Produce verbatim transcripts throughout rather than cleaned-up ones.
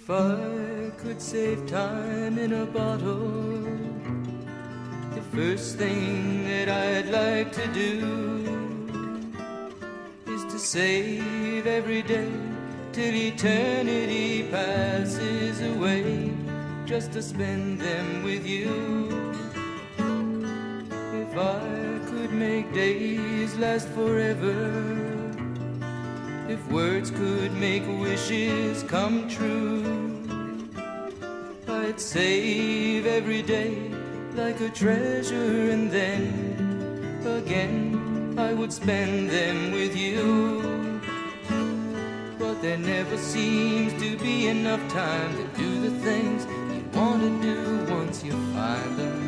If I could save time in a bottle, the first thing that I'd like to do is to save every day till eternity passes away, just to spend them with you. If I could make days last forever, if words could make wishes come true, I'd save every day like a treasure, and then again I would spend them with you. But there never seems to be enough time to do the things you want to do once you find them.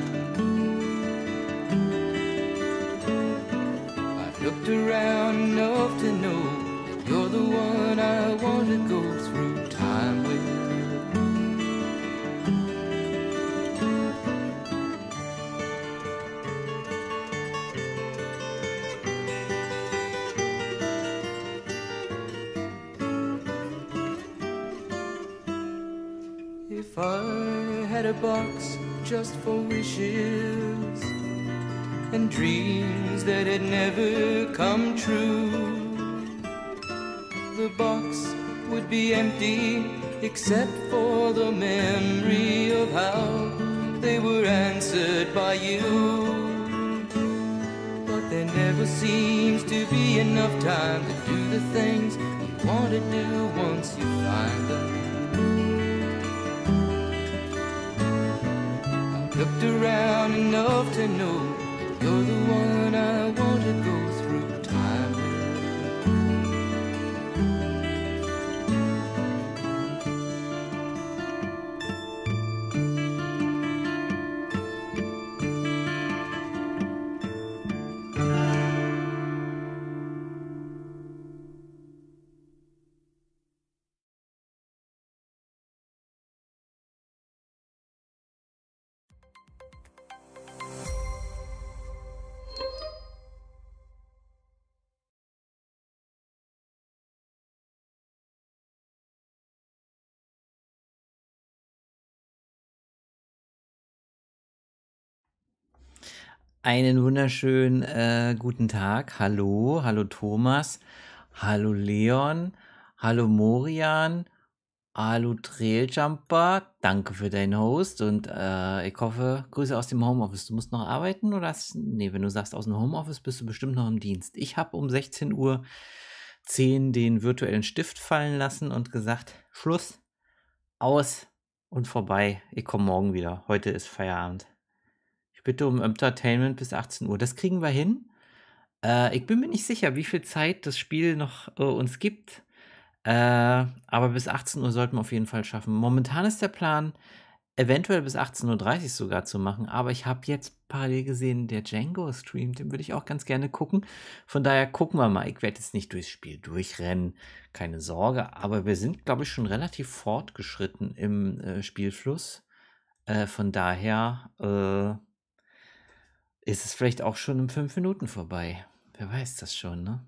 I've looked around enough to know you're the one I want to go through time with. If I had a box just for wishes and dreams that had never come true, the box would be empty except for the memory of how they were answered by you. But there never seems to be enough time to do the things you want to do once you find them. I've looked around enough to know that you're the one I want to go through time with. Einen wunderschönen äh, guten Tag. Hallo, hallo Thomas, hallo Leon, hallo Morian, hallo Trailjumper. Danke für deinen Host und äh, ich hoffe, Grüße aus dem Homeoffice. Du musst noch arbeiten oder hast, nee, wenn du sagst aus dem Homeoffice, bist du bestimmt noch im Dienst. Ich habe um sechzehn Uhr zehn den virtuellen Stift fallen lassen und gesagt, Schluss, aus und vorbei. Ich komme morgen wieder. Heute ist Feierabend. Bitte um Entertainment bis achtzehn Uhr. Das kriegen wir hin. Äh, ich bin mir nicht sicher, wie viel Zeit das Spiel noch äh, uns gibt. Äh, aber bis achtzehn Uhr sollten wir auf jeden Fall schaffen. Momentan ist der Plan, eventuell bis achtzehn Uhr dreißig sogar zu machen. Aber ich habe jetzt parallel gesehen, der Django streamt. Den würde ich auch ganz gerne gucken. Von daher gucken wir mal. Ich werde jetzt nicht durchs Spiel durchrennen. Keine Sorge. Aber wir sind, glaube ich, schon relativ fortgeschritten im äh, Spielfluss. Äh, von daher äh, ist es vielleicht auch schon in fünf Minuten vorbei. Wer weiß das schon, ne?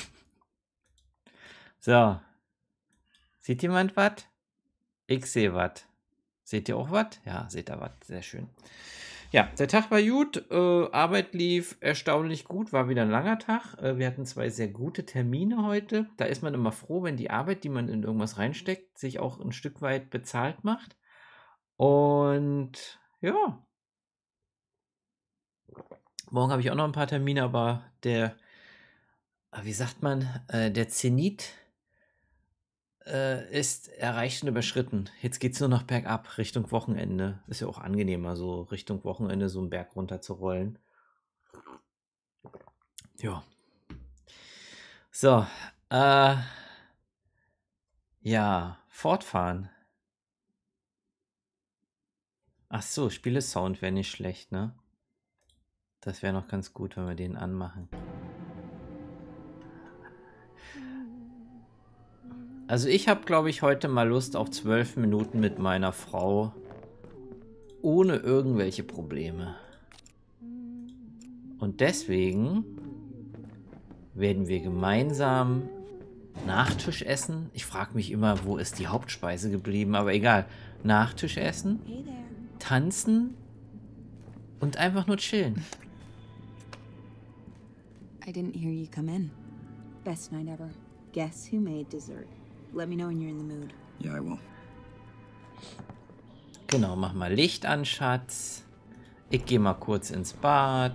So. Sieht jemand was? Ich sehe was. Seht ihr auch was? Ja, seht ihr was. Sehr schön. Ja, der Tag war gut. Äh, Arbeit lief erstaunlich gut. War wieder ein langer Tag. Äh, wir hatten zwei sehr gute Termine heute. Da ist man immer froh, wenn die Arbeit, die man in irgendwas reinsteckt, sich auch ein Stück weit bezahlt macht. Und ja. Morgen habe ich auch noch ein paar Termine, aber der, wie sagt man, äh, der Zenit äh, ist erreicht und überschritten. Jetzt geht es nur noch bergab, Richtung Wochenende. Ist ja auch angenehmer, so Richtung Wochenende so einen Berg runter zu rollen. Ja. So, äh, ja, fortfahren. Ach so, Spiele-Sound wäre nicht schlecht, ne? Das wäre noch ganz gut, wenn wir den anmachen. Also ich habe, glaube ich, heute mal Lust auf zwölf Minuten mit meiner Frau. Ohne irgendwelche Probleme. Und deswegen werden wir gemeinsam Nachtisch essen. Ich frage mich immer, wo ist die Hauptspeise geblieben, aber egal. Nachtisch essen, Hey there. tanzen und einfach nur chillen. I didn't hear you come in. Best night ever. Guess who made dessert? Let me know when you're in the mood. Yeah, I will. Genau, mach mal Licht an, Schatz. Ich gehe mal kurz ins Bad.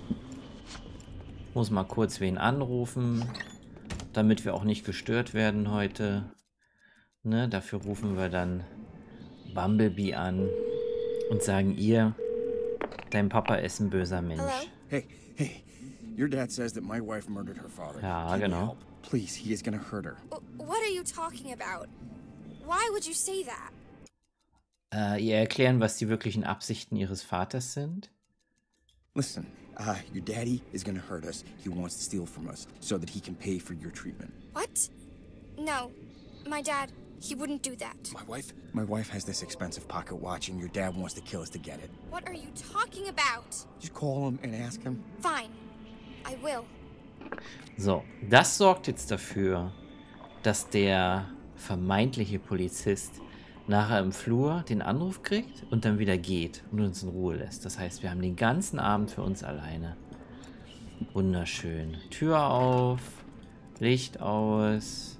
Muss mal kurz wen anrufen, damit wir auch nicht gestört werden heute. Ne, dafür rufen wir dann Bumblebee an und sagen ihr, dein Papa ist ein böser Mensch. Hello? Hey, hey. Your dad says that my wife murdered her father. Ja, Can you genau. help? Please, he is gonna hurt her. W- What are you talking about? Why would you say that? Äh, ihr erklären, was die wirklichen Absichten ihres Vaters sind? Listen, uh, your daddy is gonna hurt us. He wants to steal from us so that he can pay for your treatment. What? No. My dad, he wouldn't do that. My wife? My wife has this expensive pocket watch and your dad wants to kill us to get it. What are you talking about? Just call him and ask him. Fine. I will. So, das sorgt jetzt dafür, dass der vermeintliche Polizist nachher im Flur den Anruf kriegt und dann wieder geht und uns in Ruhe lässt. Das heißt, wir haben den ganzen Abend für uns alleine. Wunderschön. Tür auf, Licht aus,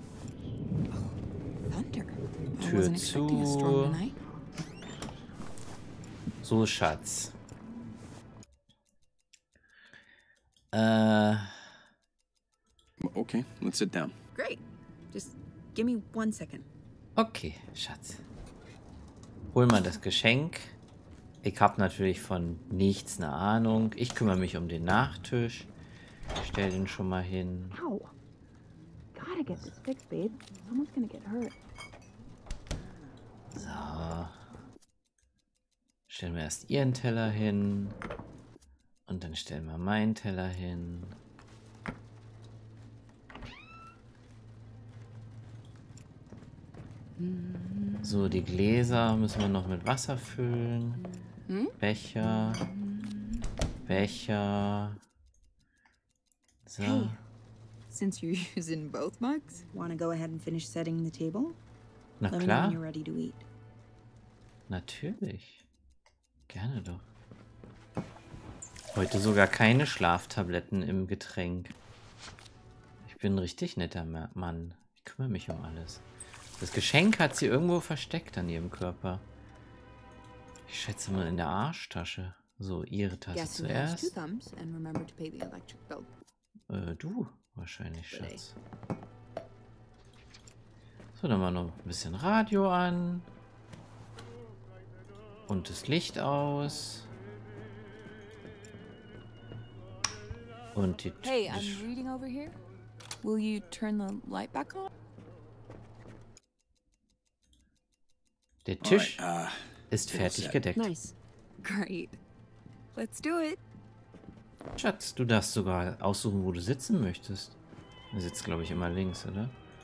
Thunder. I Tür wasn't expecting a storm zu. tonight. So, Schatz. Äh, Okay, let's sit down. Great. Just give me one second. okay, Schatz. Hol mal das Geschenk. Ich habe natürlich von nichts eine Ahnung. Ich kümmere mich um den Nachtisch. Ich stell den schon mal hin. Ow. Gotta get this fixed, babe. Someone's gonna get hurt. So. Stellen wir erst ihren Teller hin. Und dann stellen wir meinen Teller hin. So, die Gläser müssen wir noch mit Wasser füllen. Becher. Becher. So. Hey. Since you're using both mugs, want to go ahead and finish setting the table? Na Let me know when klar, you're ready to eat. natürlich. Gerne doch. Heute sogar keine Schlaftabletten im Getränk. Ich bin ein richtig netter Ma- Mann. Ich kümmere mich um alles. Das Geschenk hat sie irgendwo versteckt an ihrem Körper. Ich schätze mal in der Arschtasche. So, ihre Tasse Guess who has two zuerst. thumbs and remember to pay the electric bill. Äh, du wahrscheinlich, Schatz. So, dann mal noch ein bisschen Radio an. Und das Licht aus. Und die... Hey, I'm reading over here. Will you turn the light back on? Der All Tisch right, uh, ist all fertig set. gedeckt. Nice. Great. Let's do it. Schatz, du darfst sogar aussuchen, wo du sitzen möchtest. Du sitzt, glaube ich, immer links, oder?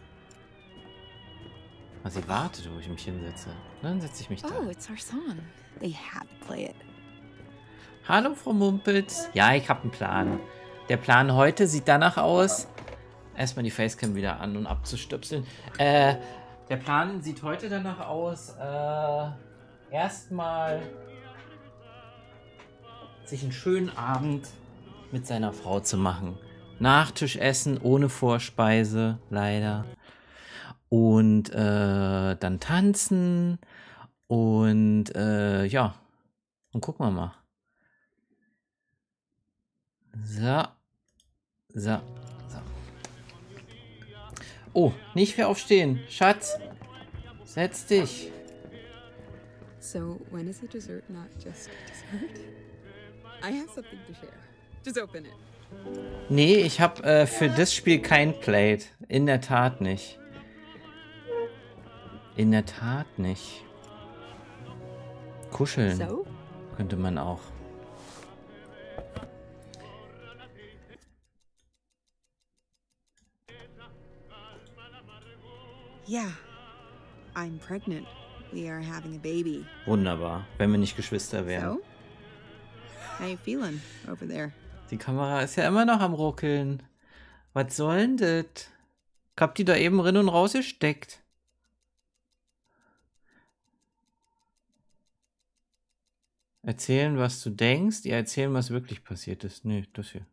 Ah, sie wartet, wo ich mich hinsetze. Dann setze ich mich da. Oh, it's our song. They had to play it. Hallo, Frau Mumpitz. Ja, ich habe einen Plan. Der Plan heute sieht danach aus... Erstmal die Facecam wieder an und abzustöpseln. Äh, der Plan sieht heute danach aus, äh, erstmal sich einen schönen Abend mit seiner Frau zu machen. Nachtisch essen, ohne Vorspeise, leider. Und äh, dann tanzen. Und äh, ja. Und gucken wir mal. So. So. So. Oh, nicht mehr aufstehen. Schatz. Setz dich. So, when is a dessert not just dessert? I have something to share. Just open it. Nee, ich habe äh, für das Spiel kein Plate. In der Tat nicht. In der Tat nicht. Kuscheln So? könnte man auch. Yeah. I'm pregnant. We are having a baby. Wunderbar, wenn wir nicht Geschwister wären. So? How you feeling over there? Die Kamera ist ja immer noch am Ruckeln. Was soll denn das? Ich hab die da eben rein und raus gesteckt. Erzählen, was du denkst. Ja, erzählen, was wirklich passiert ist. Nee, das hier.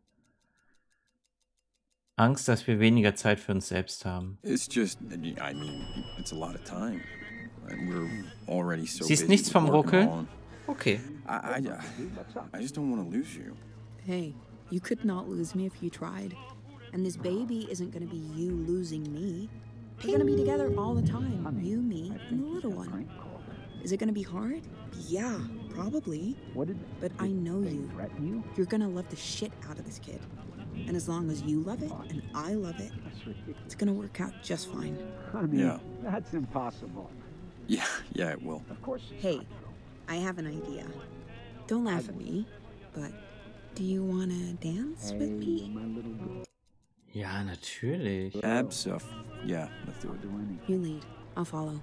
Angst, dass wir weniger Zeit für uns selbst haben. It's just, I mean, it's a lot of time. And we're already so Siehst busy nichts with vom working Ruckeln? on- Okay. I, I, I just don't want to lose you. Hey, you could not lose me if you tried. And this baby isn't gonna be you losing me. We're gonna be together all the time. You, me, and the little one. Is it gonna be hard? Yeah, probably. But I know you. You're gonna love the shit out of this kid. And as long as you love it and I love it, it's gonna work out just fine. Yeah. That's impossible. Yeah, yeah, it will. Of course. Hey, I have an idea. Don't laugh at me, but do you wanna dance with me? My little girl. Ja, natürlich. Absuf. Yeah, let's do it. You lead. I'll follow.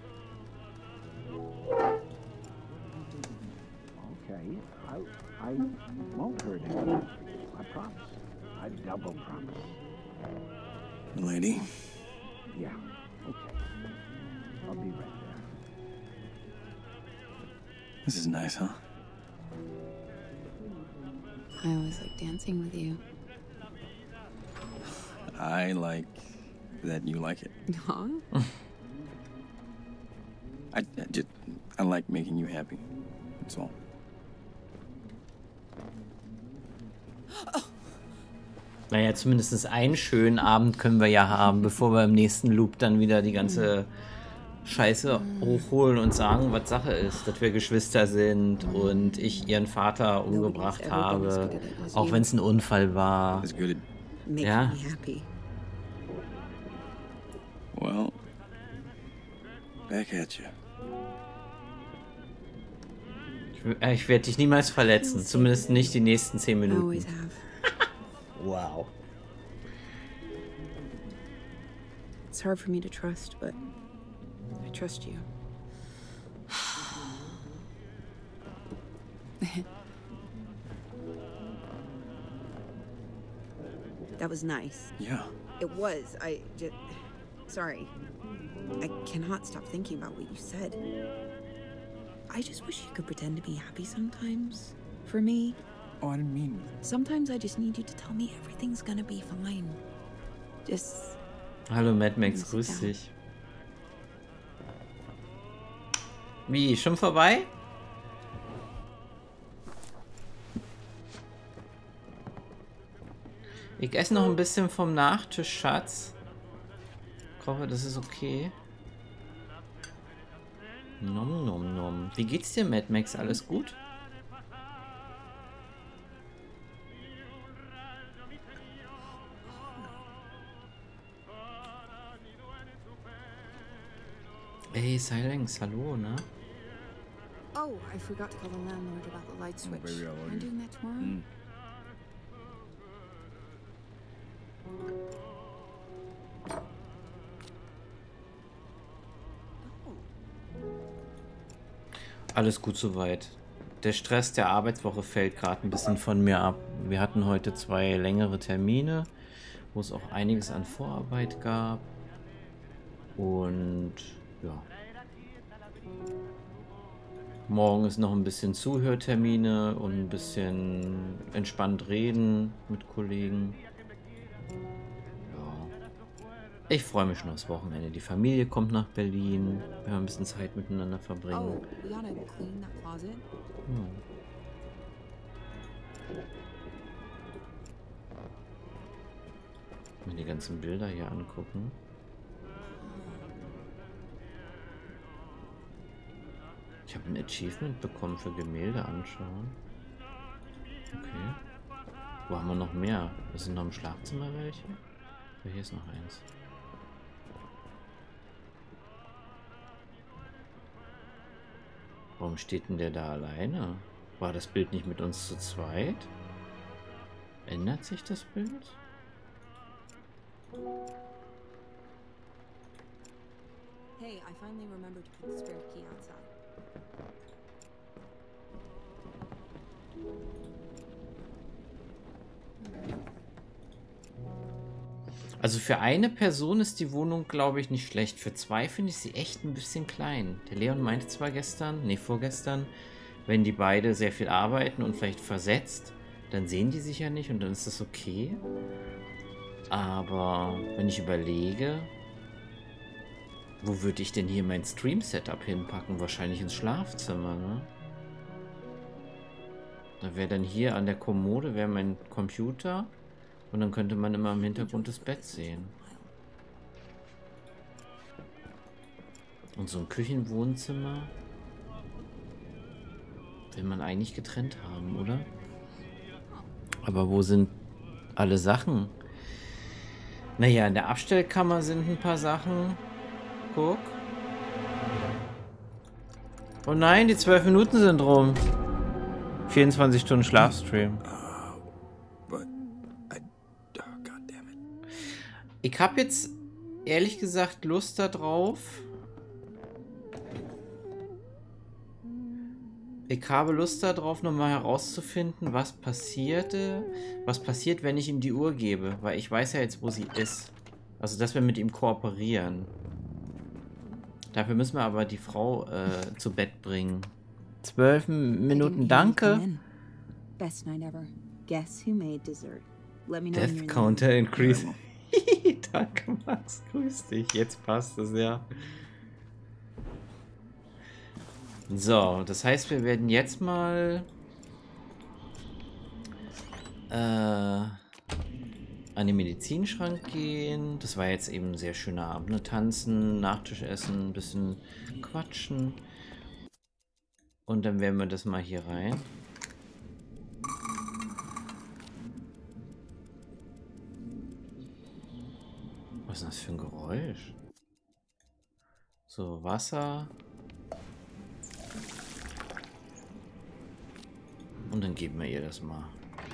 Okay, I, I won't hurt him. I promise. I double promise. Lady. Yeah, okay. I'll be right there. This is nice, huh? I always like dancing with you. I like that you like it. Huh? I, I just, I like making you happy. That's all. Naja, zumindest einen schönen Abend können wir ja haben, bevor wir im nächsten Loop dann wieder die ganze Scheiße hochholen und sagen, was Sache ist, dass wir Geschwister sind und ich ihren Vater umgebracht habe, auch wenn es ein Unfall war. It's good. Make Yeah. me happy. Well, back at you. Ich, w- äh, ich werde dich niemals verletzen, zumindest nicht die nächsten zehn I always Minuten. have. Wow. It's hard for me to trust, but I trust you. That was nice. Yeah. It was. I just. Sorry. I cannot stop thinking about what you said. I just wish you could pretend to be happy sometimes. For me. Oh, I didn't mean. Sometimes I just need you to tell me everything's gonna be fine. Just. Hallo Mad Max, grüß dich. Wie, schon vorbei? Ich esse noch ein bisschen vom Nachtisch, Schatz. Ich hoffe, das ist okay. Nom nom nom. Wie geht's dir, Mad Max? Alles gut? Hey, Silence, hallo, ne? Oh, I forgot to call the landlord about the light switch. baby, I love Am I you. doing that tomorrow? Mm. Alles gut soweit. Der Stress der Arbeitswoche fällt gerade ein bisschen von mir ab. Wir hatten heute zwei längere Termine, wo es auch einiges an Vorarbeit gab. Und ja. Morgen ist noch ein bisschen Zuhörtermine und ein bisschen entspannt reden mit Kollegen. Ja. Ich freue mich schon aufs Wochenende. Die Familie kommt nach Berlin. Wir haben ein bisschen Zeit miteinander verbringen. Oh, we gotta clean that closet. Hm. Mir die ganzen Bilder hier angucken. Ich habe ein Achievement bekommen für Gemälde anschauen. Okay. Wo haben wir noch mehr? Sind noch im Schlafzimmer welche? Ja, hier ist noch eins. Warum steht denn der da alleine? War das Bild nicht mit uns zu zweit? Ändert sich das Bild? Hey, I finally remembered to put the spare key outside. Also für eine Person ist die Wohnung, glaube ich, nicht schlecht. Für zwei finde ich sie echt ein bisschen klein. Der Leon meinte zwar gestern, nee, vorgestern, wenn die beide sehr viel arbeiten und vielleicht versetzt, dann sehen die sich ja nicht und dann ist das okay. Aber wenn ich überlege, wo würde ich denn hier mein Stream-Setup hinpacken? Wahrscheinlich ins Schlafzimmer, ne? Da wäre dann hier an der Kommode wäre mein Computer und dann könnte man immer im Hintergrund das Bett sehen. Und so ein Küchenwohnzimmer will man eigentlich getrennt haben, oder? Aber wo sind alle Sachen? Naja, in der Abstellkammer sind ein paar Sachen. Guck. Oh nein, die zwölf Minuten sind rum. vierundzwanzig Stunden Schlafstream. But I, oh, God damn it. Ich habe jetzt ehrlich gesagt Lust darauf. Ich habe Lust darauf, nochmal herauszufinden, was passierte, was passiert, wenn ich ihm die Uhr gebe, weil ich weiß ja jetzt, wo sie ist. Also, dass wir mit ihm kooperieren. Dafür müssen wir aber die Frau äh, zu Bett bringen. Zwölf Minuten, danke. Best night ever. Guess who made dessert? Let me know when you're in Death the Counter mood. increase. Danke, Max. Grüß dich. Jetzt passt es, ja. So, das heißt, wir werden jetzt mal äh, an den Medizinschrank gehen. Das war jetzt eben ein sehr schöner Abend. Ne? Tanzen, Nachtisch essen, ein bisschen quatschen. Und dann werden wir das mal hier rein. Was ist das für ein Geräusch? So, Wasser. Und dann geben wir ihr das mal.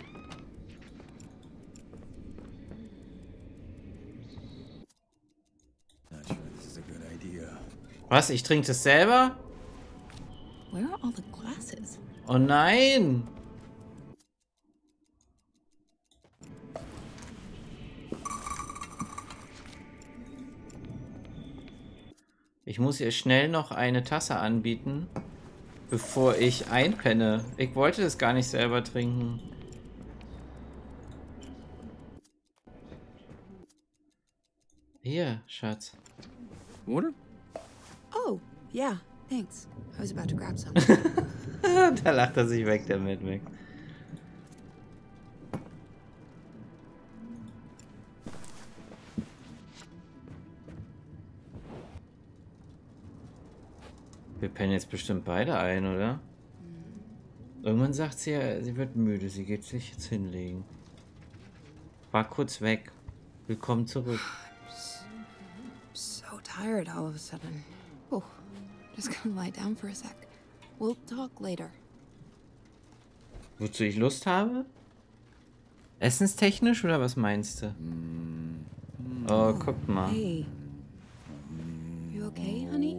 Not sure this is a good idea. Was? Ich trinke das selber? Where are all the glasses? Oh nein! Ich muss ihr schnell noch eine Tasse anbieten, bevor ich einpenne. Ich wollte das gar nicht selber trinken. Hier, Schatz. Water? Oh, yeah, thanks. I was about to grab some. Da lacht er sich weg, der Mad Max. Wir pennen jetzt bestimmt beide ein, oder? Irgendwann sagt sie ja, sie wird müde, sie geht sich jetzt hinlegen. War kurz weg. Willkommen zurück. So tired all of a sudden. Oh, just gonna lie down for a sec. We'll talk later. Wozu ich Lust habe? Essenstechnisch oder was meinst du? Oh, guck mal. Hey. You okay, honey?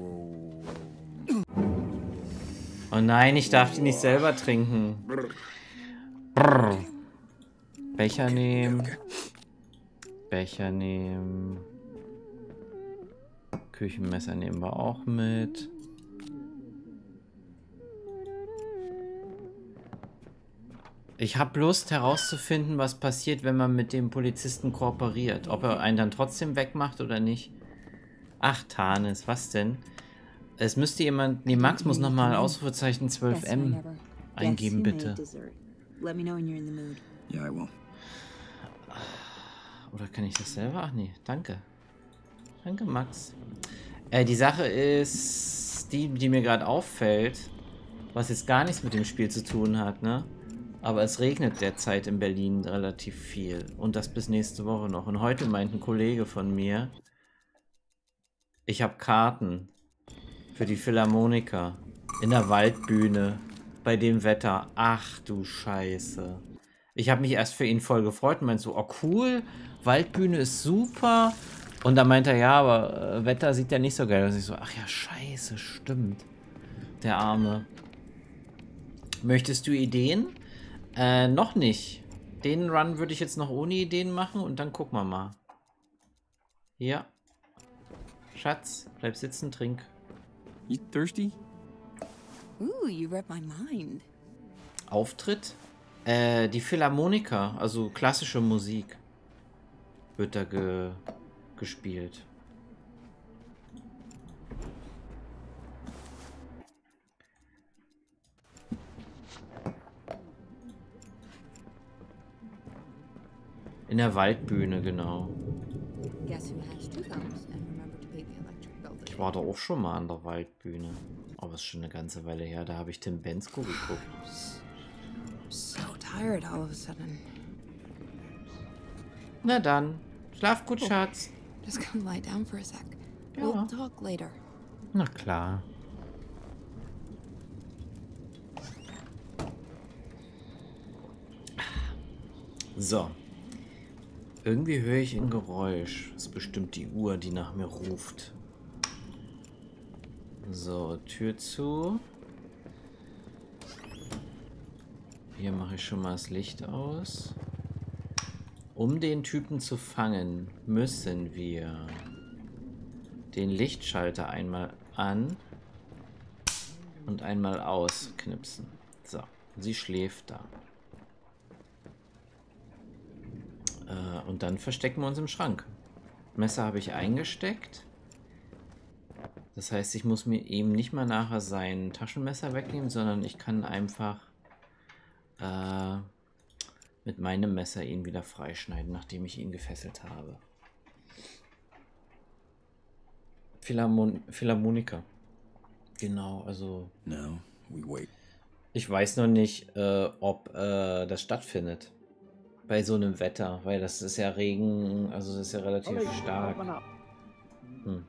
Oh nein, ich darf die nicht selber trinken. Brrr. Becher nehmen. Becher nehmen. Küchenmesser nehmen wir auch mit. Ich habe Lust herauszufinden, was passiert, wenn man mit dem Polizisten kooperiert. Ob er einen dann trotzdem wegmacht oder nicht. Ach, Tanis, was denn? Es müsste jemand... Nee, Max muss nochmal Ausrufezeichen zwölf M eingeben, bitte. Yeah, I will. Oder kann ich das selber? Ach nee, danke. Danke, Max. Äh, die Sache ist, die, die mir gerade auffällt, was jetzt gar nichts mit dem Spiel zu tun hat, ne? Aber es regnet derzeit in Berlin relativ viel. Und das bis nächste Woche noch. Und heute meint ein Kollege von mir, ich habe Karten für die Philharmoniker in der Waldbühne bei dem Wetter. Ach du Scheiße. Ich habe mich erst für ihn voll gefreut und meinte so, oh cool, Waldbühne ist super. Und dann meinte er, ja, aber äh, Wetter sieht ja nicht so geil aus. Und ich so, ach ja, scheiße, stimmt. Der Arme. Möchtest du Ideen? Äh, noch nicht. Den Run würde ich jetzt noch ohne Ideen machen und dann gucken wir mal. Ja. Schatz, bleib sitzen, trink. You thirsty? Ooh, you read my mind. Auftritt? Äh, die Philharmoniker, also klassische Musik, wird da ge gespielt. In der Waldbühne, genau. Guess who has two thumbs and remember to pay the electric bill today? Ich war da auch schon mal an der Waldbühne. Aber es ist schon eine ganze Weile her. Da habe ich Tim Bensko geguckt. So tired all of a sudden. Na dann, schlaf gut, Schatz. Just gonna lie down for a sec. Ja. We'll talk later. Na klar. So. Irgendwie höre ich ein Geräusch. Das ist bestimmt die Uhr, die nach mir ruft. So, Tür zu. Hier mache ich schon mal das Licht aus. Um den Typen zu fangen, müssen wir den Lichtschalter einmal an und einmal ausknipsen. So, sie schläft da. Äh, und dann verstecken wir uns im Schrank. Messer habe ich eingesteckt. Das heißt, ich muss mir eben nicht mal nachher sein Taschenmesser wegnehmen, sondern ich kann einfach äh, mit meinem Messer ihn wieder freischneiden, nachdem ich ihn gefesselt habe. Philharmon Philharmoniker. Genau, also... No, we wait. Ich weiß noch nicht, äh, ob äh, das stattfindet. Bei so einem Wetter, weil das ist ja Regen, also das ist ja relativ stark. Hm.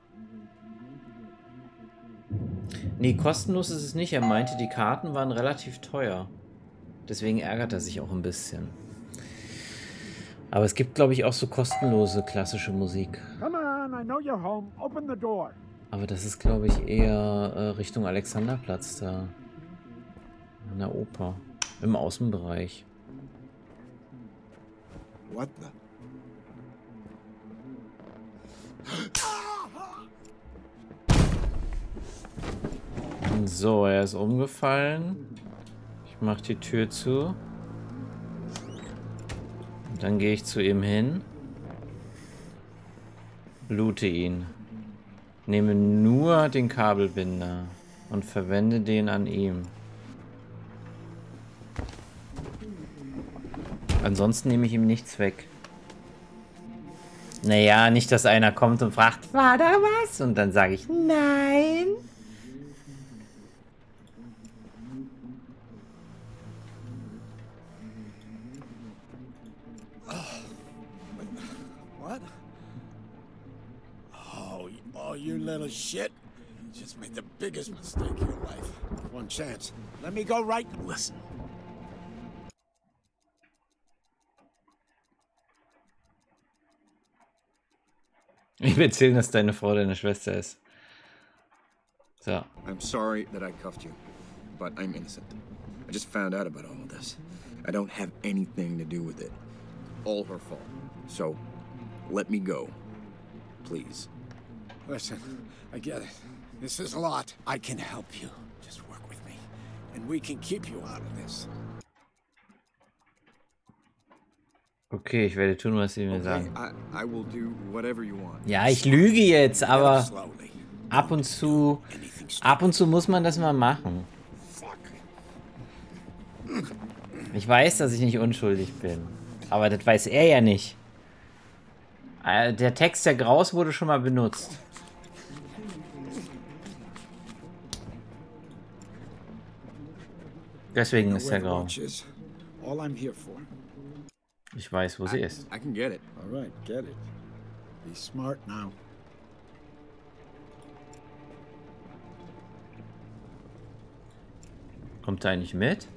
Nee, kostenlos ist es nicht. Er meinte, die Karten waren relativ teuer. Deswegen ärgert er sich auch ein bisschen. Aber es gibt, glaube ich, auch so kostenlose klassische Musik. Come on, I know you're home. Open the door. Aber das ist, glaube ich, eher äh, Richtung Alexanderplatz da. An der Oper. Im Außenbereich. What the? So, er ist umgefallen. Ich mache die Tür zu. Und dann gehe ich zu ihm hin. Blute ihn. Nehme nur den Kabelbinder und verwende den an ihm. Ansonsten nehme ich ihm nichts weg. Naja, nicht, dass einer kommt und fragt, war da was? Und dann sage ich, nein. What? Oh, you- oh, you little shit. You just made the biggest mistake of your life. One chance. Let me go right. Listen. Ich will erzählen, dass deine Frau deine Schwester ist. So. I'm sorry that I cuffed you, but I'm innocent. I just found out about all of this. I don't have anything to do with it. All her fault. So, let me go. Please. Listen, I get it. This is a lot. I can help you. Just work with me, and we can keep you out of this. Okay, ich werde tun, was sie mir Okay, sagen. I, I will do whatever you want. Ja, ich lüge jetzt, aber Slowly. ab und zu, ab und zu muss man das mal machen. Fuck. Ich weiß, dass ich nicht unschuldig bin. Aber das weiß er ja nicht. Äh, Der Text der Graus wurde schon mal benutzt. Deswegen ist er Where the grau. watch is, all I'm here for. Ich weiß, wo sie ist. I can get it. All right, get it. Be smart now. Kommt er eigentlich mit?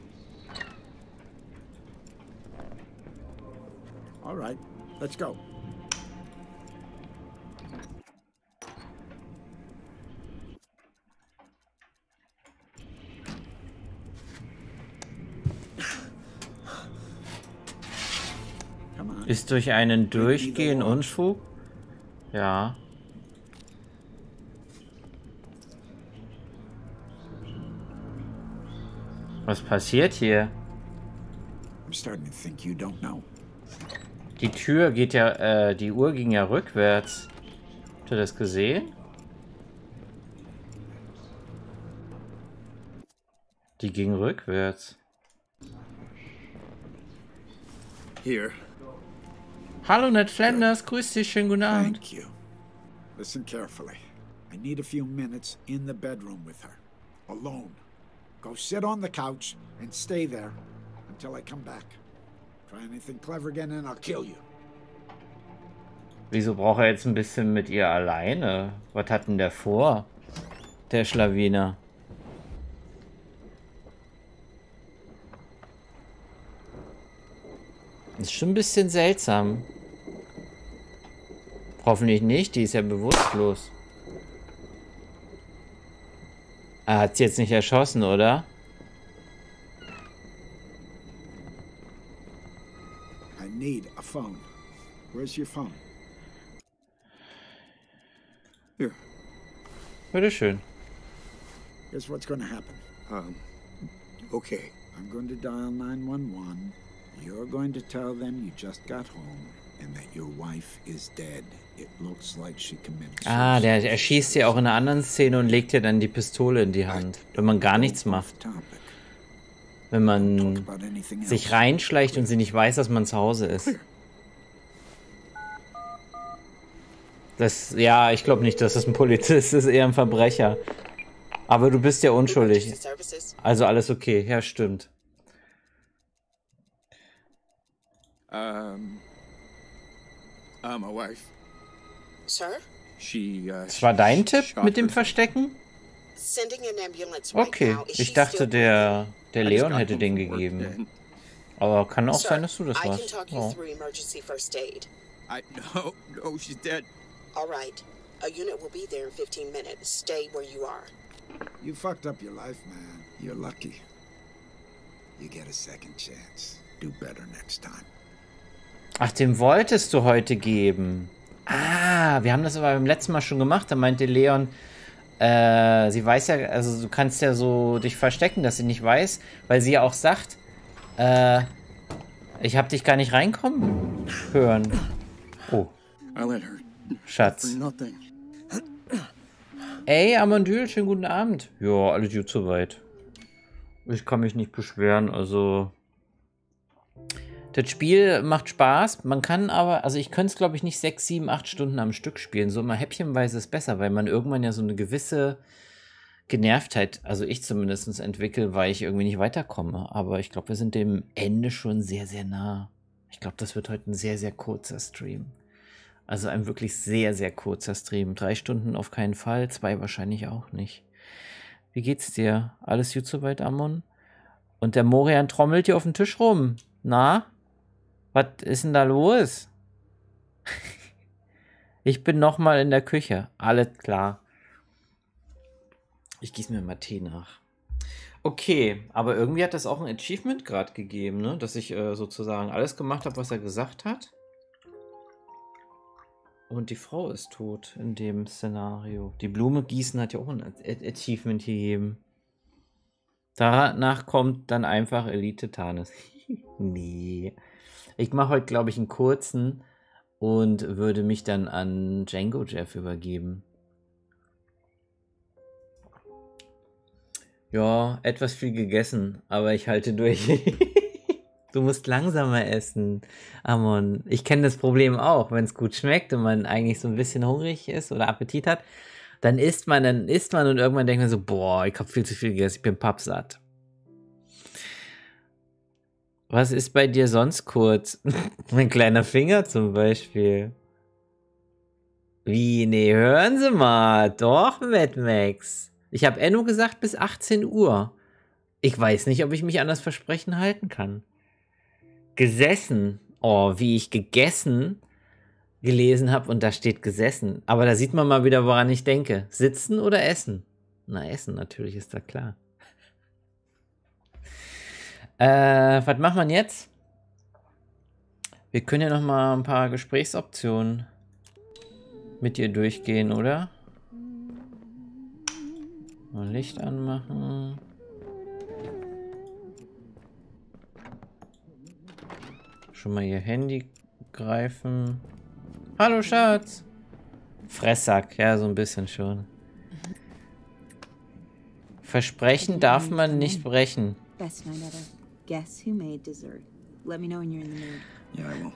All right, let's go. Come on. Ist durch einen Durchgehen Unfug? Ja. Was passiert hier? I'm starting to think you don't know. Die Tür geht ja, äh, die Uhr ging ja rückwärts. Habt ihr das gesehen? Die ging rückwärts. Here. Hallo Ned Flanders, grüß dich, schönen guten Abend. Thank you. Listen carefully. I need a few minutes in the bedroom with her. Alone. Go sit on the couch and stay there until I come back. Try anything clever again and I'll kill you. Wieso braucht er jetzt ein bisschen mit ihr alleine? Was hat denn der vor? Der Schlawiner. Ist schon ein bisschen seltsam. Hoffentlich nicht, die ist ja bewusstlos. Er hat sie jetzt nicht erschossen, oder? I need a phone. Where's your phone? Here. Bitteschön. Here's what's going to happen. Um, okay. I'm going to dial nine one one. You're going to tell them you just got home and that your wife is dead. It looks like she committed Ah, der erschießt sie auch in einer anderen Szene und legt ihr dann die Pistole in die Hand. Wenn man gar nichts macht. Wenn man sich reinschleicht und sie nicht weiß, dass man zu Hause ist. Das, ja, ich glaube nicht, dass das ein Polizist ist, eher ein Verbrecher. Aber du bist ja unschuldig. Also alles okay, ja, stimmt. Um, uh, my wife. Sir? She, uh, Das war dein Tipp shot mit dem her- Verstecken? Sending an ambulance right Okay, now. Is ich she dachte, still der, der I just Leon got hätte home den from work gegeben. and Aber kann auch Sir, sein, dass du das I can warst. talk you Oh. through emergency first aid. I no, no, she's dead. All right. A unit will be there in fifteen minutes. Stay where you are. You fucked up your life, man. You're lucky. You get a second chance. Do better next time. Ach, dem wolltest du heute geben. Ah, wir haben das aber beim letzten Mal schon gemacht. Da meinte Leon, äh, sie weiß ja, also du kannst ja so dich verstecken, dass sie nicht weiß, weil sie ja auch sagt, äh, ich hab dich gar nicht reinkommen hören. Oh, I let her Schatz. for nothing. Ey, Amandyl, schönen guten Abend. Ja, alles gut soweit. Ich kann mich nicht beschweren, also... Das Spiel macht Spaß, man kann aber, also ich könnte es glaube ich nicht sechs, sieben, acht Stunden am Stück spielen, so immer häppchenweise ist besser, weil man irgendwann ja so eine gewisse Genervtheit, also ich zumindest entwickle, weil ich irgendwie nicht weiterkomme, aber ich glaube, wir sind dem Ende schon sehr, sehr nah. Ich glaube, das wird heute ein sehr, sehr kurzer Stream. Also ein wirklich sehr, sehr kurzer Stream. Drei Stunden auf keinen Fall, zwei wahrscheinlich auch nicht. Wie geht's dir? Alles gut soweit, Amon? Und der Morian trommelt hier auf dem Tisch rum. Na? Was ist denn da los? Ich bin noch mal in der Küche. Alles klar. Ich gieße mir mal Tee nach. Okay, aber irgendwie hat das auch ein Achievement gerade gegeben, ne? Dass ich äh, sozusagen alles gemacht habe, was er gesagt hat. Und die Frau ist tot in dem Szenario. Die Blume gießen hat ja auch ein A- Achievement gegeben. Danach kommt dann einfach Elite Tarnis. Nee. Ich mache heute, glaube ich, einen kurzen und würde mich dann an Django Jeff übergeben. Ja, etwas viel gegessen, aber ich halte durch. Du musst langsamer essen, Amon. Ich kenne das Problem auch, wenn es gut schmeckt und man eigentlich so ein bisschen hungrig ist oder Appetit hat, dann isst man, dann isst man und irgendwann denkt man so, boah, ich habe viel zu viel gegessen, ich bin pappsatt. Was ist bei dir sonst kurz? Mein kleiner Finger zum Beispiel. Wie? Nee, hören Sie mal. Doch, Mad Max. Ich habe Enno gesagt bis achtzehn Uhr. Ich weiß nicht, ob ich mich an das Versprechen halten kann. Gesessen. Oh, wie ich gegessen gelesen habe und da steht gesessen. Aber da sieht man mal wieder, woran ich denke. Sitzen oder essen? Na, essen natürlich, ist da klar. Äh, was macht man jetzt? Wir können ja noch mal ein paar Gesprächsoptionen mit ihr durchgehen, oder? Mal Licht anmachen. Schon mal ihr Handy greifen. Hallo, Schatz. Fresssack, ja, so ein bisschen schon. Versprechen darf man nicht brechen. Best night ever. Guess who made dessert? Let me know when you're in the mood. Yeah, I will.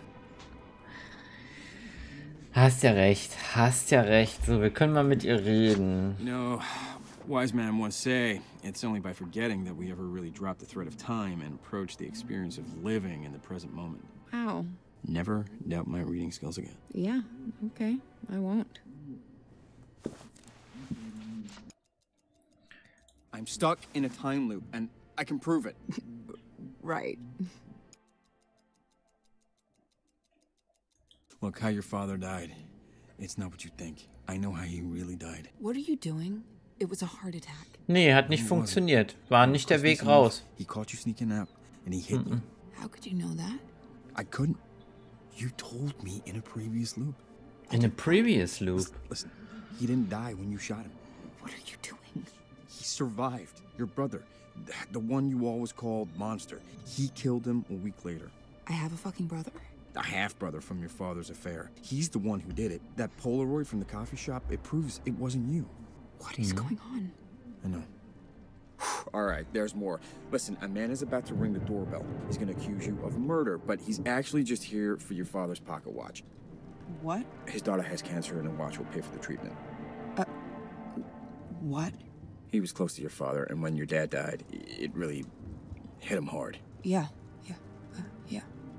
Hast ja recht, hast ja recht. So, wir können mal mit ihr reden. You know, wise man once say, it's only by forgetting that we ever really drop the thread of time and approach the experience of living in the present moment. How? Never doubt my reading skills again. Yeah, okay. I won't. I'm stuck in a time loop, and I can prove it. Right. Look, how your father died. It's not what you think. I know how he really died. What are you doing? It was a heart attack. Nee, hat nicht funktioniert. War nicht der Weg raus. He caught you sneaking out, and he hit you. How could you know that? I couldn't. You told me in a previous loop. In a previous loop. Listen, listen, he didn't die when you shot him. What are you doing? He survived. Your brother, th- the one you always called Monster. He killed him a week later. I have a fucking brother? A half-brother from your father's affair. He's the one who did it. That Polaroid from the coffee shop, it proves it wasn't you. What is going on? I know. All right, there's more. Listen, a man is about to ring the doorbell. He's gonna accuse you of murder, but he's actually just here for your father's pocket watch. What? His daughter has cancer, and the watch will pay for the treatment. Uh, what? He was close to your father, and when your dad died, it really hit him hard. Yeah, yeah, uh, yeah.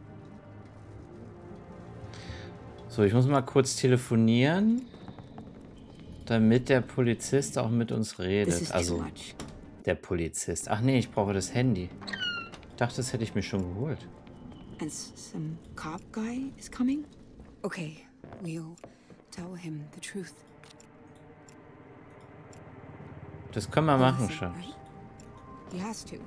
So, ich muss mal kurz telefonieren, damit der Polizist auch mit uns redet. Also, der Polizist. Ach nee, ich brauche das Handy. Ich dachte, das hätte ich mir schon geholt. And some cop guy is coming? Okay, we'll tell him the truth. Das können wir machen, Listen, Schatz. right? He has to.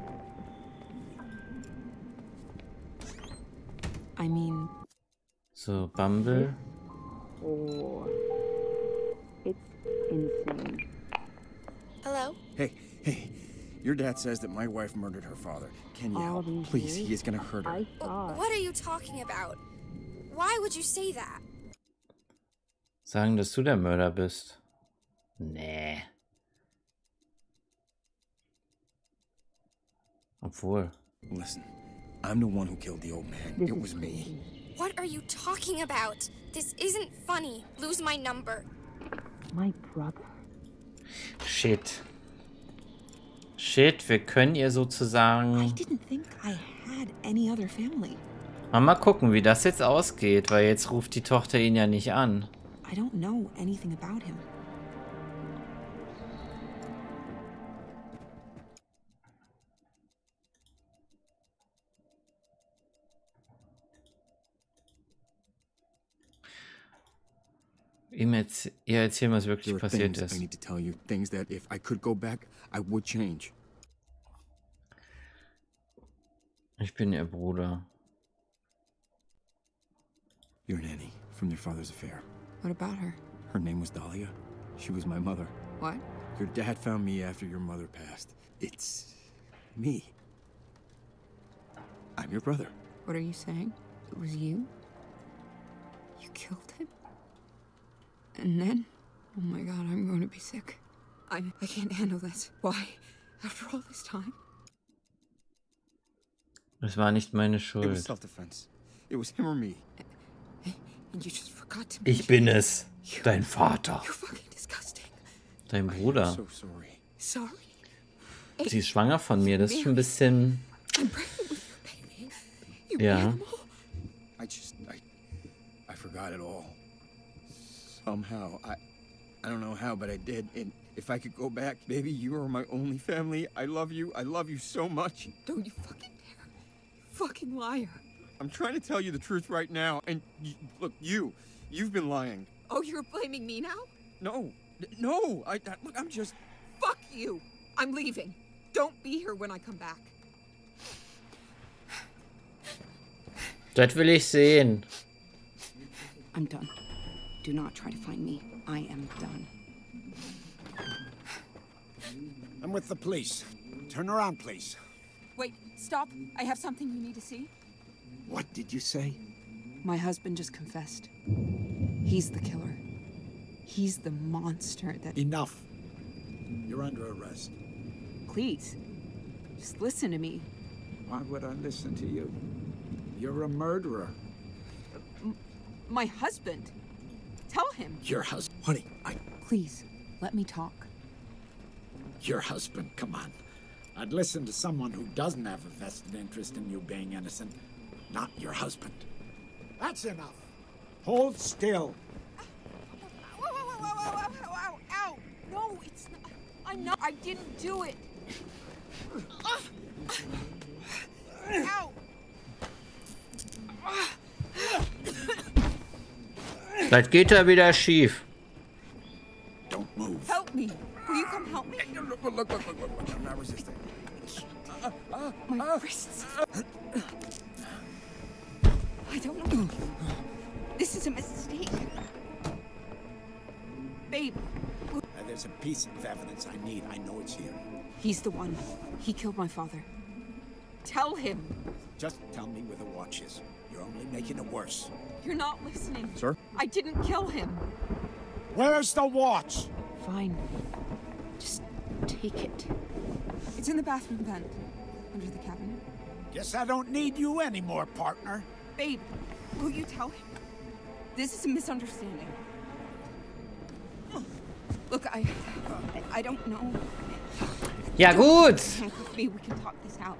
I mean... So, Bumble. Oh, it's insane. Hello? Hey, hey, your dad says that my wife murdered her father. Can you All help? these Please, years? he is gonna hurt her. I saw it. What are you talking about? Why would you say that? Sagen, dass du der Mörder bist. Nee. Obwohl. Listen, I'm the one who killed the old man. This It is was me. What are you talking about? This isn't funny. Lose my number. My brother. Shit. Shit, wir können ihr I sozusagen... didn't think I had any other family. Mal, mal gucken, wie das jetzt ausgeht, weil jetzt ruft die Tochter ihn ja nicht an. I don't know anything about him. Ihm erz ihr erzählen, was wirklich There are passiert things I ist. need to tell you. Things that if I could go back, I would change. Ich bin ihr Bruder. Your nanny from your father's affair. What about her? Her name was Dahlia. She was my mother. What? Your dad found me after your mother passed. It's me. I'm your brother. What are you saying? It was you? You killed him? And then? Oh my god, I'm going to be sick. I'm, I can't handle this. Why? After all this time? Es war nicht meine It was Schuld. self-defense. It was him or me. And you just forgot to Ich bin es. Dein Vater. You're fucking disgusting. Dein I'm Bruder. so sorry. Sorry. Sie ist schwanger von mir. Das ist schon ein bisschen... I'm pregnant with your baby. You Ja. animal. I just, I, I forgot it all. Somehow, I, I don't know how, but I did. And if I could go back, baby, you are my only family. I love you. I love you so much. Don't you fucking dare. Fucking liar. I'm trying to tell you the truth right now. And y look, you, you've been lying. Oh, you're blaming me now? No, no. I, I look, I'm just. Fuck you. I'm leaving. Don't be here when I come back. Das will ich sehen. I'm done. Do not try to find me. I am done. I'm with the police. Turn around, please. Wait, stop. I have something you need to see. What did you say? My husband just confessed. He's the killer. He's the monster that... Enough. You're under arrest. Please, just listen to me. Why would I listen to you? You're a murderer. M my husband. Tell him. Your husband. Honey, I... Please, let me talk. Your husband, come on. I'd listen to someone who doesn't have a vested interest in you being innocent, not your husband. That's enough. Hold still. Ow, ow, ow, ow, ow, ow, ow. No, it's not. I'm not. I didn't do it. Ow. Das geht ja wieder schief. Don't move. Help me. Will you come help me? Look, look, look, look, look, look. I'm not resisting. My wrists. I don't know. This is a mistake. Babe. Uh, there's a piece of evidence I need. I know it's here. He's the one. He killed my father. Tell him. Just tell me where the watch is. You're only making it worse. You're not listening. Sir? I didn't kill him. Where's the watch? Fine. Just take it. It's in the bathroom vent. Under the cabinet. Guess I don't need you anymore, partner. Babe, will you tell him? This is a misunderstanding. Look, I... I, I don't know. Ja, gut. Handcuff me, we can talk this out.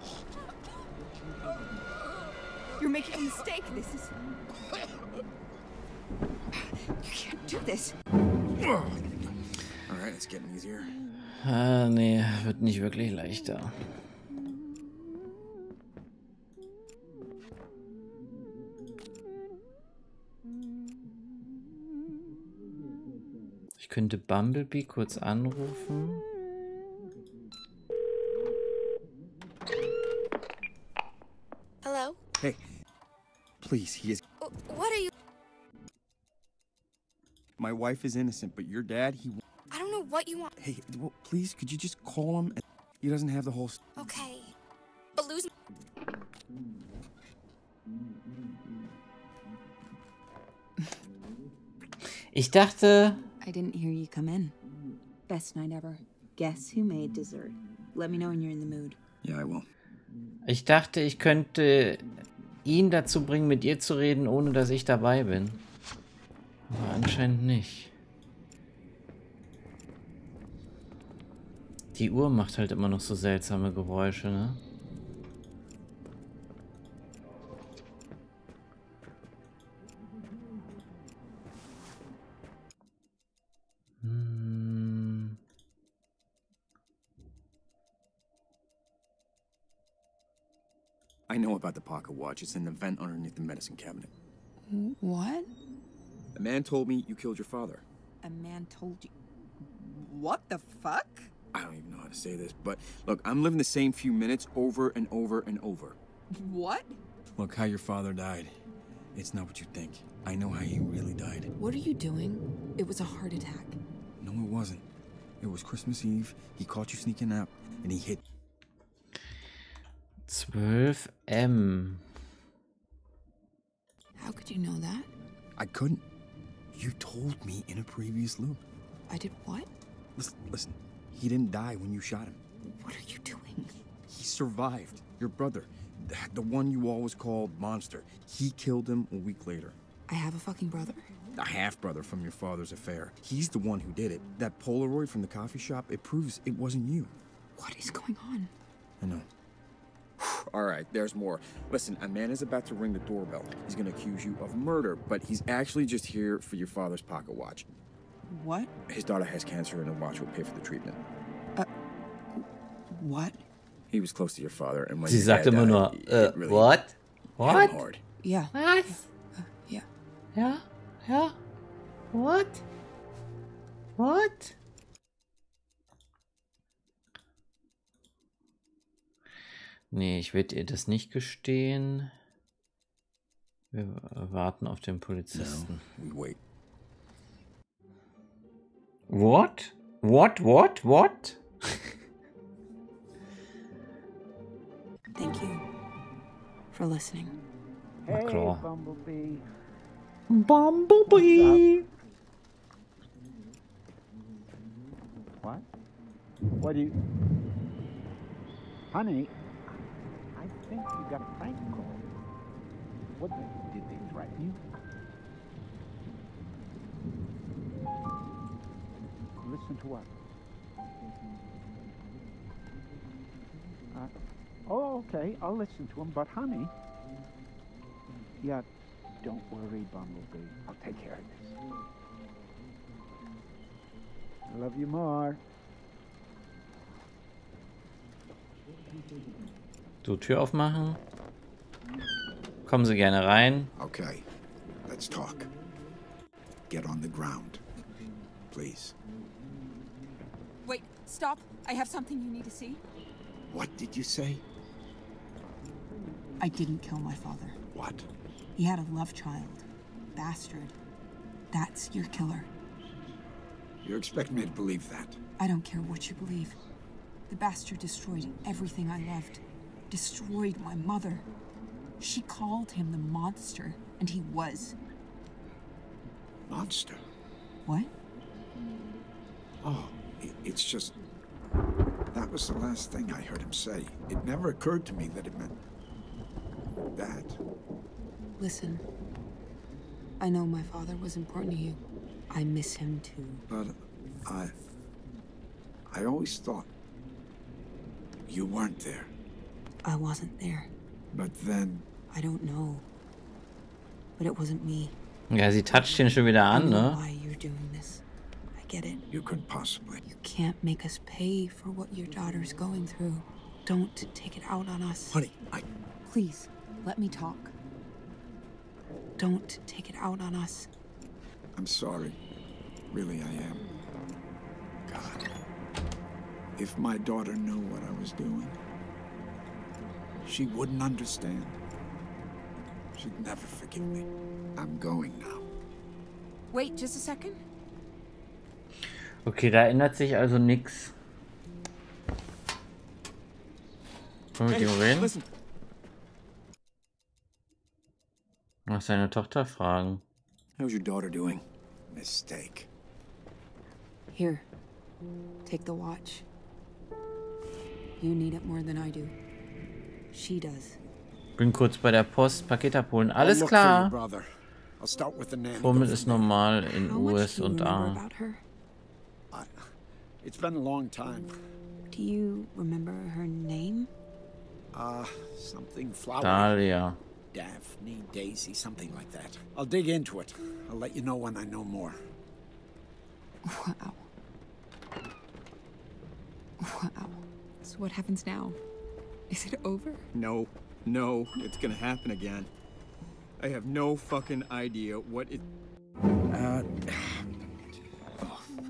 You're making a mistake. This is... You can't do this. Alright, it's getting easier. Ah, nee, wird nicht wirklich leichter. Ich könnte Bumblebee kurz anrufen. Hello? Hey, please, he is... W- What are you... My wife is innocent, but your dad, he... I don't know what you want. Hey, well, please, could you just call him? He doesn't have the whole... s- Okay. But lose... Ich dachte... I didn't hear you come in. Best night ever. Guess who made dessert? Let me know when you're in the mood. Yeah, I will. Ich dachte, ich könnte ihn dazu bringen, mit ihr zu reden, ohne dass ich dabei bin. Aber anscheinend nicht. Die Uhr macht halt immer noch so seltsame Geräusche, ne? Hm. I know about the pocket watch. It's in the vent underneath the medicine cabinet. What? The man told me you killed your father. A man told you... What the fuck? I don't even know how to say this, but look, I'm living the same few minutes over and over and over. What? Look, how your father died. It's not what you think. I know how he really died. What are you doing? It was a heart attack. No, it wasn't. It was Christmas Eve. He caught you sneaking out, and he hit... zwölf M. How could you know that? I couldn't. You told me in a previous loop. I did what? Listen, listen. He didn't die when you shot him. What are you doing? He survived. Your brother, the, the one you always called Monster, he killed him a week later. I have a fucking brother? A half-brother from your father's affair. He's the one who did it. That Polaroid from the coffee shop, it proves it wasn't you. What is going on? I know. All right, there's more. Listen, a man is about to ring the doorbell. He's gonna accuse you of murder, but he's actually just here for your father's pocket watch. What? His daughter has cancer and the watch will pay for the treatment. Uh, what? He was close to your father, and when Sie your sagt dad immer died, nur, it äh, really what? hit What? him hard. Yeah. Was? Uh, yeah. Ja? Ja? What? What? Nee, ich werde ihr das nicht gestehen. Wir warten auf den Polizisten. No, we wait. What? What? What? What? Thank you for listening. Na klar. Bumblebee. Bumblebee. What? What do you... Honey, I think you got a prank call. What the... Did they threaten you? Listen to what? Uh, oh, okay, I'll listen to him, but honey... Yeah, don't worry, Bumblebee. I'll take care of this. I love you more. So, Tür aufmachen. Kommen Sie gerne rein. Okay, let's talk. Get on the ground, please. Wait, stop. I have something you need to see. What did you say? I didn't kill my father. What? He had a love child. Bastard. That's your killer. You expect me to believe that? I don't care what you believe. The bastard destroyed everything I loved. Destroyed my mother. She called him the monster, and he was. Monster? What? Oh, it, it's just... That was the last thing I heard him say. It never occurred to me that it meant... that. Listen. I know my father was important to you. I miss him too. But I... I always thought... you weren't there. I wasn't there. But then... I don't know. But it wasn't me. Ja, sie toucht ihn schon wieder I an, know ne? why you're doing this. I get it. You couldn't possibly... You can't make us pay for what your daughter's going through. Don't take it out on us. Honey, I... Please, let me talk. Don't take it out on us. I'm sorry. Really, I am. God. If my daughter knew what I was doing, she wouldn't understand. She'd never forgive me. I'm going now. Wait, just a second. Okay, da ändert sich also nichts. Können wir mit ihm reden? Listen. Nach seiner Tochter fragen. How's your daughter doing? Mistake. Here, take the watch. You need it more than I do. She does. Bin kurz bei der Post, Paket abholen. I'll Alles look for your klar. brother. I'll start with the nanny. Fummel Go ist from there. normal in How U much S do you und remember A. about her? I, it's been a long time. Do you remember her name? Uh, something flowery. Dahlia. Daphne, Daisy, something like that. I'll dig into it. I'll let you know when I know more. Wow. Wow. So what happens now? Is it over? No, no, it's gonna happen again. I have no fucking idea what it... Uh... Oh, fuck.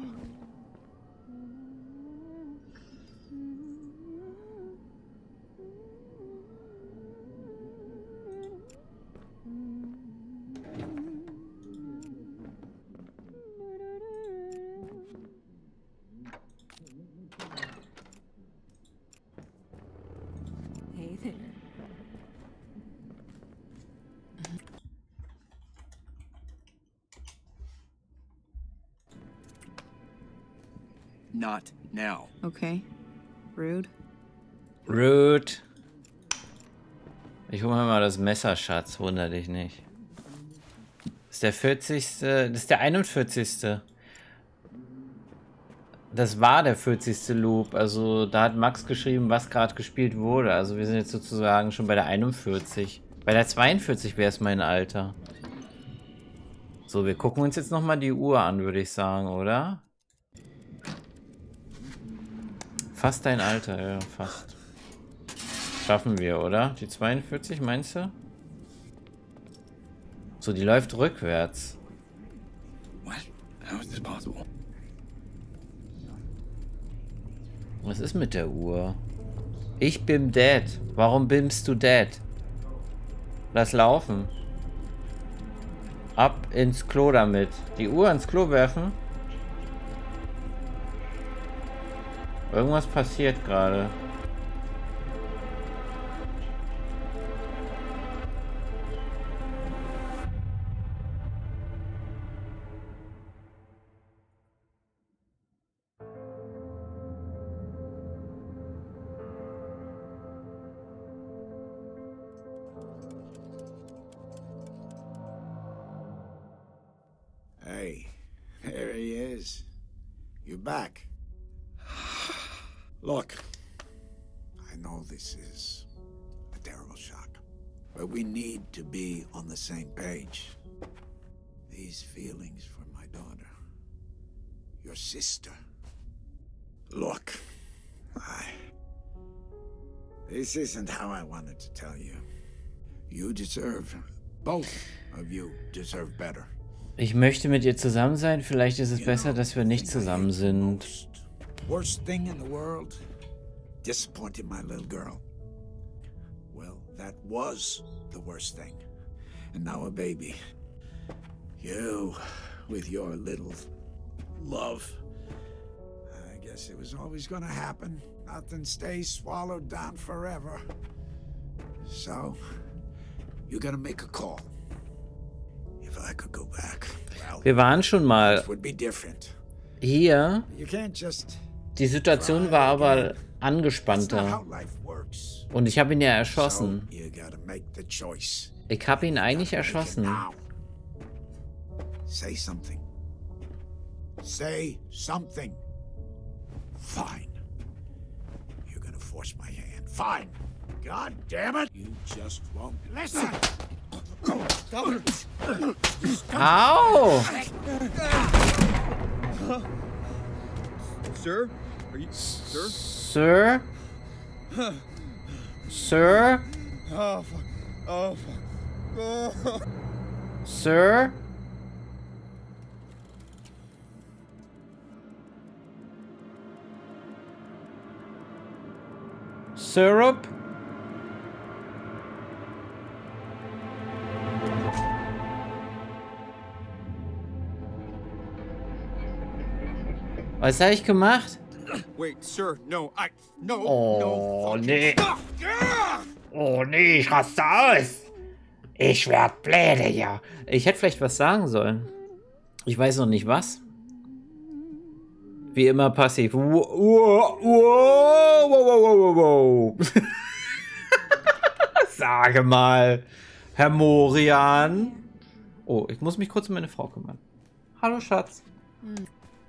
Hey there. Not now. Okay. Rude. Rude. Ich hole mir mal das Messer, Schatz. Wunder dich nicht. Das ist der vierzigste. Das ist der einundvierzigste. Das war der vierzigste Loop. Also da hat Max geschrieben, was gerade gespielt wurde. Also wir sind jetzt sozusagen schon bei der einundvierzig. Bei der zweiundvierzig wäre es mein Alter. So, wir gucken uns jetzt nochmal die Uhr an, würde ich sagen, oder? Fast dein Alter, ja, fast. Schaffen wir, oder? Die zweiundvierzig, meinst du? So, die läuft rückwärts. What? How is this possible? Was ist mit der Uhr? Ich bin dead. Warum bist du dead? Lass laufen. Ab ins Klo damit. Die Uhr ins Klo werfen? Irgendwas passiert gerade. Hey, there he is. You're back. Look, I know this is a terrible shock, but we need to be on the same page. These feelings for my daughter, your sister. Look, I... This isn't how I wanted to tell you. You deserve, both of you deserve better. Ich möchte mit ihr zusammen sein. Vielleicht ist es besser, dass wir nicht zusammen sind. Worst thing in the world? Disappointing my little girl. Well, that was the worst thing. And now a baby. You, with your little love. I guess it was always gonna happen. Nothing stays swallowed down forever. So, you're gonna make a call. If I could go back, well, wir waren schon mal hier. Die Situation war aber angespannter. Und ich habe ihn ja erschossen. Ich habe ihn eigentlich erschossen. Say something. Say something. Fine. You're gonna force my hand. Fine. God damn it! You just won't listen. Ow! Sir? Are you... Sir? Sir? Sir? Oh, fuck. Oh, fuck. Oh. Sir? Syrup? Was habe ich gemacht? Wait, sir, no, I, no, oh, no, nee. Oh, nee, ich raste aus. Ich werd bläde, ja. Ich hätte vielleicht was sagen sollen. Ich weiß noch nicht was. Wie immer passiv. Wow, wow, wow, wow, wow, wow. Sage mal, Herr Morian. Oh, ich muss mich kurz um meine Frau kümmern. Hallo, Schatz. Hm.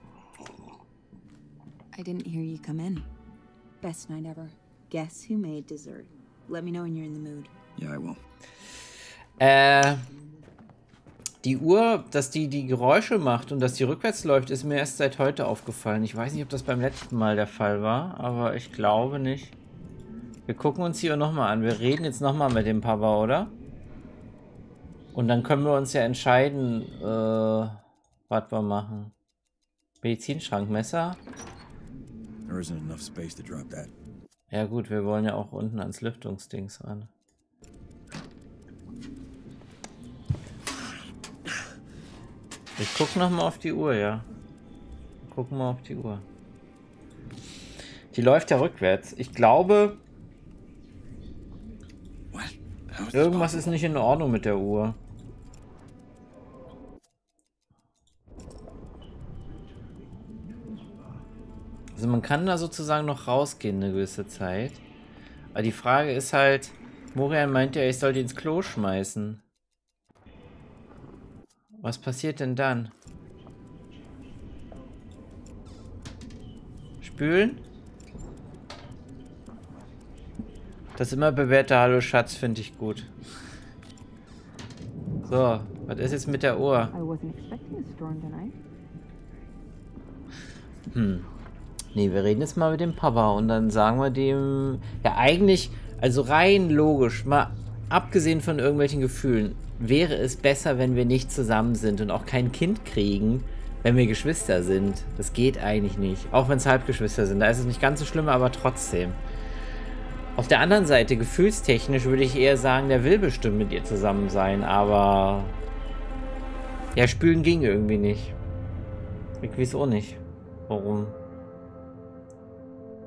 I didn't hear you come in. Best night ever. Guess who made dessert? Let me know when you're in the mood. Yeah, I will. Äh, die Uhr, dass die die Geräusche macht und dass die rückwärts läuft, ist mir erst seit heute aufgefallen. Ich weiß nicht, ob das beim letzten Mal der Fall war, aber ich glaube nicht. Wir gucken uns die Uhr nochmal an. Wir reden jetzt nochmal mit dem Papa, oder? Und dann können wir uns ja entscheiden, äh, was wir machen. Medizinschrankmesser. There isn't enough space to drop that. Ja gut, wir wollen ja auch unten ans Lüftungsdings ran. Ich guck noch mal auf die Uhr, ja. Gucken mal auf die Uhr. Die läuft ja rückwärts. Ich glaube, irgendwas ist nicht in Ordnung mit der Uhr. Also man kann da sozusagen noch rausgehen eine gewisse Zeit. Aber die Frage ist halt, Morian meint ja, ich soll die ins Klo schmeißen. Was passiert denn dann? Spülen? Das immer bewährte Hallo Schatz finde ich gut. So, was ist jetzt mit der Uhr? Hm. Nee, wir reden jetzt mal mit dem Papa und dann sagen wir dem... Ja, eigentlich, also rein logisch, mal abgesehen von irgendwelchen Gefühlen, wäre es besser, wenn wir nicht zusammen sind und auch kein Kind kriegen, wenn wir Geschwister sind. Das geht eigentlich nicht. Auch wenn es Halbgeschwister sind. Da ist es nicht ganz so schlimm, aber trotzdem. Auf der anderen Seite, gefühlstechnisch würde ich eher sagen, der will bestimmt mit ihr zusammen sein, aber... Ja, spülen ging irgendwie nicht. Ich weiß auch nicht, warum.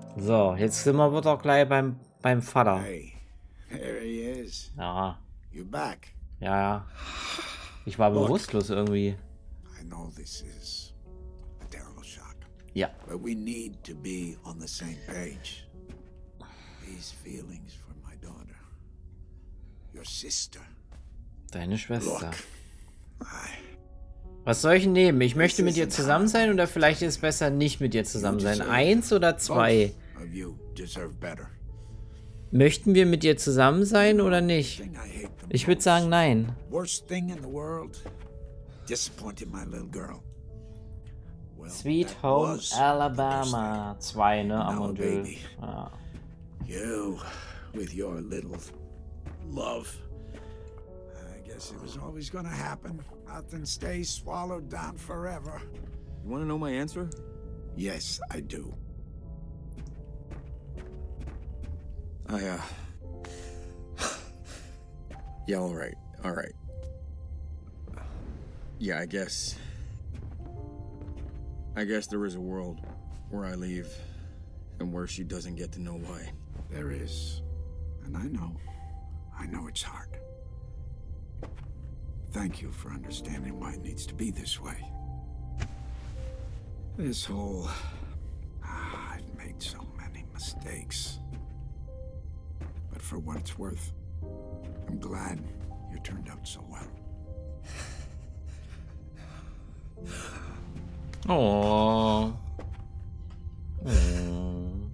So, jetzt sind wir doch gleich beim, beim Vater. Hey, there he is. Ja, You back? ja, ja. Ich war bewusstlos irgendwie. I know this is a terrible shock. Ja. But we need to be on the same page. These feelings for my daughter. Your sister. Deine Schwester. Look, I... Was soll ich nehmen? Ich möchte mit dir zusammen sein oder vielleicht ist es besser nicht mit dir zusammen sein. Eins oder zwei? Both of you deserve better. Möchten wir mit dir zusammen sein oder nicht? Ich würde sagen nein. Worst thing in the world. Disappointed my little girl. Well, Sweet that Home was Alabama. Zwei, ne? Now a Amundö. baby. Ja. You, with your little love. I guess it was always gonna happen. Nothing stays swallowed down forever. You want to know my answer? Yes, I do. I, uh... yeah, all right, all right. Yeah, I guess... I guess there is a world where I leave and where she doesn't get to know why. There is. And I know. I know it's hard. Thank you for understanding why it needs to be this way. This whole... Ah, I've made so many mistakes. But for what it's worth, I'm glad you turned out so well. Oh. Oh.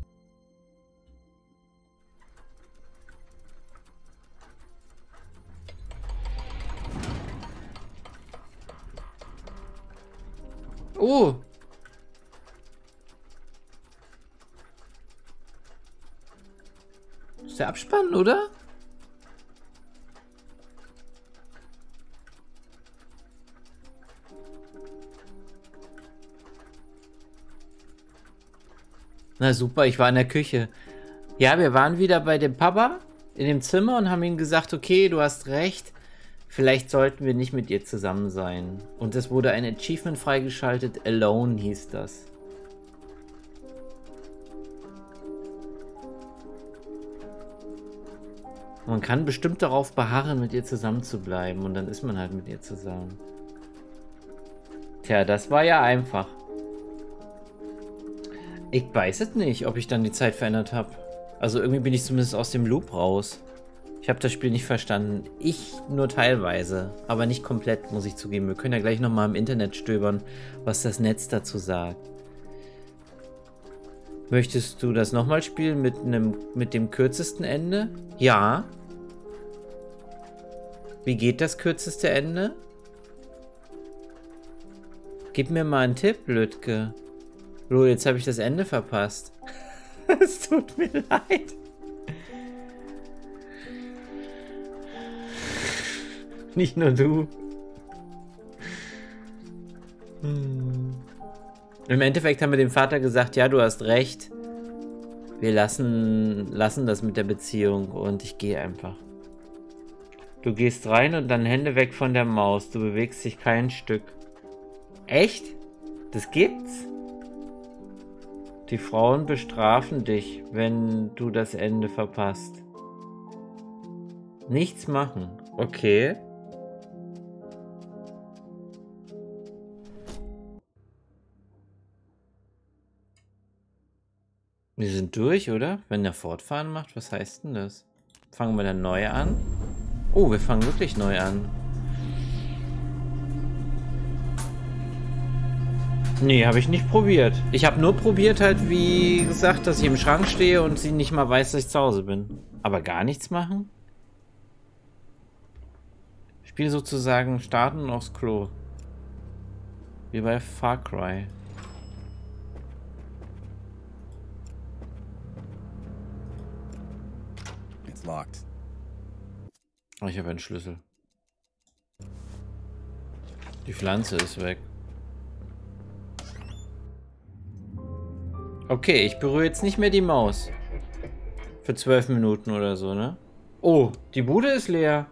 Oh. Ist der Abspann, oder? Na super, ich war in der Küche. Ja, wir waren wieder bei dem Papa in dem Zimmer und haben ihm gesagt, okay, du hast recht. Vielleicht sollten wir nicht mit ihr zusammen sein. Und es wurde ein Achievement freigeschaltet. Alone hieß das. Man kann bestimmt darauf beharren, mit ihr zusammen zu bleiben. Und dann ist man halt mit ihr zusammen. Tja, das war ja einfach. Ich weiß es nicht, ob ich dann die Zeit verändert habe. Also irgendwie bin ich zumindest aus dem Loop raus. Ich habe das Spiel nicht verstanden. Ich nur teilweise, aber nicht komplett, muss ich zugeben. Wir können ja gleich nochmal im Internet stöbern, was das Netz dazu sagt. Möchtest du das nochmal spielen mit, einem, mit dem kürzesten Ende? Ja. Wie geht das kürzeste Ende? Gib mir mal einen Tipp, Lütke. Lol, jetzt habe ich das Ende verpasst. Es tut mir leid. Nicht nur du. Hm. Im Endeffekt haben wir dem Vater gesagt, ja, du hast recht. Wir lassen, lassen das mit der Beziehung und ich gehe einfach. Du gehst rein und dann Hände weg von der Maus. Du bewegst dich kein Stück. Echt? Das gibt's? Die Frauen bestrafen dich, wenn du das Ende verpasst. Nichts machen. Okay. Wir sind durch, oder? Wenn der fortfahren macht, was heißt denn das? Fangen wir dann neu an? Oh, wir fangen wirklich neu an. Nee, habe ich nicht probiert. Ich habe nur probiert halt, wie gesagt, dass ich im Schrank stehe und sie nicht mal weiß, dass ich zu Hause bin. Aber gar nichts machen? Spiel sozusagen starten und aufs Klo. Wie bei Far Cry. It's locked. Oh, ich habe einen Schlüssel. Die Pflanze ist weg. Okay, ich berühre jetzt nicht mehr die Maus. Für zwölf Minuten oder so, ne? Oh, die Bude ist leer.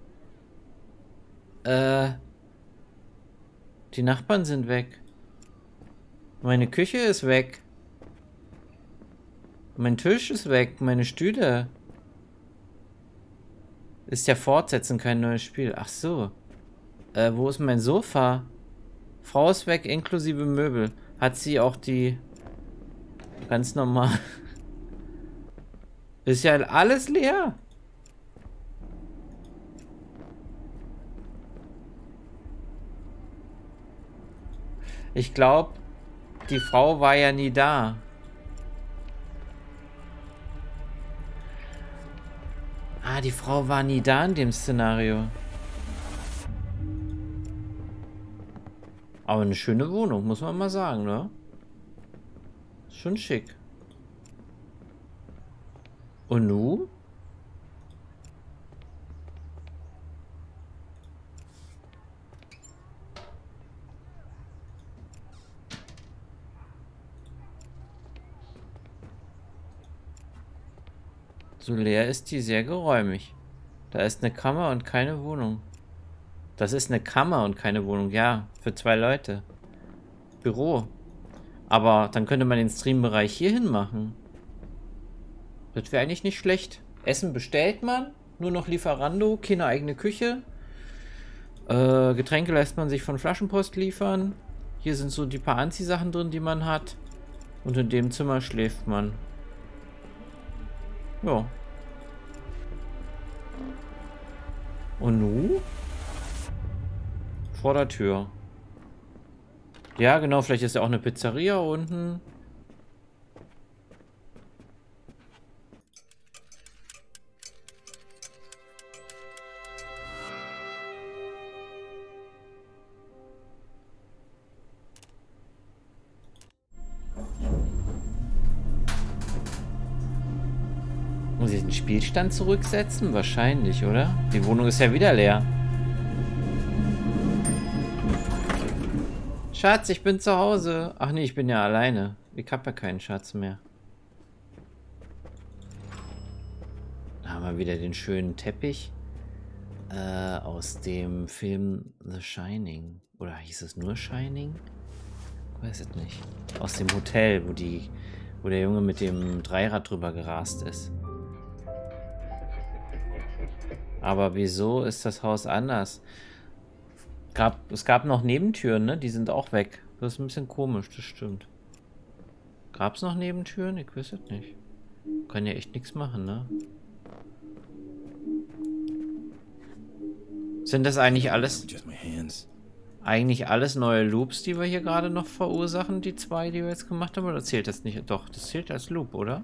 Äh. Die Nachbarn sind weg. Meine Küche ist weg. Mein Tisch ist weg, meine Stühle. Ist ja fortsetzen, kein neues Spiel. Ach so. Äh, wo ist mein Sofa? Frau ist weg, inklusive Möbel. Hat sie auch die... Ganz normal. Ist ja alles leer. Ich glaube, die Frau war ja nie da. Ah, die Frau war nie da in dem Szenario. Aber eine schöne Wohnung, muss man mal sagen, ne? Schon schick. Und nu? So leer ist die, sehr geräumig. Da ist eine Kammer und keine Wohnung. Das ist eine Kammer und keine Wohnung, ja, für zwei Leute. Büro. Aber dann könnte man den Streambereich hier hin machen. Das wäre eigentlich nicht schlecht. Essen bestellt man, nur noch Lieferando, keine eigene Küche. Äh, Getränke lässt man sich von Flaschenpost liefern. Hier sind so die paar Anziehsachen drin, die man hat. Und in dem Zimmer schläft man. Ja. Und nu? Vor der Tür. Ja, genau, vielleicht ist ja auch eine Pizzeria unten. Muss ich den Spielstand zurücksetzen? Wahrscheinlich, oder? Die Wohnung ist ja wieder leer. Schatz, ich bin zu Hause. Ach nee, ich bin ja alleine. Ich habe ja keinen Schatz mehr. Da haben wir wieder den schönen Teppich äh, aus dem Film The Shining. Oder hieß es nur Shining? Ich weiß es nicht. Aus dem Hotel, wo die, wo der Junge mit dem Dreirad drüber gerast ist. Aber wieso ist das Haus anders? Gab, es gab noch Nebentüren, ne? Die sind auch weg. Das ist ein bisschen komisch, das stimmt. Gab es noch Nebentüren? Ich weiß es nicht. Kann ja echt nichts machen, ne? Sind das eigentlich alles... Eigentlich alles neue Loops, die wir hier gerade noch verursachen? Die zwei, die wir jetzt gemacht haben? Oder zählt das nicht? Doch, das zählt als Loop, oder?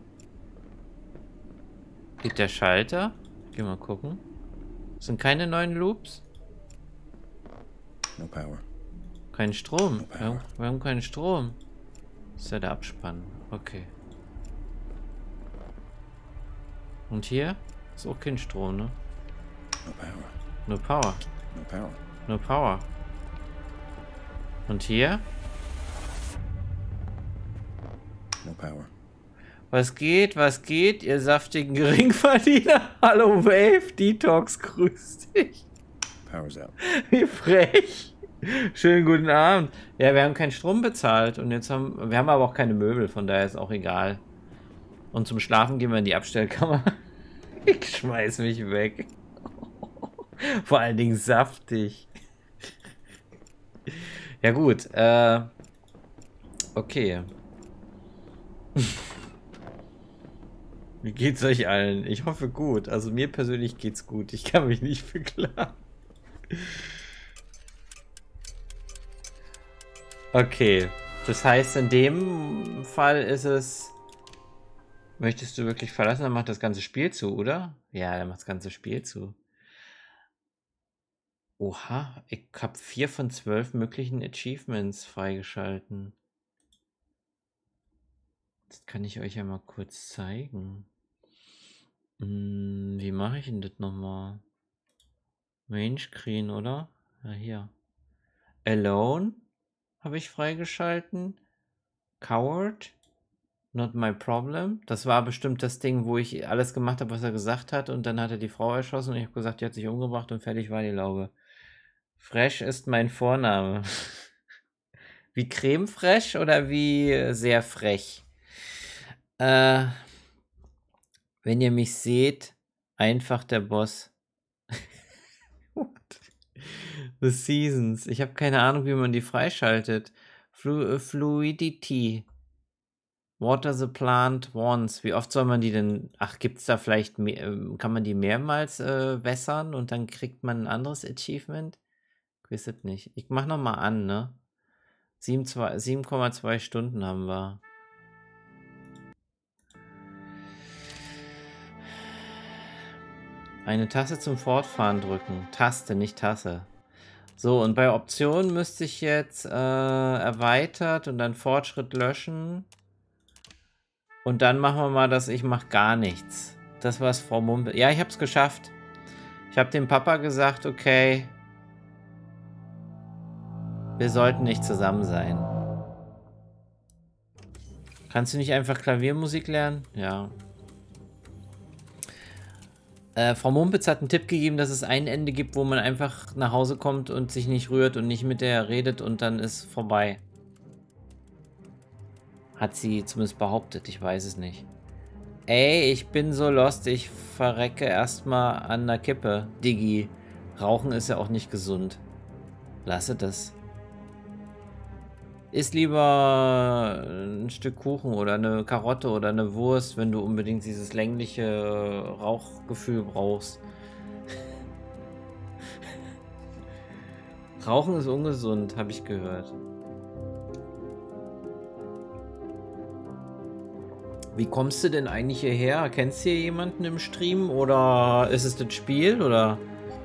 Geht der Schalter? Geh mal gucken. Sind keine neuen Loops? No power. Kein Strom. No wir, haben, wir haben keinen Strom. Das ist ja der Abspann. Okay. Und hier ist auch kein Strom, ne? No power. No power. No power. No power. Und hier? No power. Was geht? Was geht, ihr saftigen Geringverdiener? Hallo Wave, Detox, grüß dich. Power's out. Wie frech. Schönen guten Abend. Ja, wir haben keinen Strom bezahlt und jetzt haben wir haben aber auch keine Möbel, von daher ist auch egal. Und zum Schlafen gehen wir in die Abstellkammer. Ich schmeiß mich weg. Vor allen Dingen saftig. Ja gut, äh okay. Wie geht's euch allen? Ich hoffe gut. Also mir persönlich geht's gut. Ich kann mich nicht beklagen. Okay. Das heißt, in dem Fall ist es... Möchtest du wirklich verlassen? Dann macht das ganze Spiel zu, oder? Ja, dann macht das ganze Spiel zu. Oha, ich habe vier von zwölf möglichen Achievements freigeschalten. Das kann ich euch ja mal kurz zeigen. Hm, wie mache ich denn das nochmal? Main Screen, oder? Ja, hier. Alone habe ich freigeschalten. Coward. Not my problem. Das war bestimmt das Ding, wo ich alles gemacht habe, was er gesagt hat. Und dann hat er die Frau erschossen und ich habe gesagt, die hat sich umgebracht und fertig war die Laube. Fresh ist mein Vorname. Wie Creme fraiche oder wie sehr frech? Äh, Wenn ihr mich seht, einfach der Boss. What? The Seasons. Ich habe keine Ahnung, wie man die freischaltet. Flu Fluidity. Water the plant once. Wie oft soll man die denn... Ach, gibt es da vielleicht... Mehr, kann man die mehrmals äh, wässern und dann kriegt man ein anderes Achievement? Ich weiß es nicht. Ich mach noch mal an, ne? sieben Komma zwei Stunden haben wir. Eine Taste zum Fortfahren drücken. Taste, nicht Tasse. So, und bei Optionen müsste ich jetzt äh, erweitert und dann Fortschritt löschen. Und dann machen wir mal das, ich mache gar nichts. Das war's, Frau Mumpe. Ja, ich habe es geschafft. Ich habe dem Papa gesagt, okay, wir sollten nicht zusammen sein. Kannst du nicht einfach Klaviermusik lernen? Ja. Äh, Frau Mumpitz hat einen Tipp gegeben, dass es ein Ende gibt, wo man einfach nach Hause kommt und sich nicht rührt und nicht mit der redet und dann ist vorbei. Hat sie zumindest behauptet, ich weiß es nicht. Ey, ich bin so lost, ich verrecke erstmal an der Kippe. Diggi, Rauchen ist ja auch nicht gesund. Lasse das. Iss lieber ein Stück Kuchen oder eine Karotte oder eine Wurst, wenn du unbedingt dieses längliche Rauchgefühl brauchst. Rauchen ist ungesund, habe ich gehört. Wie kommst du denn eigentlich hierher? Kennst du hier jemanden im Stream oder ist es das Spiel oder...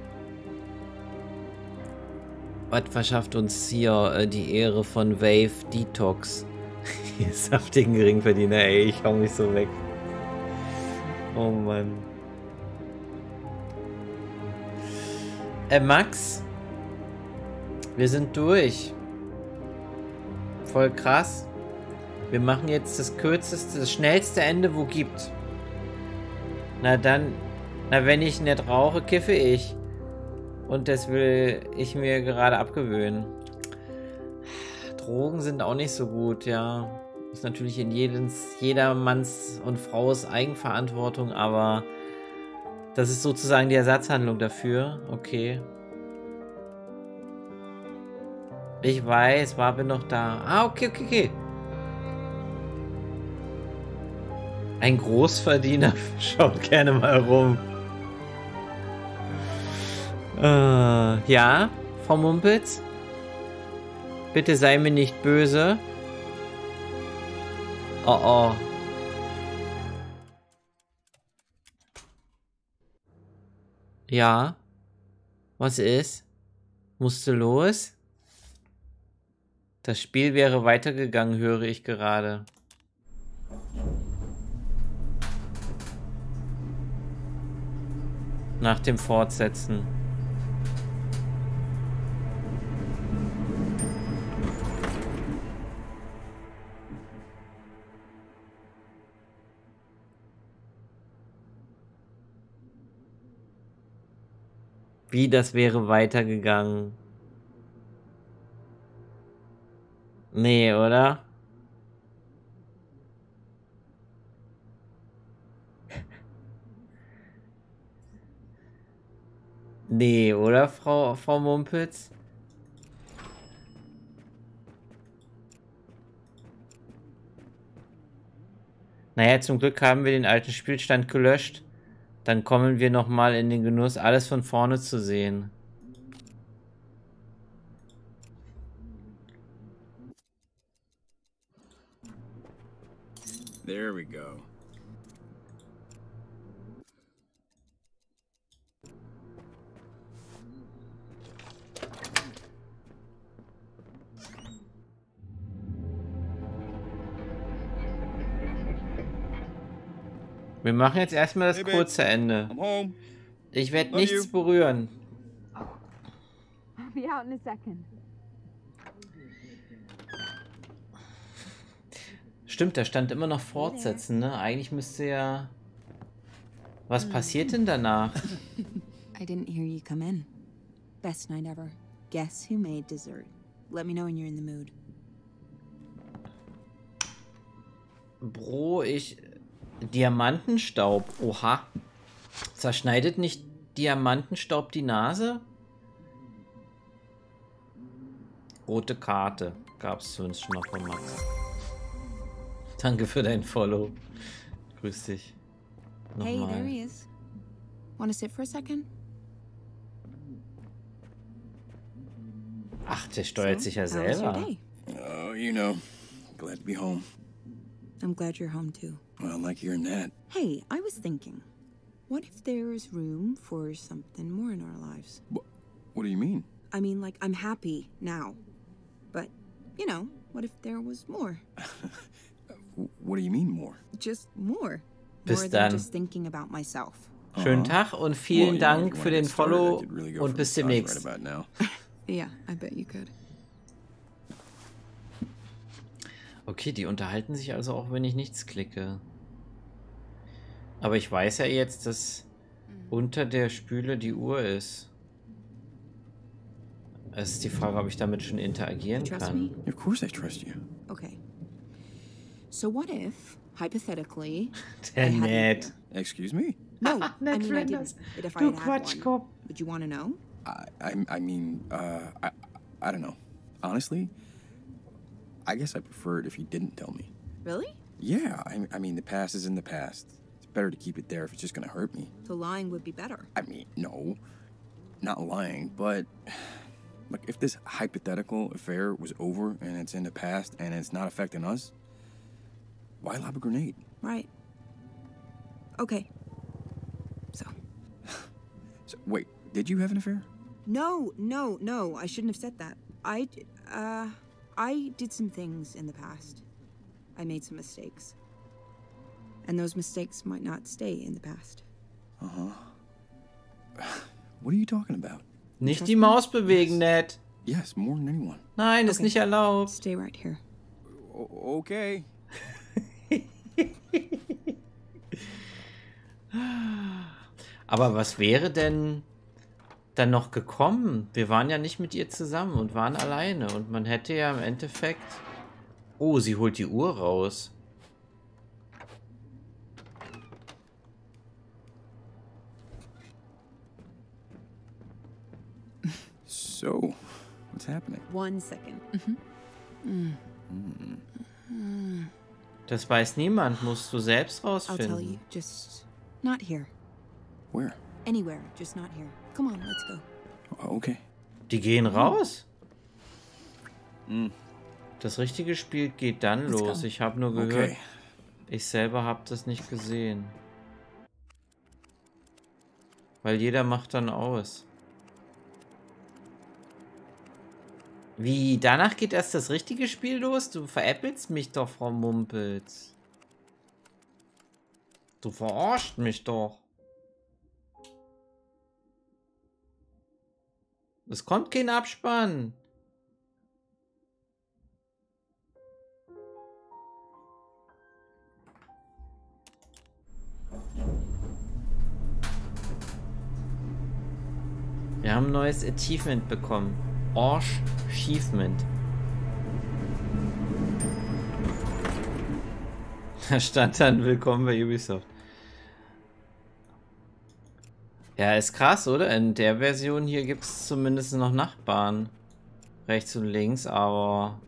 Was verschafft uns hier äh, die Ehre von Wave Detox? Ihr saftigen Geringverdiener, ey, ich hau mich so weg. Oh Mann. Äh, Max? Wir sind durch. Voll krass. Wir machen jetzt das kürzeste, das schnellste Ende, wo gibt. Na dann, na wenn ich nicht rauche, kiffe ich. Und das will ich mir gerade abgewöhnen. Drogen sind auch nicht so gut, ja. Ist natürlich in jedens, jedermanns und Frau's Eigenverantwortung, aber das ist sozusagen die Ersatzhandlung dafür. Okay. Ich weiß, war bin noch da. Ah, okay, okay, okay. Ein Großverdiener schaut gerne mal rum. Uh, ja, Frau Mumpitz? Bitte sei mir nicht böse. Oh oh. Ja. Was ist? Musst du los? Das Spiel wäre weitergegangen, höre ich gerade. Nach dem Fortsetzen. Wie, das wäre weitergegangen? Nee, oder? Nee, oder, Frau, Frau Mumpitz? Naja, zum Glück haben wir den alten Spielstand gelöscht. Dann kommen wir nochmal in den Genuss, alles von vorne zu sehen. There we go. Wir machen jetzt erstmal das Hey, kurze Ende. I'm home. Ich werde Love nichts you. berühren. I'll be out in a second. Stimmt, da stand immer noch fortsetzen, ne? Eigentlich müsste ja... Was passiert denn danach? I didn't hear you come in. Best night ever. Guess who made dessert? Let me know when you're in the mood. Bro, ich... Diamantenstaub. Oha. Zerschneidet nicht Diamantenstaub die Nase? Rote Karte. Gab es zumindest schon mal von Max. Danke für dein Follow. Grüß dich. Hey, Nochmal. there he is. Want to sit for a second? Ach, der steuert sich ja How was your selber. day? Oh, you know. Glad to be home. I'm glad you're home too. Well, I like hearing that. Hey, I was thinking, what if there is room for something more in our lives? What, what do you mean? I mean, like, I'm happy now. But, you know, what if there was more? What do you mean more? Just more. Bis More dann. than just thinking about myself. Schönen Tag und vielen Well, you know, Dank if you für wanna den get started, I Follow could really go und for bis a massage demnächst. Right about now. Yeah, I bet you could. Okay, die unterhalten sich also auch, wenn ich nichts klicke. Aber ich weiß ja jetzt, dass unter der Spüle die Uhr ist. Es ist die Frage, ob ich damit schon interagieren You trust kann. me? Of course I trust you. Okay. So what if, hypothetically, Der I had an nett. affair? Excuse me? No, Ned I mean I Flanders. didn't. But if I Du had had one, Quatschkopf. would you want to know? I, I, I mean, uh, I, I don't know. Honestly, I guess I prefer it if you didn't tell me. Really? Yeah, I, I mean, the past is in the past. It's better to keep it there if it's just gonna hurt me. So lying would be better. I mean, no, not lying, but look, if this hypothetical affair was over and it's in the past and it's not affecting us, why lob a grenade? Right. Okay. So. So, wait, did you have an affair? No, no, no. I shouldn't have said that. I, d- uh, I did some things in the past. I made some mistakes. And those mistakes might not stay in the past. Uh-huh. What are you talking about? Nicht die Maus bewegen, Ned. Yes, more than anyone. Nein, ist Okay. nicht erlaubt. Stay right here. O- okay. Aber was wäre denn dann noch gekommen? Wir waren ja nicht mit ihr zusammen und waren alleine. Und man hätte ja im Endeffekt... Oh, sie holt die Uhr raus. So, what's happening? One second. Das weiß niemand. Musst du selbst I'll tell you. rausfinden. Just not here. Where? Anywhere. Just not here. Come on, let's go. Oh, okay. Die gehen raus. Mm. Das richtige Spiel geht dann Let's los. go. Ich habe nur gehört, Okay. ich selber habe das nicht gesehen. Weil jeder macht dann aus. Wie, danach geht erst das richtige Spiel los? Du veräppelst mich doch, Frau Mumpels. Du verarscht mich doch. Es kommt kein Abspann. Wir haben ein neues Achievement bekommen. Orsch Achievement. Da stand dann Willkommen bei Ubisoft. Ja, ist krass, oder? In der Version hier gibt es zumindest noch Nachbarn. Rechts und links, aber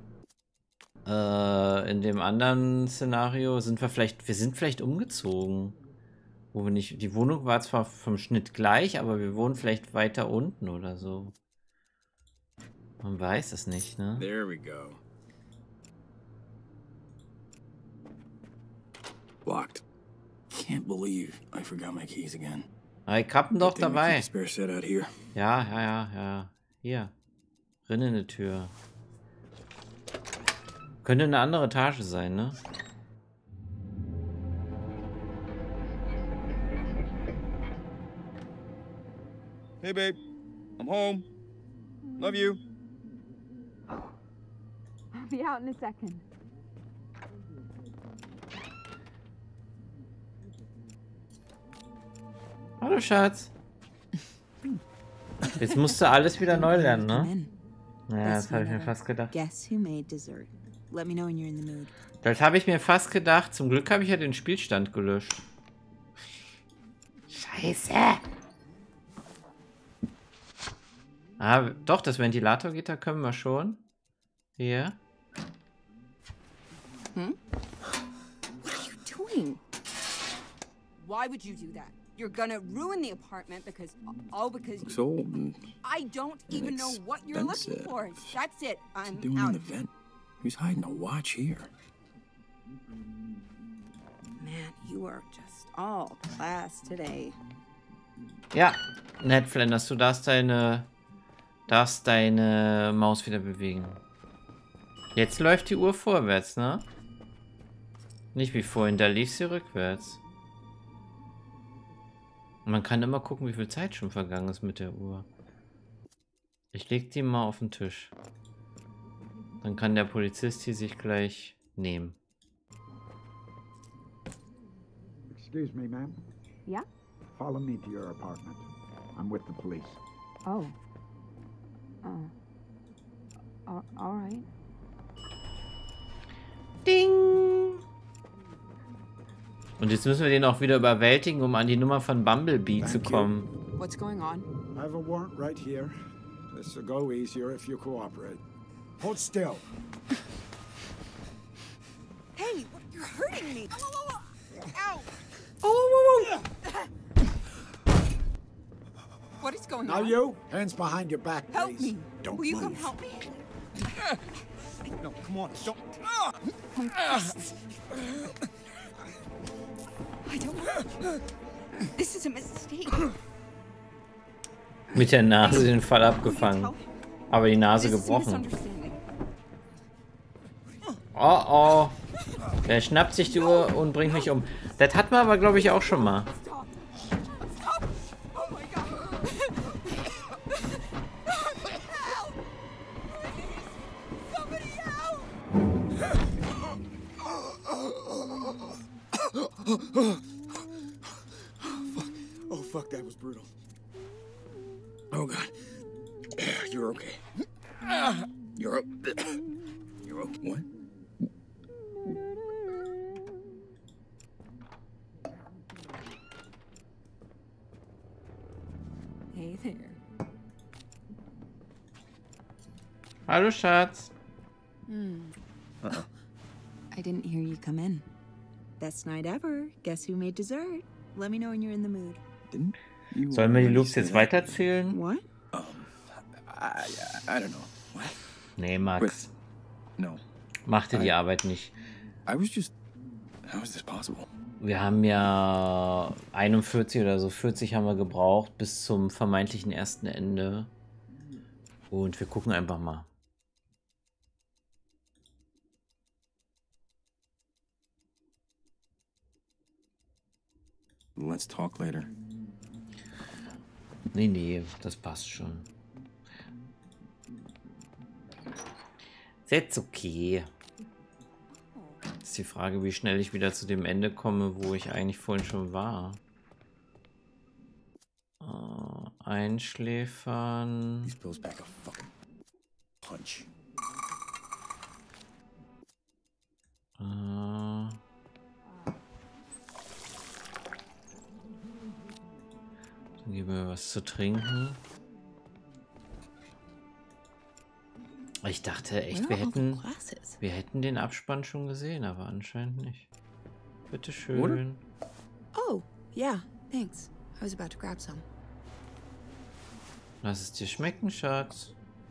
äh, in dem anderen Szenario sind wir vielleicht, wir sind vielleicht umgezogen. Wo wir nicht, die Wohnung war zwar vom Schnitt gleich, aber wir wohnen vielleicht weiter unten oder so. Man weiß es nicht, ne? There we go. Locked. Can't believe I forgot my keys again. Aber ich hab ihn doch Good thing we keep dabei. a spare set out here. Ja, ja, ja, ja. Hier. Drin in der Tür. Könnte eine andere Etage sein, ne? Hey, babe. I'm home. Love you. I'll be out in a second. Hallo, Schatz. Jetzt musst du alles wieder neu lernen, Come ne? in. Ja, das habe ich mir fast gedacht. Guess who made dessert? Let me know when you're in the mood. Das habe ich mir fast gedacht. Zum Glück habe ich ja den Spielstand gelöscht. Scheiße. Ah, doch, das Ventilatorgitter können wir schon. Hier. Hmm? What are you doing? Why would you do that? You're gonna ruin the apartment because all because Looks old and I don't even know what you're looking expensive. for. That's it. I'm doing out. an event. Who's hiding a watch here? Man, you are just all class today. Ja, Ned Flanders, du darfst deine, darfst deine Maus wieder bewegen. Jetzt läuft die Uhr vorwärts, ne? Nicht wie vorhin, da lief sie rückwärts. Und man kann immer gucken, wie viel Zeit schon vergangen ist mit der Uhr. Ich leg die mal auf den Tisch. Dann kann der Polizist hier sich gleich nehmen. Excuse me, ma'am. Yeah? Follow me to your apartment. I'm with the police. Oh. Uh. All, all right. Ding! Und jetzt müssen wir den auch wieder überwältigen, um an die Nummer von Bumblebee Thank zu you. kommen. What's going on? I have a warrant right here. This will go easier if you cooperate. Hold still. Hey, you're hurting me. Ow! Oh, What is going Now on? you, hands behind your back, please. Help me. Don't Will you move. come help me? No, come on, don't. My wrists. I don't. This is a mistake. Mit der Nase den Fall abgefangen. Aber die Nase This is a gebrochen. misunderstanding. Oh oh. Der schnappt sich die Uhr und bringt mich um. Das hatten wir aber, glaube ich, auch schon mal. Stop. Stop. Oh my God. Help. Somebody help. Oh, fuck, that was brutal. Oh, God. You're okay. You're okay. You're okay. What? Hey there. Hallo, Schatz. I didn't hear you come in. Best night ever. Guess who made dessert? Let me know when you're in the mood. Didn't you Sollen wir die already Loops say jetzt that? weiterzählen? What? I, I, I don't know. What? Nee, Max. No. Mach dir die Arbeit nicht. I was just... How is this possible? Wir haben ja einundvierzig oder so, vierzig haben wir gebraucht bis zum vermeintlichen ersten Ende. Und wir gucken einfach mal. Let's talk later. Nee, nee, das passt schon. Ist okay. Ist die Frage, wie schnell ich wieder zu dem Ende komme, wo ich eigentlich vorhin schon war. Äh, einschläfern. These pills pack a fucking punch. Äh, dann geben wir was zu trinken. Ich dachte echt, wir hätten, wir hätten den Abspann schon gesehen, aber anscheinend nicht. Bitte schön. Oh, yeah, thanks. I was about to grab some. Lass es dir schmecken, Schatz.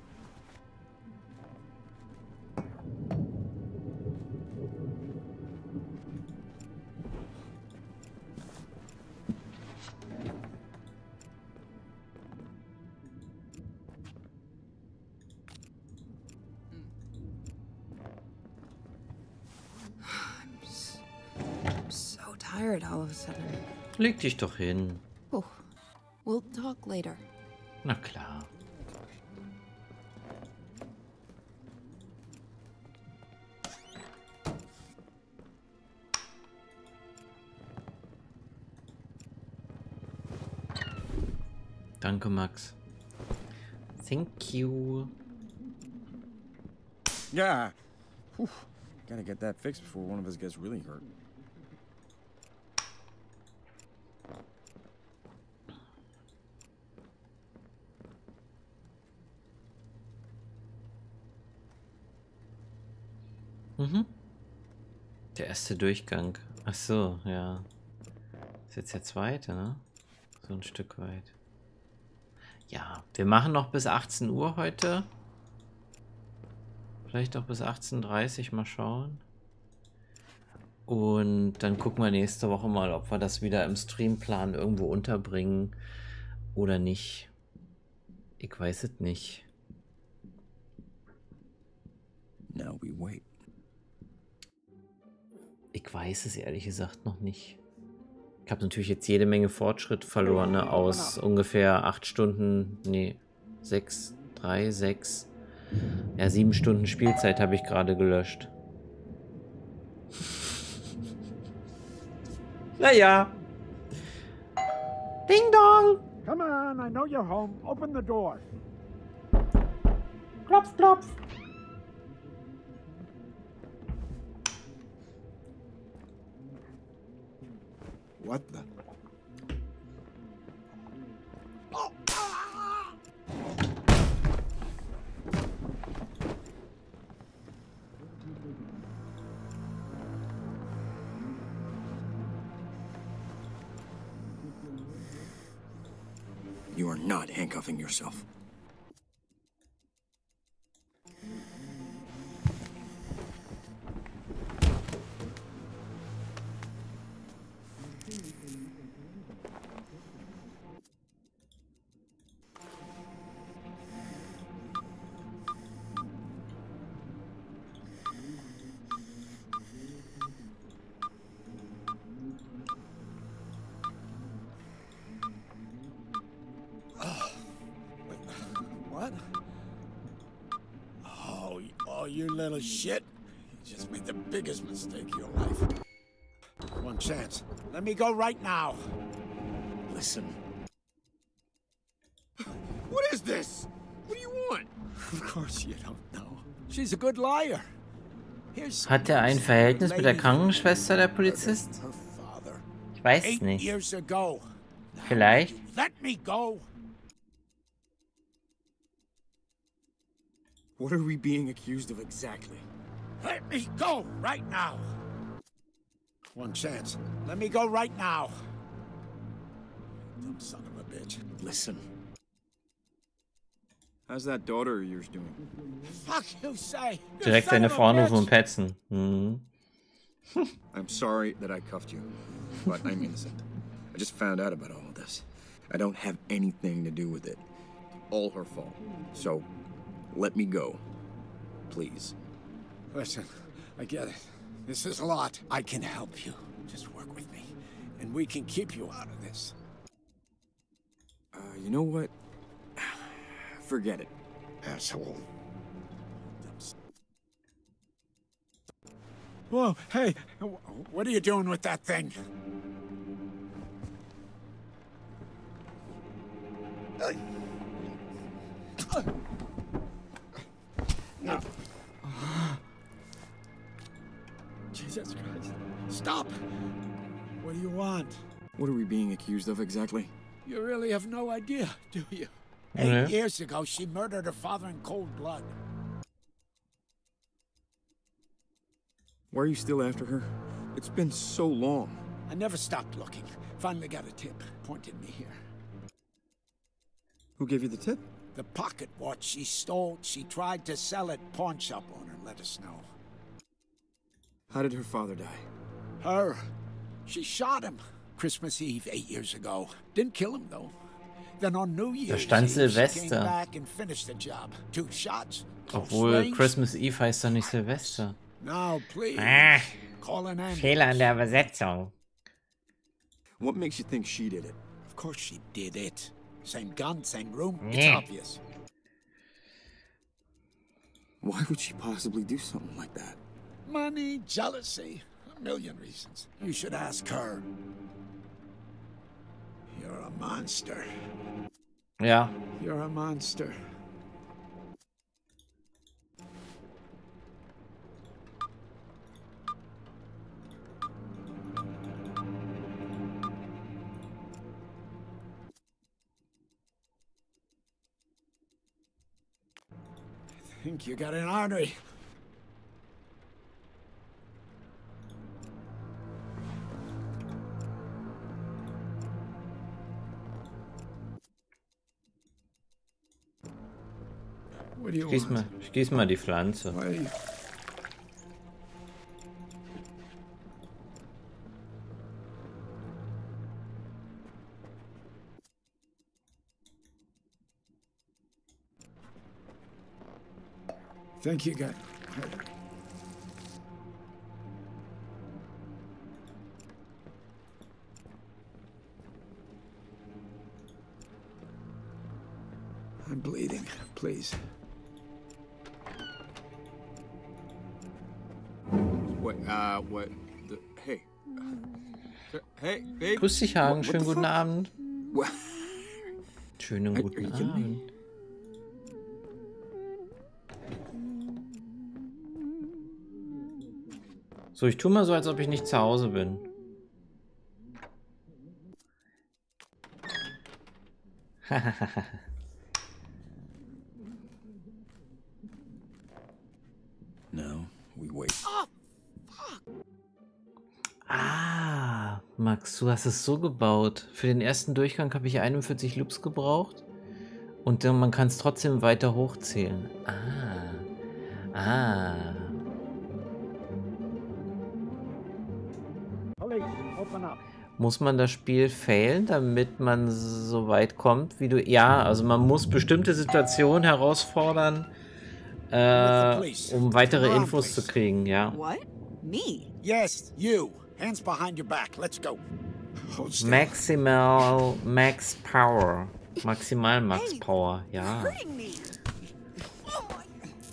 I'm so tired all of a sudden. Leg dich doch hin. Oh, we'll talk later. Na klar. Danke, Max. Thank you. Yeah. Whew. Gotta get that fixed before one of us gets really hurt. Mhm. Der erste Durchgang. Ach so, ja. Ist jetzt der zweite, ne? So ein Stück weit. Ja, wir machen noch bis achtzehn Uhr heute. Vielleicht auch bis achtzehn Uhr dreißig, mal schauen. Und dann gucken wir nächste Woche mal, ob wir das wieder im Streamplan irgendwo unterbringen oder nicht. Ich weiß es nicht. Now we wait. Ich weiß es ehrlich gesagt noch nicht. Ich habe natürlich jetzt jede Menge Fortschritt verloren, ne? Aus ungefähr acht Stunden, nee, sechs, drei, sechs, ja, sieben Stunden Spielzeit habe ich gerade gelöscht. Naja. Ding dong. Come on, I know you're home. Open the door. Klopf, klopf. What the? Oh. You are not handcuffing yourself. What? Oh, oh, you little shit. You just made the biggest mistake of your life. One chance. Let me go right now. Listen. What is this? What do you want? Of course you don't know. She's a good liar. Here's Hat er ein Verhältnis mit der Krankenschwester, der Polizist? her father. Ich weiß es Eight nicht. years ago. Vielleicht. Let me go. What are we being accused of exactly? Let me go right now. One chance. Let me go right now. Dumb son of a bitch. Listen. How's that daughter of yours doing? Fuck you say. You Direkt son seine of a Frau anrufen und bitch. petzen. Mhm. I'm sorry that I cuffed you, but I'm innocent. I just found out about all of this. I don't have anything to do with it. All her fault. So, let me go. Please. Listen, I get it. This is a lot. I can help you. Just work with me, and we can keep you out of this. Uh, you know what? Forget it. Asshole. Whoa, hey, wh- what are you doing with that thing? No. Jesus Christ. Stop! What do you want? What are we being accused of exactly? You really have no idea, do you? Yeah. Eight years ago, she murdered her father in cold blood. Why are you still after her? It's been so long. I never stopped looking. Finally got a tip. Pointed me here. Who gave you the tip? The pocket watch she stole, she tried to sell at pawn shop owner let us know. How did her father die? Her. She shot him. Christmas Eve eight years ago. Didn't kill him though. Then on New Year's stand Eve, she came Silvester. back and finished the job. Two shots. Close Obwohl range. Christmas Eve heißt doch nicht Silvester. Now, please. Ah, Call an ambulance. Fehler in der Übersetzung. What makes you think she did it? Of course she did it. Same gun, same room. It's Yeah. obvious. Why would she possibly do something like that? Money, jealousy, a million reasons. You should ask her. You're a monster. Ja. You're a monster. think you got an artery. What do you Gieß want? mal, ich gieß mal die Pflanze. Why? Think you got... I'm bleeding. Please. What, uh, what? The, hey. Uh, hey, babe. Grüß dich, Hagen. What- what Schönen the guten fuck? Abend. What? Schönen Are- guten are you kidding me? Abend. So, ich tue mal so, als ob ich nicht zu Hause bin. No, we wait. Ah, Max, du hast es so gebaut. Für den ersten Durchgang habe ich einundvierzig Loops gebraucht. Und dann, man kann es trotzdem weiter hochzählen. Ah. Ah. Muss man das Spiel failen, damit man so weit kommt, wie du... Ja, also man muss bestimmte Situationen herausfordern, äh, um weitere Infos zu kriegen, ja. What? Me? Yes, you. Hands behind your back. Let's go. Hold still. Maximal Max Power. Maximal Max Hey, Power, ja. Hurting me. Oh my.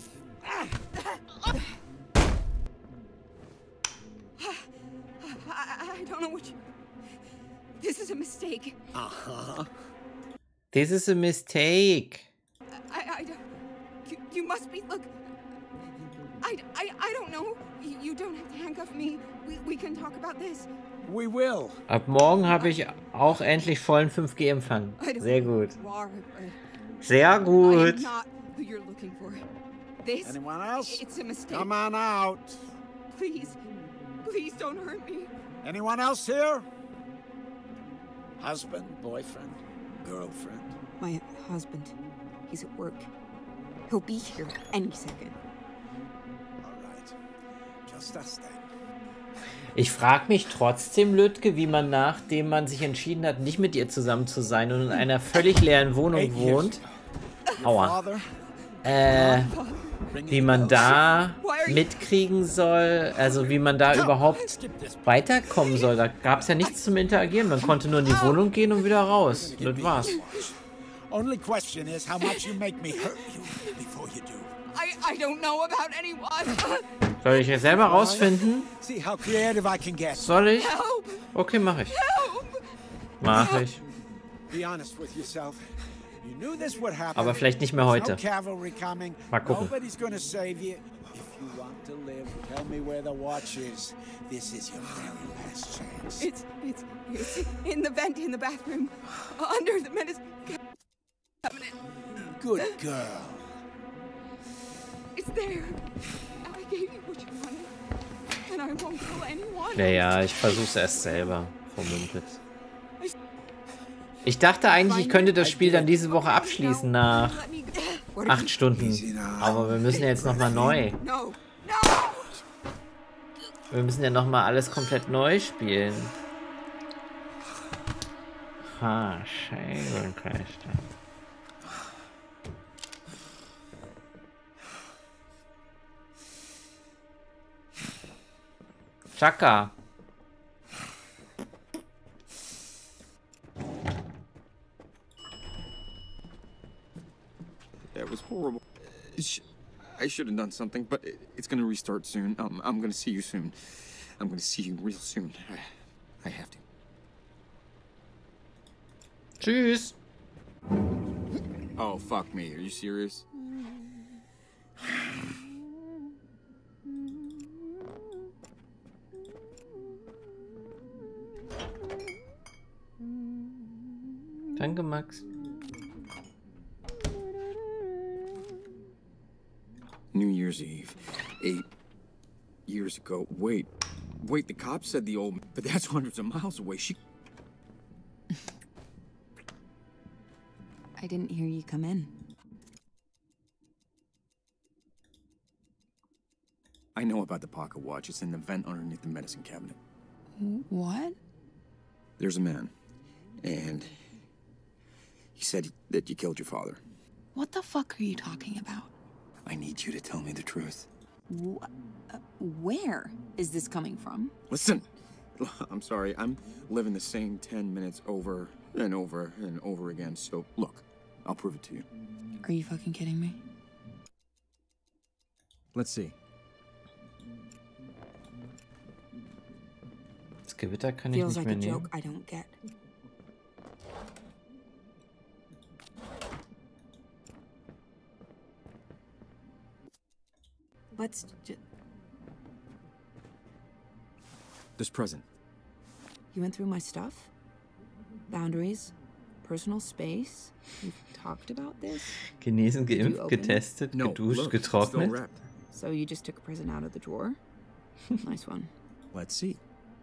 I, I don't know what you... This is a mistake. Uh-huh. This is a mistake. I, I don't... You, you must be... Look... I, I, I don't know. You, you don't have to handcuff me. We, we can talk about this. We will. Ab morgen habe ich auch endlich vollen fünf G Empfang. I don't Sehr know gut. who you are, but Sehr I gut. am not who you're looking for. This... Anyone else? It's a mistake. Come on out. Please. Please don't hurt me. Anyone else here? Husband, boyfriend, girlfriend? My husband. He's at work. He'll be here any second. All right. Just us then. Ich frage mich trotzdem, Lütke, wie man, nachdem man sich entschieden hat, nicht mit ihr zusammen zu sein und in einer völlig leeren Wohnung wohnt, aua, Father? äh, wie man da mitkriegen soll, also wie man da überhaupt weiterkommen soll. Da gab es ja nichts zum Interagieren. Man konnte nur in die Wohnung gehen und wieder raus. Und das war's. Only question is how much you make me hurt you before you do. I, I don't know about anyone. Soll ich jetzt selber rausfinden? See how creative I can get. Soll ich? Help! Okay, mach ich. Help! Mach ich. Be honest with yourself. You knew this would happen. Aber vielleicht nicht mehr heute. No cavalry coming. Mal gucken. Nobody's gonna save you. If you want to live, tell me where the watch is. This is your very last chance. It's, it's, it's in the vent in the bathroom. Under the medicine cabinet. Good girl. It's there. I gave you what you wanted. And I won't tell anyone. Ja, ja, ich versuch's erst selber. Frau Mumpitz. Ich dachte eigentlich, ich könnte das Spiel dann diese Woche abschließen nach Let me go. acht Stunden. Aber wir müssen ja jetzt nochmal neu. No, no! Wir müssen ja nochmal alles komplett neu spielen. Ha, Scheibenkleister. Chaka. That was horrible. Sh- I should have done something, but it, it's gonna restart soon. Um, I'm gonna see you soon. I'm gonna see you real soon. I, I have to. Tschüss. Oh, fuck me. Are you serious? Danke, Max. Year's Eve. Eight years ago. Wait. Wait, the cops said the old... But that's hundreds of miles away. She... I didn't hear you come in. I know about the pocket watch. It's in the vent underneath the medicine cabinet. What? There's a man, and he said that you killed your father. What the fuck are you talking about? I need you to tell me the truth. Wh uh, where is this coming from? Listen, I'm sorry. I'm living the same ten minutes over and over and over again. So, look, I'll prove it to you. Are you fucking kidding me? Let's see. Das Gewitter kann ich Feels nicht like mehr a nehmen. joke I don't get. Let's just... This present. You went through my stuff? Boundaries? Personal space? We've talked about this? Genesen, Did you geimpft, open it? getestet, No, geduscht, look, it's still getrocknet. wrapped. So you just took a present out of the drawer? Nice one. Let's see.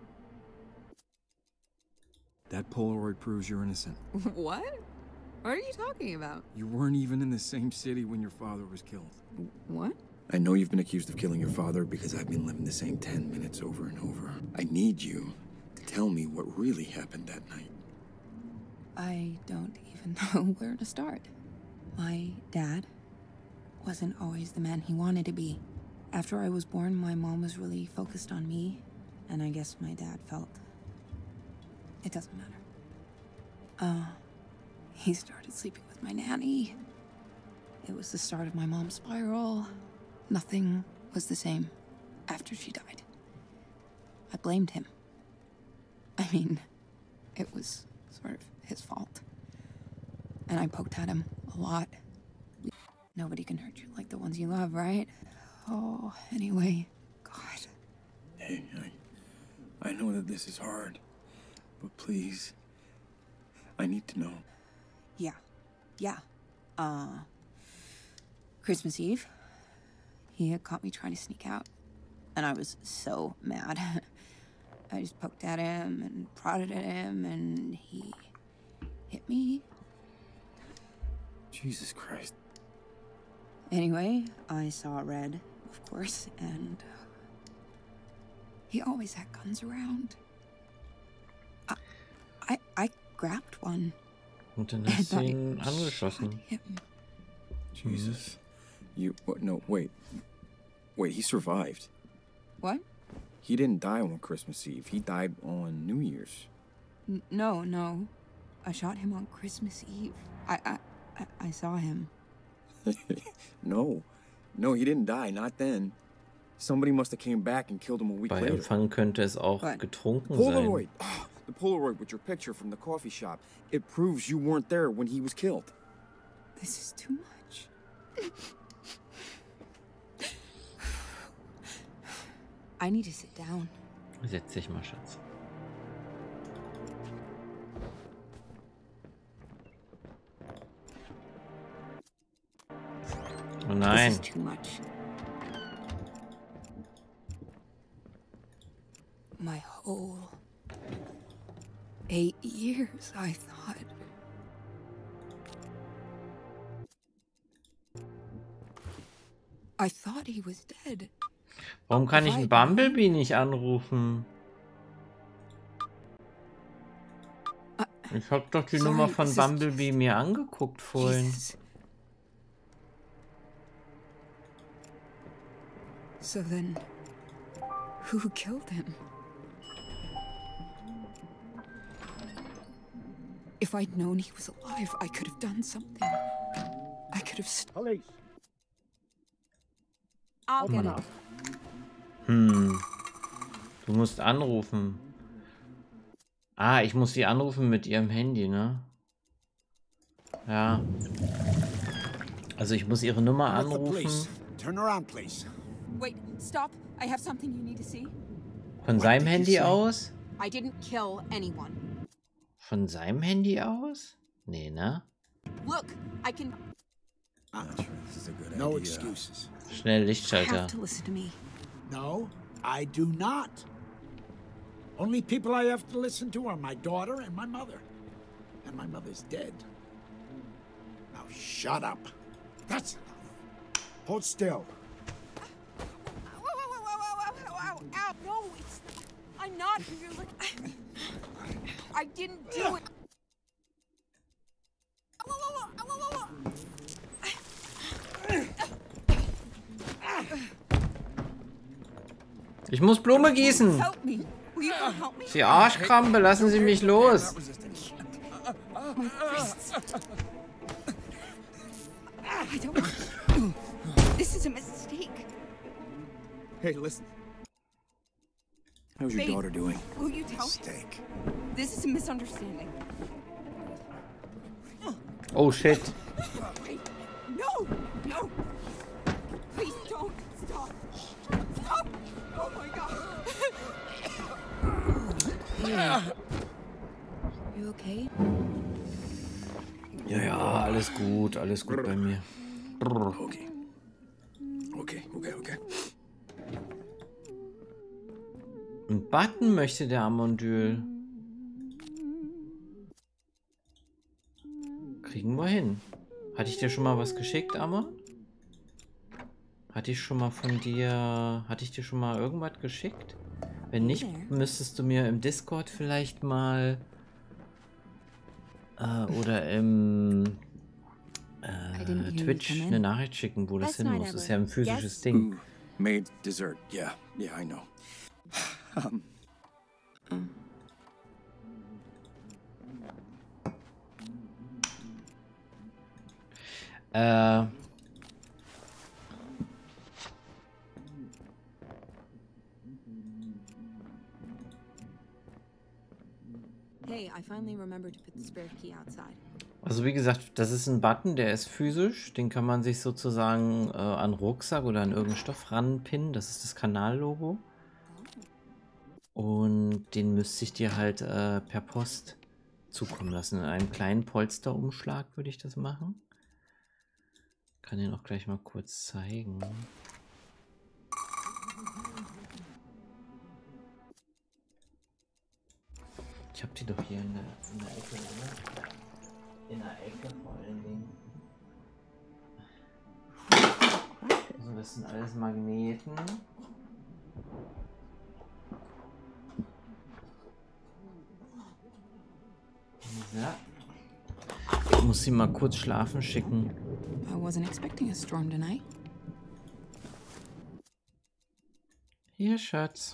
That Polaroid proves you're innocent. What? What are you talking about? You weren't even in the same city when your father was killed. What? I know you've been accused of killing your father because I've been living the same ten minutes over and over. I need you to tell me what really happened that night. I don't even know where to start. My dad wasn't always the man he wanted to be. After I was born, my mom was really focused on me, and I guess my dad felt... It doesn't matter. Uh, he started sleeping with my nanny. It was the start of my mom's spiral. Nothing was the same after she died. I blamed him. I mean, it was sort of his fault. And I poked at him a lot. Nobody can hurt you like the ones you love, right? Oh, anyway, God. Hey, I, I know that this is hard, but please, I need to know. Yeah, yeah. Uh, Christmas Eve, he had caught me trying to sneak out, and I was so mad. I just poked at him and prodded at him, and he hit me. Jesus Christ. Anyway, I saw red, of course, and uh, he always had guns around. I, I, I grabbed one. Und dann and hast du I ihn shot angeschossen. him. Jesus. You, what, no, wait. Wait, he survived. What? He didn't die on Christmas Eve. He died on New Year's. N no, no. I shot him on Christmas Eve. I, I, I, I saw him. No. No, he didn't die. Not then. Somebody must have came back and killed him a week Bei later. Empfang könnte es auch What? getrunken Polaroid. sein. Oh, the Polaroid with your picture from the coffee shop. It proves you weren't there when he was killed. This is too much. I need to sit down. Setz dich mal, Schatz. Oh This nein. is too much. My whole eight years, I thought. I thought he was dead. Warum kann ich einen Bumblebee nicht anrufen? Ich hab doch die Sorry, Nummer von es ist- Bumblebee mir angeguckt vorhin. Jesus. So then, who killed him? If I'd known he was alive, I could have done something. I could have st- Police. I'll get it. Hm. Du musst anrufen. Ah, ich muss sie anrufen mit ihrem Handy, ne? Ja. Also ich muss ihre Nummer I'm at the anrufen. police. Turn around, please. Wait, stop. I have something you need to see. Von What seinem did you Handy say? aus? I didn't kill anyone. Von seinem Handy aus? Nee, ne? Look, I can... Uh-uh. This is a good No idea. excuses. Schnell You Lichtschalter. have to listen to me. No, I do not. Only people I have to listen to are my daughter and my mother. And my mother's dead. Now shut up. That's enough. Hold still. Whoa, whoa, whoa, whoa, whoa, whoa, ow, ow. No, it's not. I'm not here. Look, I didn't do it. Whoa, whoa, whoa, whoa, whoa, whoa. Ich muss Blume gießen. Help me. Will you come help me? Sie Arschkrampe, lassen Sie mich los. My wrists. I don't. This is a mistake. Hey, listen. How's your Babe, daughter doing? Will you tell me? Steak. This is a misunderstanding. Oh shit. No, no. Please don't stop. Stop. Oh my God. You okay? Ja, ja, alles gut, alles gut bei mir. Okay. Okay, okay, okay. Ein Button möchte der Amondyl. Kriegen wir hin. Hatte ich dir schon mal was geschickt, Amon? Hatte ich schon mal von dir... Hatte ich dir schon mal irgendwas geschickt? Wenn nicht, müsstest du mir im Discord vielleicht mal... Äh, oder im... Äh, Twitch eine Nachricht schicken, wo das hin muss. Das ist ja ein physisches Ding. Ooh, made dessert. Yeah, yeah, I know. um, Äh... Hey, I finally remembered to put the spare key outside. Also wie gesagt, das ist ein Button, der ist physisch. Den kann man sich sozusagen äh, an Rucksack oder an irgendeinen Stoff ranpinnen. Das ist das Kanallogo. Und den müsste ich dir halt äh, per Post zukommen lassen. In einem kleinen Polsterumschlag würde ich das machen. Kann den auch gleich mal kurz zeigen. Ich habe die doch hier in der, in der Ecke, oder? In der Ecke vor allen Dingen. Also das sind alles Magneten. So. Ich muss sie mal kurz schlafen schicken. I wasn't expecting a storm tonight. Hier, Schatz.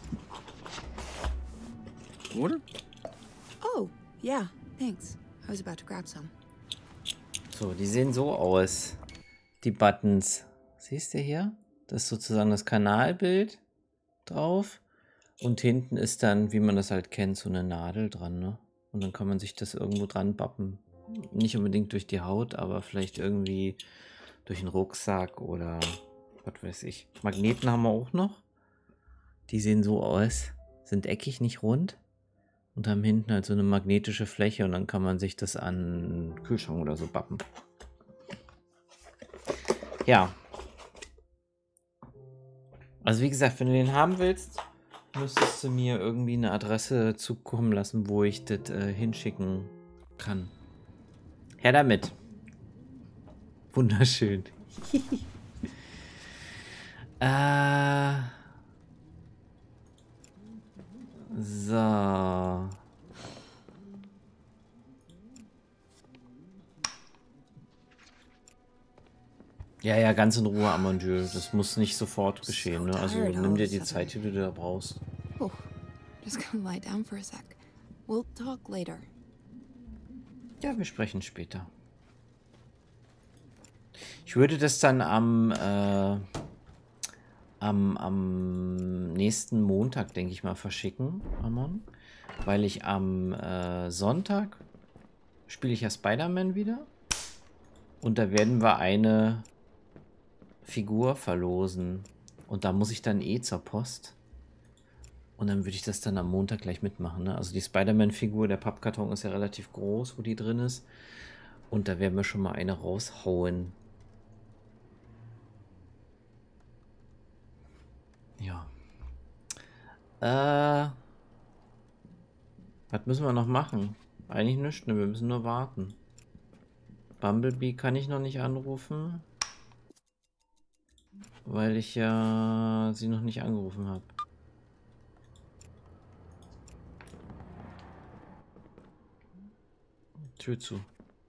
water? Oh, yeah, thanks. I was about to grab some. So, die sehen so aus. Die Buttons. Siehst du hier? Das ist sozusagen das Kanalbild drauf. Und hinten ist dann, wie man das halt kennt, so eine Nadel dran, ne? Und dann kann man sich das irgendwo dran bappen. Nicht unbedingt durch die Haut, aber vielleicht irgendwie durch den Rucksack oder was weiß ich. Magneten haben wir auch noch. Die sehen so aus. Sind eckig, nicht rund. Und haben hinten halt so eine magnetische Fläche und dann kann man sich das an den Kühlschrank oder so bappen. Ja. Also wie gesagt, wenn du den haben willst, müsstest du mir irgendwie eine Adresse zukommen lassen, wo ich das äh, hinschicken kann. Her damit. Wunderschön. äh... So. Ja, ja, ganz in Ruhe, Amondyl. Das muss nicht sofort geschehen, ne? Also nimm dir die Zeit, die du da brauchst. Oh, just gonna lie down for a sec. We'll talk later. Ja, wir sprechen später. Ich würde das dann am, äh, am, am nächsten Montag, denke ich mal, verschicken, Amon. Weil ich am äh, Sonntag spiele ich ja Spider-Man wieder. Und da werden wir eine Figur verlosen. Und da muss ich dann eh zur Post. Und dann würde ich das dann am Montag gleich mitmachen. Ne? Also die Spider-Man-Figur, der Pappkarton ist ja relativ groß, wo die drin ist. Und da werden wir schon mal eine raushauen. Ja. Äh. Was müssen wir noch machen? Eigentlich nichts, ne? Wir müssen nur warten. Bumblebee kann ich noch nicht anrufen. Weil ich ja sie noch nicht angerufen habe. Tür zu.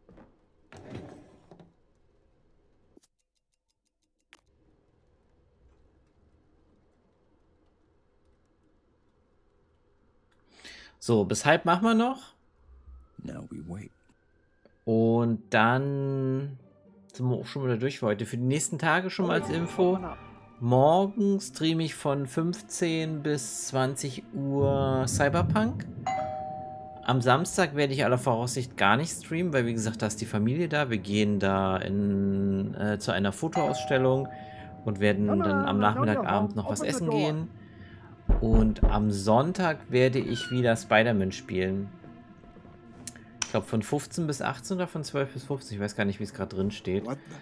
So, bis halb machen wir noch. Now we wait. Und dann sind wir auch schon wieder durch für heute. Für die nächsten Tage schon mal als Info. Morgen streame ich von fünfzehn bis zwanzig Uhr Cyberpunk. Am Samstag werde ich aller Voraussicht gar nicht streamen, weil wie gesagt, da ist die Familie da. Wir gehen da in, äh, zu einer Fotoausstellung und werden dann am Nachmittagabend noch was essen gehen. Und am Sonntag werde ich wieder Spider-Man spielen. Ich glaube von fünfzehn bis achtzehn oder von zwölf bis fünfzehn. Ich weiß gar nicht, wie es gerade drin steht.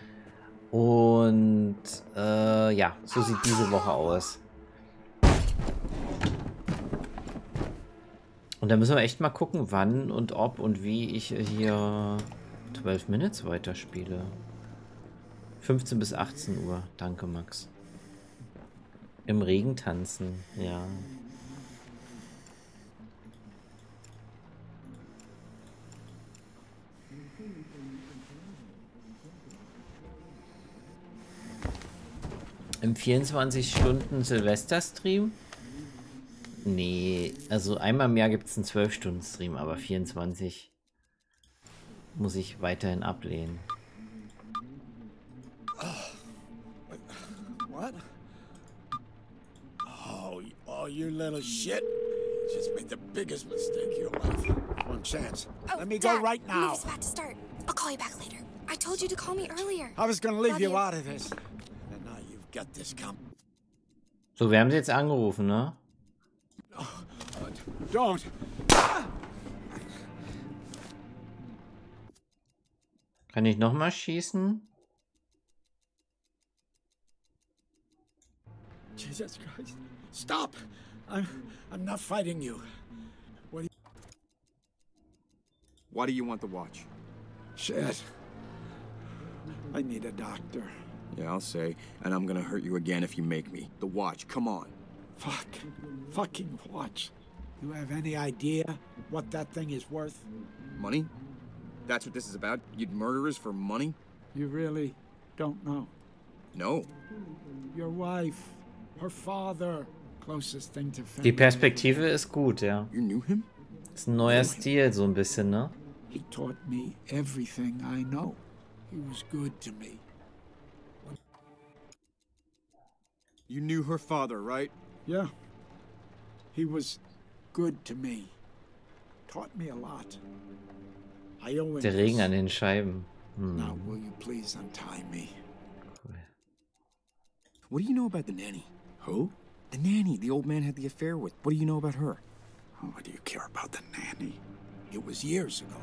Und äh, ja, so sieht diese Woche aus. Und da müssen wir echt mal gucken, wann und ob und wie ich hier zwölf Minutes weiterspiele. fünfzehn bis achtzehn Uhr. Danke, Max. Im Regen tanzen, ja. Im vierundzwanzig Stunden Silvester-Stream? Nee, also einmal im Jahr gibt es einen zwölf Stunden Stream, aber vierundzwanzig muss ich weiterhin ablehnen. What? Oh, oh, you little shit. You just made the biggest mistake of your life. One chance. Oh, Let me Dad, go right the now. movie's about to start. I'll call you back later. I told you to call me earlier. I was gonna leave Love you you. out of this. And now you've got this comp. So, wir haben sie jetzt angerufen, ne? Don't. Kann ich nochmal schießen? Jesus Christ. Stop. I'm I'm not fighting you. What do you Why do you want the watch? Shit. I need a doctor. Yeah, I'll say, and I'm gonna hurt you again if you make me. The watch, come on. Fuck. Fucking watch. You have any idea what that thing is worth? Money? That's what this is about? You'd murder us for money? You really don't know. No. Your wife, her father, closest thing to family. Die Perspektive ist gut, ja. You knew him? Ist ein neuer Stil, so ein bisschen, ne? He taught me everything I know. He was good to me. You knew her father, right? Yeah. He was good to me. Taught me a lot. I owe him Der Regen this. an den Scheiben. Hm. Now, will you please untie me? Cool. What do you know about the nanny? Who? The nanny the old man had the affair with. What do you know about her? Oh, what do you care about the nanny? It was years ago.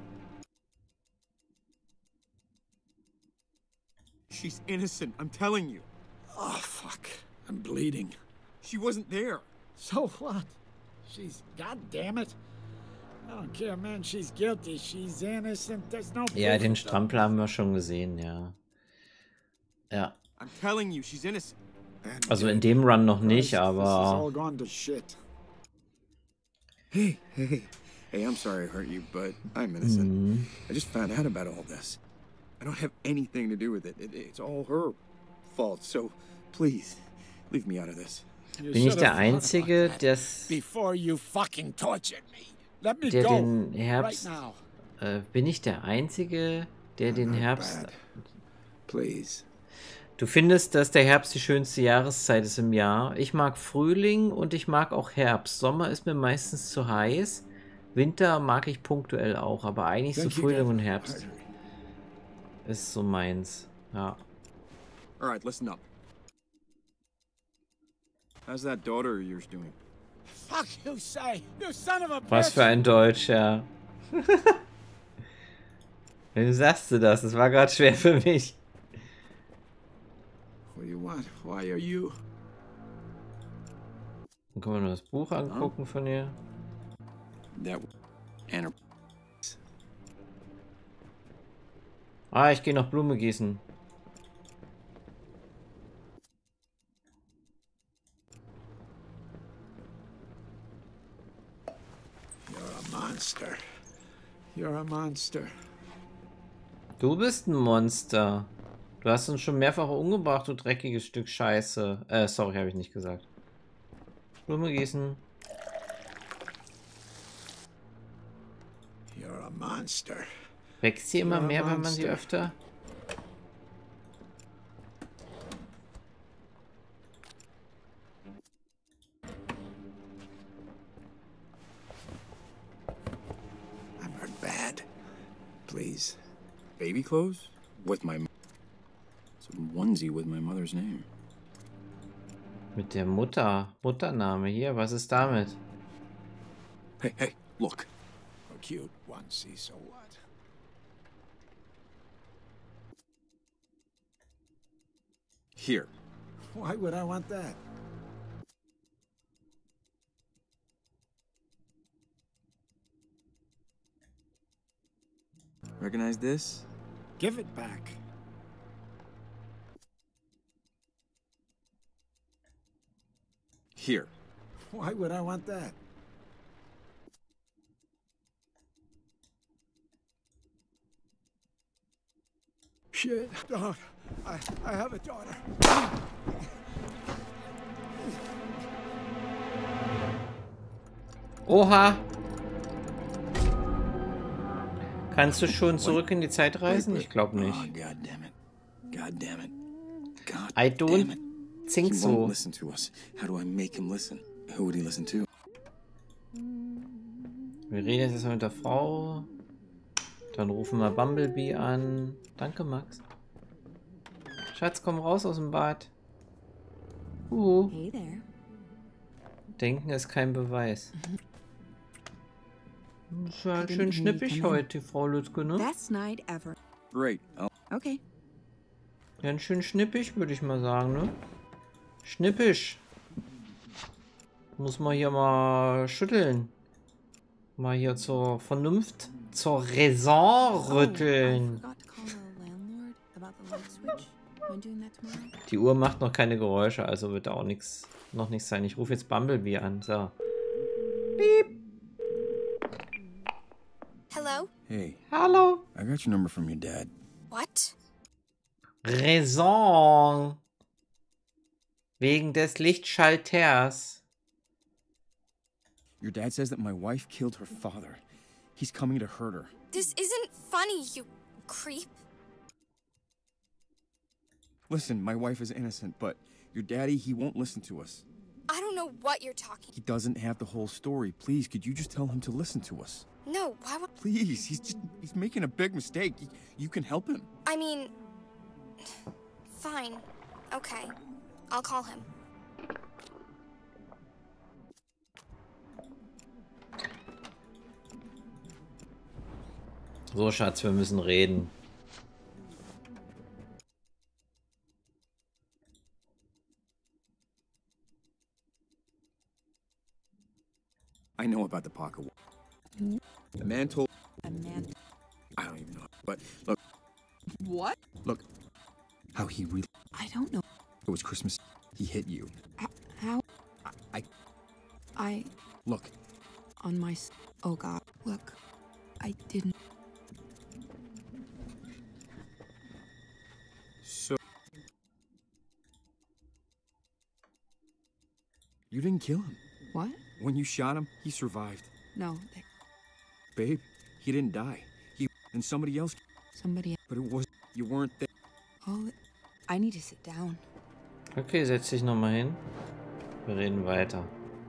She's innocent, I'm telling you. Oh, fuck. I'm bleeding. She wasn't there. So what? She's... God damn it. I don't care, man. She's guilty. She's innocent. There's no... Ja, proof den of that. Strampler haben wir schon gesehen, ja. Ja. I'm telling you, she's innocent. And Also in dem Run noch nicht, Christ, this is all aber... gone to shit. Hey, hey, hey. Hey, I'm sorry I hurt you, but I'm innocent. I just found out about all this. I don't have anything to do with it. it it's all her fault, so please, leave me out of this. You Bin ich should der have thought about Einzige, that der's- before you fucking tortured me. Let me der go. den Herbst... Right now. Äh, bin ich der Einzige, der den Not Herbst... bad. Please. Du findest, dass der Herbst die schönste Jahreszeit ist im Jahr. Ich mag Frühling und ich mag auch Herbst. Sommer ist mir meistens zu heiß. Winter mag ich punktuell auch, aber eigentlich so Thank you, Frühling Gavin. und Herbst ist so meins. Ja. All right, listen up. How's that daughter of yours doing? Fuck you say, you son of a Was bitch. für ein Deutsch, ja. Wem sagst du das? Das war gerade schwer für mich. What do you want? Why are you? Dann können wir nur das Buch angucken von ihr. That and Ah, ich gehe noch Blume gießen. You're a monster. You're a monster. Du bist ein Monster. Du hast uns schon mehrfach umgebracht, du dreckiges Stück Scheiße. Äh, sorry, habe ich nicht gesagt. Blume gießen. You're a monster. Wächst sie immer You're a mehr, wenn man sie monster. öfter... I'm hurt bad. Please. baby clothes with my it's a onesie with my mother's name. Mit der Mutter. Muttername hier. Was ist damit? Hey, hey, look. A cute onesie, so what? Here. Why would I want that? Recognize this? Give it back. Here. Why would I want that? Shit, don't. I, I have a daughter. Oha! Kannst du schon zurück in die Zeit reisen? Ich glaube nicht. Oh, God damn it. God damn it. God I damn don't it. think He so. won't listen to us. How do I make him listen? Who would he listen to? Wir reden jetzt erstmal mit der Frau. Dann rufen wir Bumblebee an. Danke, Max. Schatz, komm raus aus dem Bad. Uh. Hey there. Denken ist kein Beweis. Ist ja I didn't schön mean schnippig to come in. heute, die Frau Lützke, ne? Best night ever. Great. I'll Okay. Ganz schön schnippig, würde ich mal sagen, ne? Schnippisch. Muss man hier mal schütteln. Mal hier zur Vernunft, zur Raison Oh, I rütteln. forgot to call the landlord about the light switch. Am I doing that tomorrow? Die Uhr macht noch keine Geräusche, also wird da auch nichts, noch nichts sein. Ich rufe jetzt Bumblebee an. So. Piep. Hello? Hey, Hallo. I got your number from your dad. What? Raison. Wegen des Lichtschalters. Your dad says that my wife killed her father. He's coming to hurt her. This isn't funny, you creep. Listen, my wife is innocent, but your daddy, he won't listen to us. I don't know what you're talking. He doesn't have the whole story. Please, could you just tell him to listen to us? No, why would Please, he's just, he's making a big mistake. You, you can help him. I mean, fine. Okay. I'll call him. So, Schatz, wir müssen reden. I know about the pocket. The man told. A man. I don't even know. But look, What? look, how he really. I don't know. It was Christmas. He hit you. H- How? I I. look. On my. s- Oh God. Look. I didn't. So you didn't kill him. What? When you shot him, he survived. No. They, Babe, he didn't die. He and somebody else. somebody. But it was you weren't there. Oh. I need to sit down. Okay, setz dich nochmal hin. Wir reden weiter.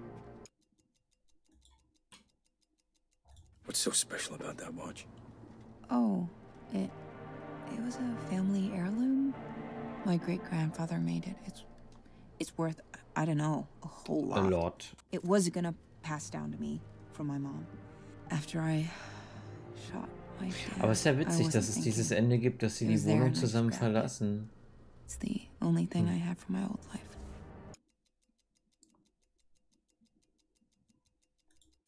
What's so special about that watch? Oh. It. It was a family heirloom. My great grandfather made it. It's. It's worth. I don't know. A whole A lot. lot. It was gonna pass down to me from my mom after I shot my dad. Aber es ist ja I witzig, dass wasn't es dieses thinking. Ende gibt, dass sie It die was there Wohnung and I just zusammen grabbed it.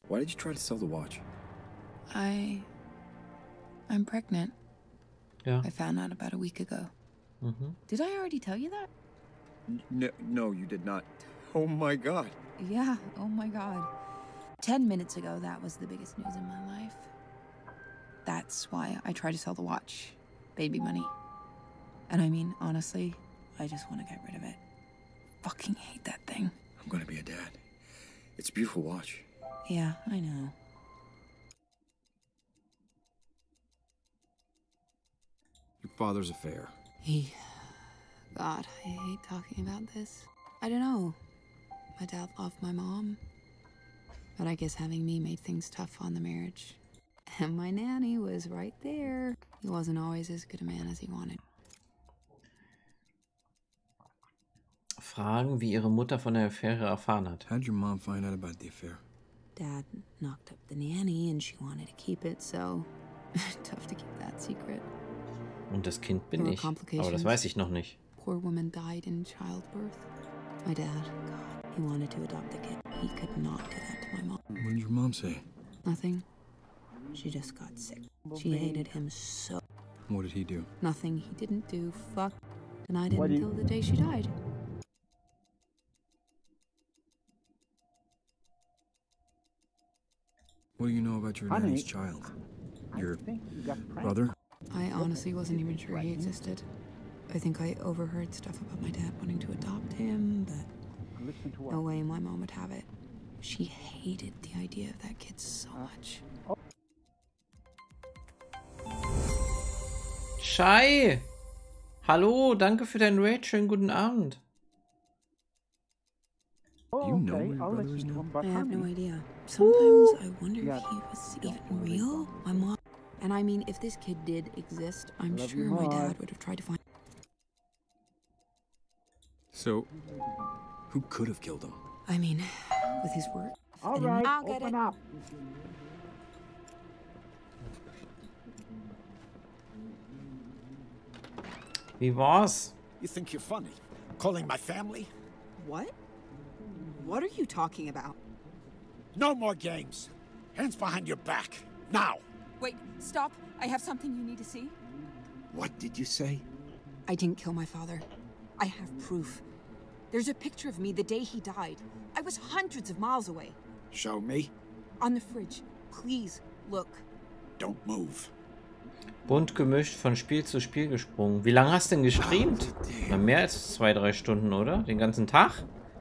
Why did you try to sell the watch? I... I'm pregnant. Ja. I found out about a week ago. Mhm. Did I already tell you that? No, no, you did not. Oh my God. Yeah, oh my god. Ten minutes ago, that was the biggest news in my life. That's why I tried to sell the watch. Baby money. And I mean, honestly, I just want to get rid of it. Fucking hate that thing. I'm gonna be a dad. It's a beautiful watch. Yeah, I know. Your father's affair. He... God, I hate talking about this. I don't know. My dad loved my mom. But I guess having me made things tough on the marriage. And my nanny was right there. He wasn't always as good a man as he wanted. Fragen, wie ihre Mutter von der Affäre erfahren hat. How'd your mom find out about the affair? Dad knocked up the nanny and she wanted to keep it, so tough to keep that secret. Und das Kind bin There were ich. Aber das complications. weiß ich noch nicht. Poor woman died in childbirth. My dad, God, he wanted to adopt the kid. He could not do that to my mom. What did your mom say? Nothing. She just got sick. She hated him so. What did he do? Nothing he didn't do. Fuck. Denied it until the day she died. What do you know about your nanny's child? Your brother? I honestly wasn't even sure he existed. I think I overheard stuff about my dad wanting to adopt him, but no way my mom would have it. She hated the idea of that kid so much. Shai! Hallo, danke für dein Raid. Schönen guten Abend. Do you know where your brother is now? I have no idea. Sometimes I wonder if he was even real. My mom... And I mean, if this kid did exist, I'm sure my dad would have tried to find... So, who could have killed him? I mean, with his work... All right, I'll get open it. up. Wie war's? You think you're funny? Calling my family? What? What are you talking about? No more games. Hands behind your back. Now. Wait, stop. I have something you need to see. What did you say? I didn't kill my father. I have proof. There's a picture of me the day he died. I was hundreds of miles away. Show me. On the fridge. Please, look. Don't move. Bunt gemischt, von Spiel zu Spiel gesprungen. Wie lange hast du denn gestreamt? Na, mehr als zwei, drei Stunden, oder? Den ganzen Tag?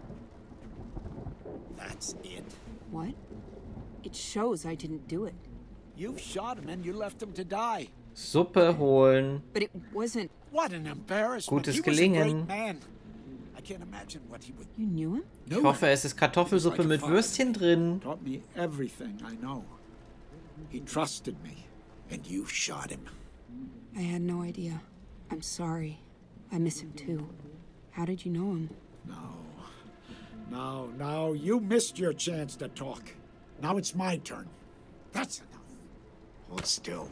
That's it. What? It shows I didn't do it. You shot him and you left him to die. Suppe holen. But it wasn't... What an embarrassment. Gutes He was a great Gelingen. man. I can't imagine what he would... You knew him? Ich hoffe, es ist Kartoffelsuppe mit Würstchen drin. Taught me everything I know. He trusted me, and you shot him. I had no idea. I'm sorry. I miss him too. How did you know him? No. No, no, you missed your chance to talk. Now it's my turn. That's enough. Hold still.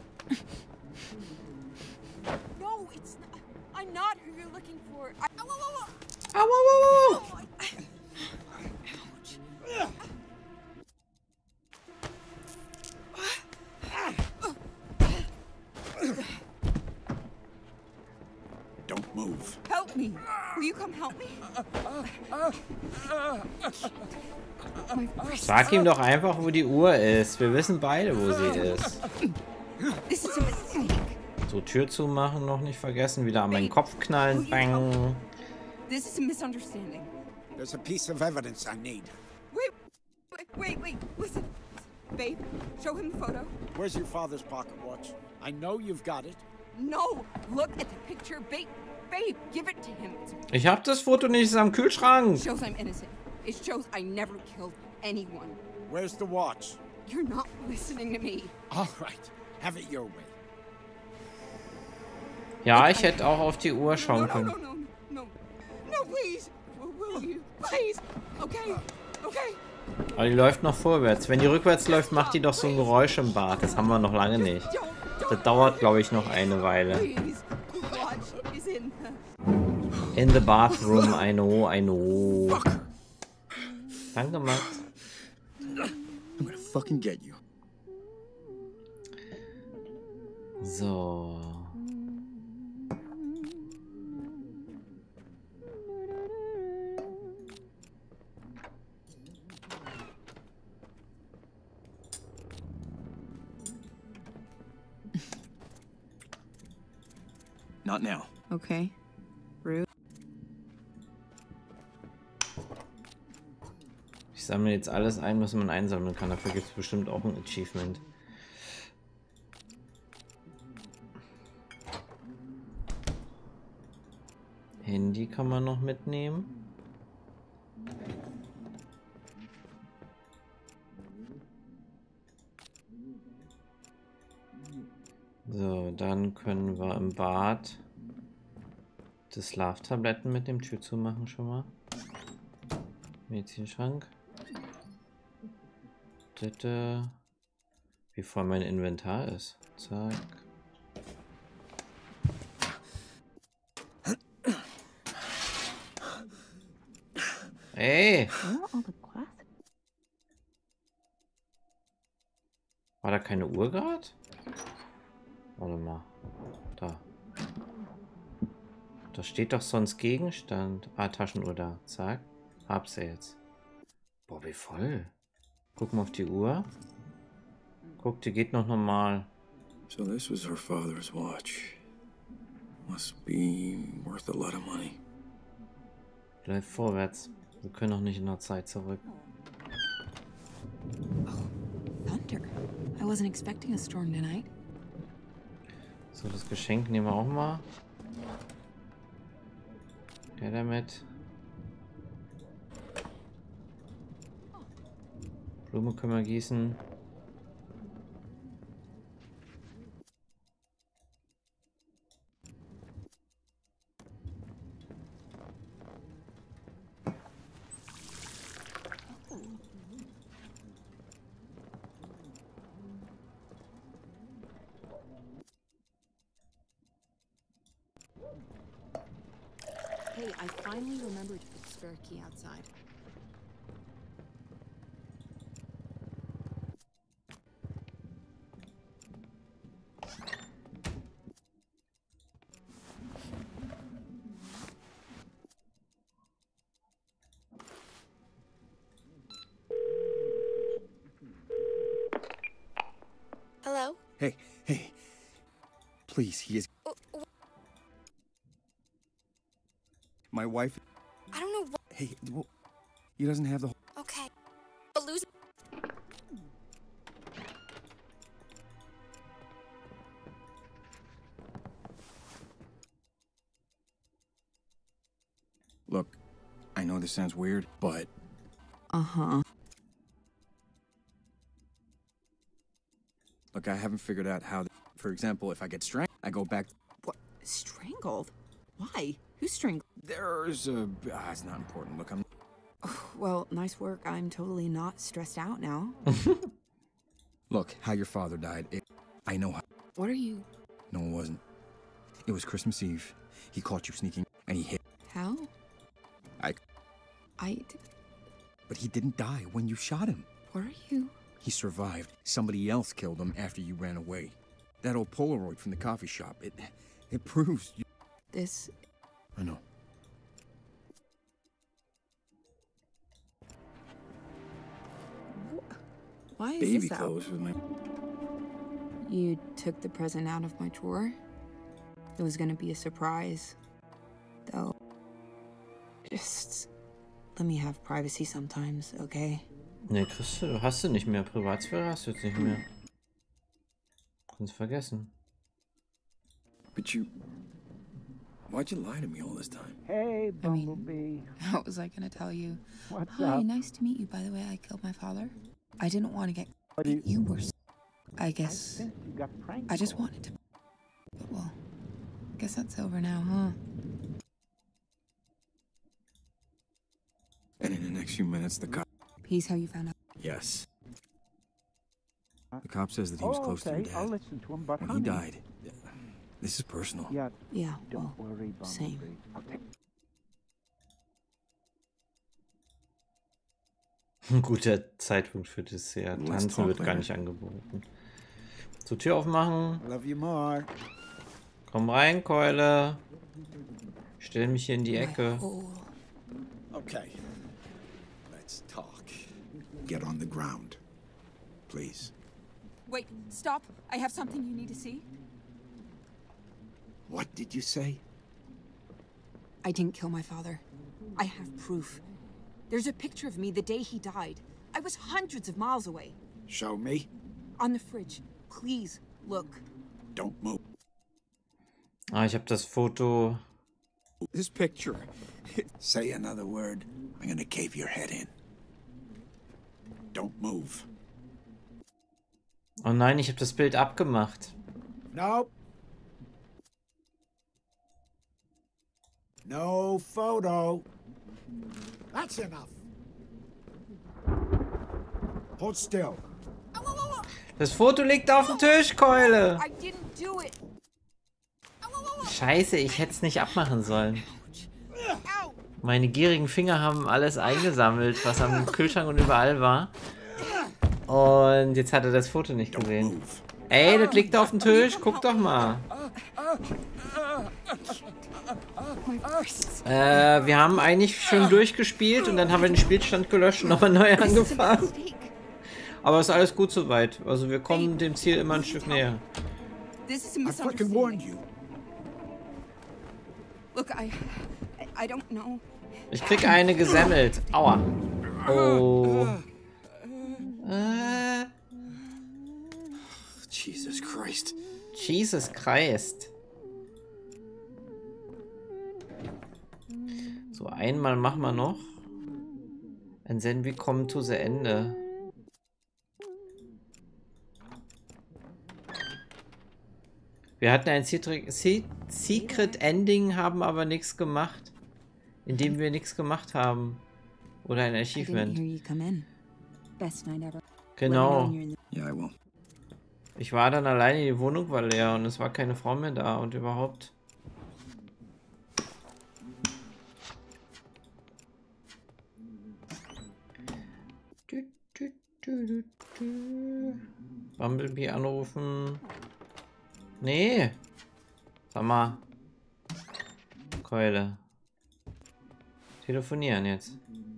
No, it's not. I'm not who you're looking for. I... Ow, ow, ow, ow. Au, au, au, au. Oh, I- Ouch. Don't move. Help me. Will you come help me? Sag ihm doch einfach, wo die Uhr ist. Wir wissen beide, wo sie ist. This is a mistake. So, Tür zumachen, noch nicht vergessen. Wieder an meinen Kopf knallen. Bang. This is a misunderstanding. There's a piece of evidence I need. Wait, wait, wait, wait. Listen. Babe, show him the photo. Where's your father's pocket watch? I know you've got it. No, look at the picture. Babe, babe, give it to him. It Ich hab das Foto nicht, es ist am Kühlschrank. shows I'm innocent. It shows I never killed anyone. Where's the watch? You're not listening to me. All right, have it your way. Ja, ich hätte auch auf die Uhr No, schauen no, können. no, no, no. No, please. Will you? Please. Okay, okay. Aber die läuft noch vorwärts. Wenn die rückwärts läuft, macht die doch so ein Geräusch im Bad. Das haben wir noch lange nicht. Don't, don't. Das dauert, glaube ich, noch eine Weile. Please. The watch is in the... In the bathroom, I know, I know. Danke, Max. I'm gonna fucking get you. So. Not now. Okay. Rude. Ich sammle jetzt alles ein, was man einsammeln kann. Dafür gibt es bestimmt auch ein Achievement. Handy kann man noch mitnehmen. So, dann können wir im Bad das Schlaftabletten mit dem Tür zumachen schon mal. Medizinschrank. Bitte. Wie voll mein Inventar ist. Zack. Ey! War da keine Uhr gerade? Warte mal. Da. Da steht doch sonst Gegenstand. Ah, Taschenuhr da. Zack. Hab's jetzt. Boah, wie voll. Guck mal auf die Uhr. Guck, die geht noch normal. So this was her father's watch. Must be worth a lot of money. Bleib vorwärts. Wir können noch nicht in der Zeit zurück. Oh, thunder. I wasn't expecting a storm tonight. So, das Geschenk nehmen wir auch mal. Der damit. Blume können wir gießen. Hey, I finally remembered to put the spare key outside. Hello? Hey, hey. Please, he is... Uh, My wife... I don't know what. Hey, well, he doesn't have the... Okay. But lose. Look, I know this sounds weird, but... Uh-huh. Look, I haven't figured out how... For example, if I get strangled, I go back... What? Strangled? Why? Who strangled? There's a... Ah, it's not important. Look, I'm... Oh, well, nice work. I'm totally not stressed out now. Look, how your father died, it... I know how... What are you... No, it wasn't. It was Christmas Eve. He caught you sneaking, and he hit... How? I... I... But he didn't die when you shot him. What are you... He survived. Somebody else killed him after you ran away. That old Polaroid from the coffee shop, it... It proves you... This... I know. Why is Baby this out? clothes with my... You took the present out of my drawer? It was gonna be a surprise. Though... Just... Let me have privacy sometimes, okay? Ne, kriegst du, hast du nicht mehr. Privatsphäre hast du jetzt nicht mehr. Kannst vergessen. But you... Why'd you lie to me all this time? Hey, I mean, Bumblebee. how was I gonna tell you? What's Hi, up? nice to meet you. By the way, I killed my father. I didn't want to get... What do you- You were... s- I I guess... sense you got pranked. I just wanted to... But well... Guess that's over now, huh? And in the next few minutes, the cop... He's how you found out. Yes. The cop says that he was Oh, close okay. to your I'll dad. listen to him, but When he honey, died. This is personal. Yeah, Yeah, don't well, worry, Bumblebee. same. I'll take Ein guter Zeitpunkt für Dessert. Let's Tanzen talk wird gar later. nicht angeboten. So, Tür aufmachen. Love you more. Komm rein, Keule. Ich stell mich hier in die Ecke. Okay. Let's talk. Get on the ground. Please. Wait, stop. I have something you need to see. What did you say? I didn't kill my father. I have proof. There's a picture of me the day he died. I was hundreds of miles away. Show me. On the fridge. Please, look. Don't move. Ah, ich habe das Foto. This picture. Say another word. I'm gonna cave your head in. Don't move. Oh nein, ich habe das Bild abgemacht. Nope. No photo. That's enough. Hold still. Das Foto liegt auf dem Tisch, Keule. I didn't do it. Scheiße, ich hätte es nicht abmachen sollen. Meine gierigen Finger haben alles eingesammelt, was am Kühlschrank und überall war. Und jetzt hat er das Foto nicht gesehen. Ey, das liegt auf dem Tisch. Guck doch mal. Äh, wir haben eigentlich schon durchgespielt und dann haben wir den Spielstand gelöscht und nochmal neu angefangen. Aber ist alles gut soweit. Also wir kommen dem Ziel immer ein Stück näher. This is a I fucking warned misunderstanding. you. Look, I, I don't know. Ich krieg eine gesemmelt. Aua. Oh. Äh. Jesus Christ. Jesus Christ. So, einmal machen wir noch. And then we come to the Ende. Wir hatten ein Secret Ending, haben aber nichts gemacht. Indem wir nichts gemacht haben. Oder ein I didn't Achievement. hear you come in. Best night ever. Genau. Let me know when you're in Yeah, I will. Ich war dann alleine, die Wohnung war leer und es war keine Frau mehr da und überhaupt. Du, du, du, du, du. Bumblebee anrufen. Nee. Sag mal. Keule. Telefonieren jetzt.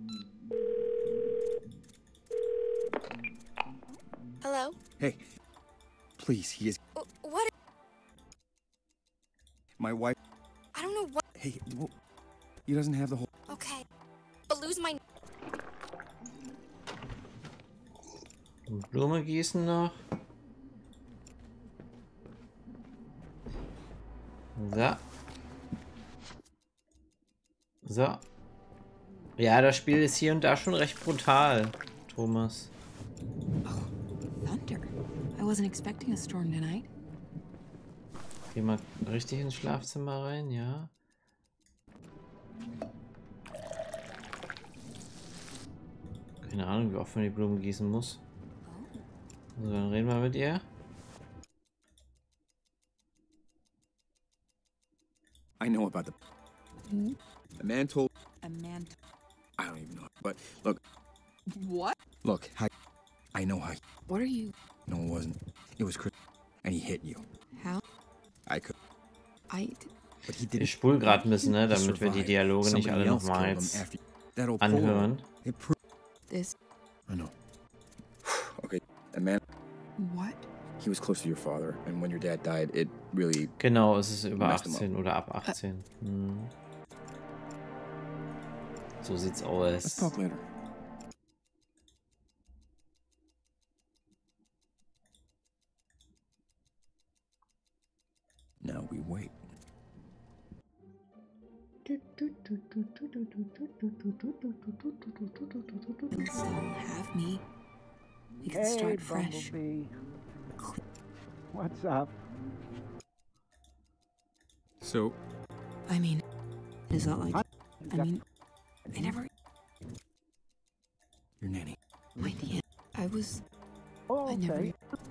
Hello? Hey, please, he is W- What? my wife. I don't know what. Hey, well, he doesn't have the whole. Okay. But lose my. Blume gießen noch. So. So. Ja, das Spiel ist hier und da schon recht brutal, Thomas. Thunder. I wasn't expecting a storm tonight. Geh mal richtig ins Schlafzimmer rein, ja. Keine Ahnung, wie oft man die Blumen gießen muss. So, dann reden wir mit ihr. I know about the. The man told. A man. I don't even know. But look, What? look. I, I know how. What are you? No, it wasn't. It was Chris, and he hit you. How? I could, I. but he Ich didn't. spule gerade ein bisschen, ne, He damit wir die survived. Dialoge nicht Somebody alle else nochmal killed him jetzt after that old anhören. photo. It proved. This. I know. Okay, a man. What? He was close to your father, and when your dad died, it really. Genau, es ist über Messed him achtzehn oder ab achtzehn. Hm. So sieht's Let's aus. talk later. Now we wait. You'll still have me. We can start fresh. What's up? So, I mean, is that like? I mean, I never. your nanny. My aunt. I was. Oh, I never.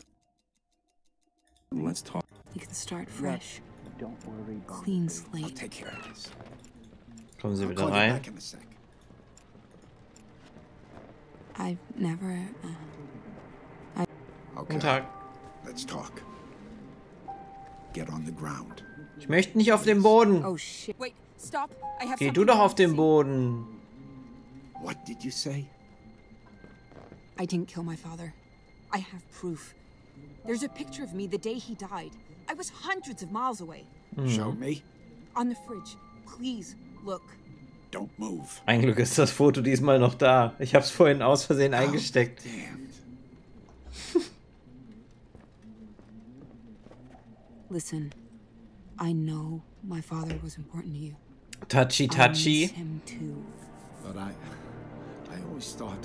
Let's talk. We can start fresh. Don't worry. Clean I'll slate. take care of this. Kommen Sie I'll wieder call you rein. back in a sec. I I've never. Uh, Okay. Guten Tag. Let's talk. Get on the ground. Ich möchte nicht auf den Boden. oh shit! Wait, stop! I have. Geh something du doch I auf want to den see. Boden. What did you say? I didn't kill my father. I have proof. There's a picture of me the day he died. I was hundreds of miles away. Show me. On the fridge. Please, look. Don't move. Ein Glück ist das Foto diesmal noch da. Ich hab's vorhin aus Versehen eingesteckt. Damn. Listen, I know my father was important to you. Touchy, I miss touchy. him too. But I... I always thought...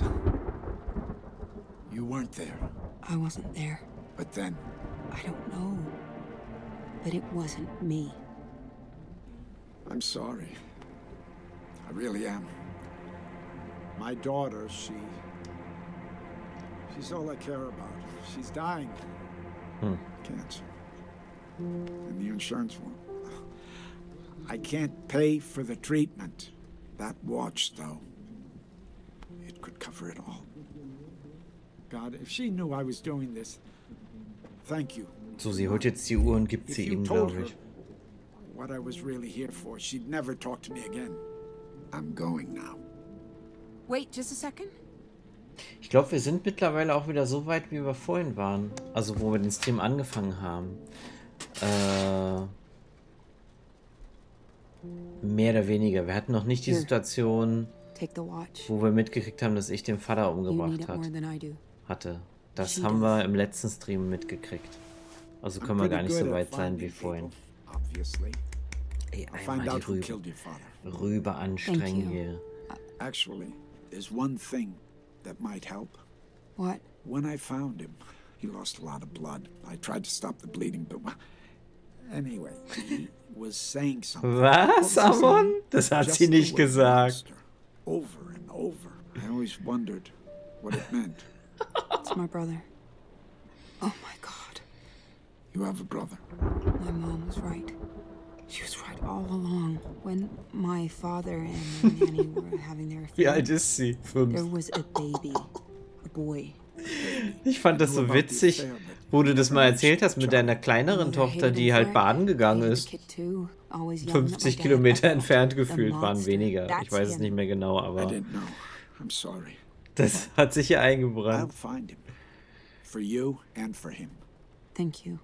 You weren't there. I wasn't there. But then... I don't know. But it wasn't me. I'm sorry. I really am. My daughter, she... She's all I care about. She's dying. Hmm. Cancer. And the insurance won't... I can't pay for the treatment. That watch, though, it could cover it all. God, if she knew I was doing this... Thank you. So, sie holt jetzt die Uhr und gibt If sie you ihm, told glaube her ich. what I was really here for, she'd never talk to me again. I'm going now. Wait, just a second. Ich glaube, wir sind mittlerweile auch wieder so weit, wie wir vorhin waren. Also, wo wir den Stream angefangen haben. Äh, mehr oder weniger. Wir hatten noch nicht die Hier. Situation, Take the watch. wo wir mitgekriegt haben, dass ich den Vater You need umgebracht it hat, more than I do. hatte. Das She haben does. wir im letzten Stream mitgekriegt. Also I'm können wir gar pretty nicht so good at weit sein wie finding vorhin. people, obviously. Ey, I'll find einmal out die who Rübe, killed your father. Rübe anstrengen you. hier. Actually, there's one thing that might help. What? When I found him, he lost a lot of blood. I tried to stop the bleeding, but anyway, he was saying something. Was, Amon? Das hat Just sie the nicht word gesagt. monster, over and over. I always wondered what it meant. It's my brother. Oh my god. You have a brother. My mom was right. She was right all along. When my father and Nanny were having their Wie affair, alt ist sie? there Fünf. was a baby. A boy. Ich fand das so witzig, wo du das mal erzählt hast mit deiner kleineren Mother Tochter, hated die him halt for it. baden gegangen Hated the ist. kid too. Always yelling at my fünfzig dad. Kilometer I entfernt thought, gefühlt, the waren monster, weniger. Ich that's weiß es him. nicht mehr genau, I aber didn't know. I'm sorry. das hat sich hier I'll eingebrannt. find him. For you and for him. Thank you.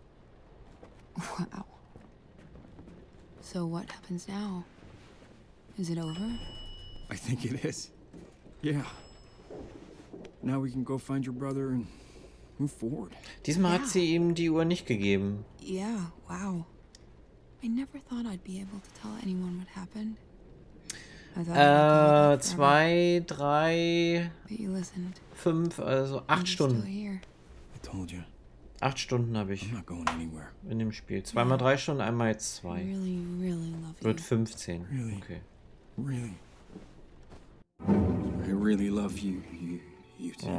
Wow. So what happens now? Is it over? I think it is. Yeah. Now we can go find your brother and move forward. Diesmal hat Ja. sie ihm die Uhr nicht gegeben. Yeah, wow. I never thought I'd be able to tell anyone what happened. I thought I'd Äh, have to hold it forever, zwei, drei, but you listened. fünf, also and acht you're still Stunden. here. I told you, Acht Stunden habe ich I'm not going anywhere. in dem Spiel. Zweimal drei Stunden, einmal jetzt I zwei. really, really love you. Wird fünfzehn. Really? Okay. Really? I really love you, you, you too.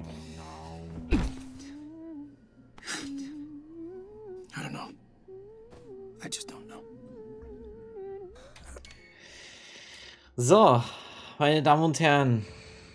I don't know. I just don't know. So, meine Damen und Herren.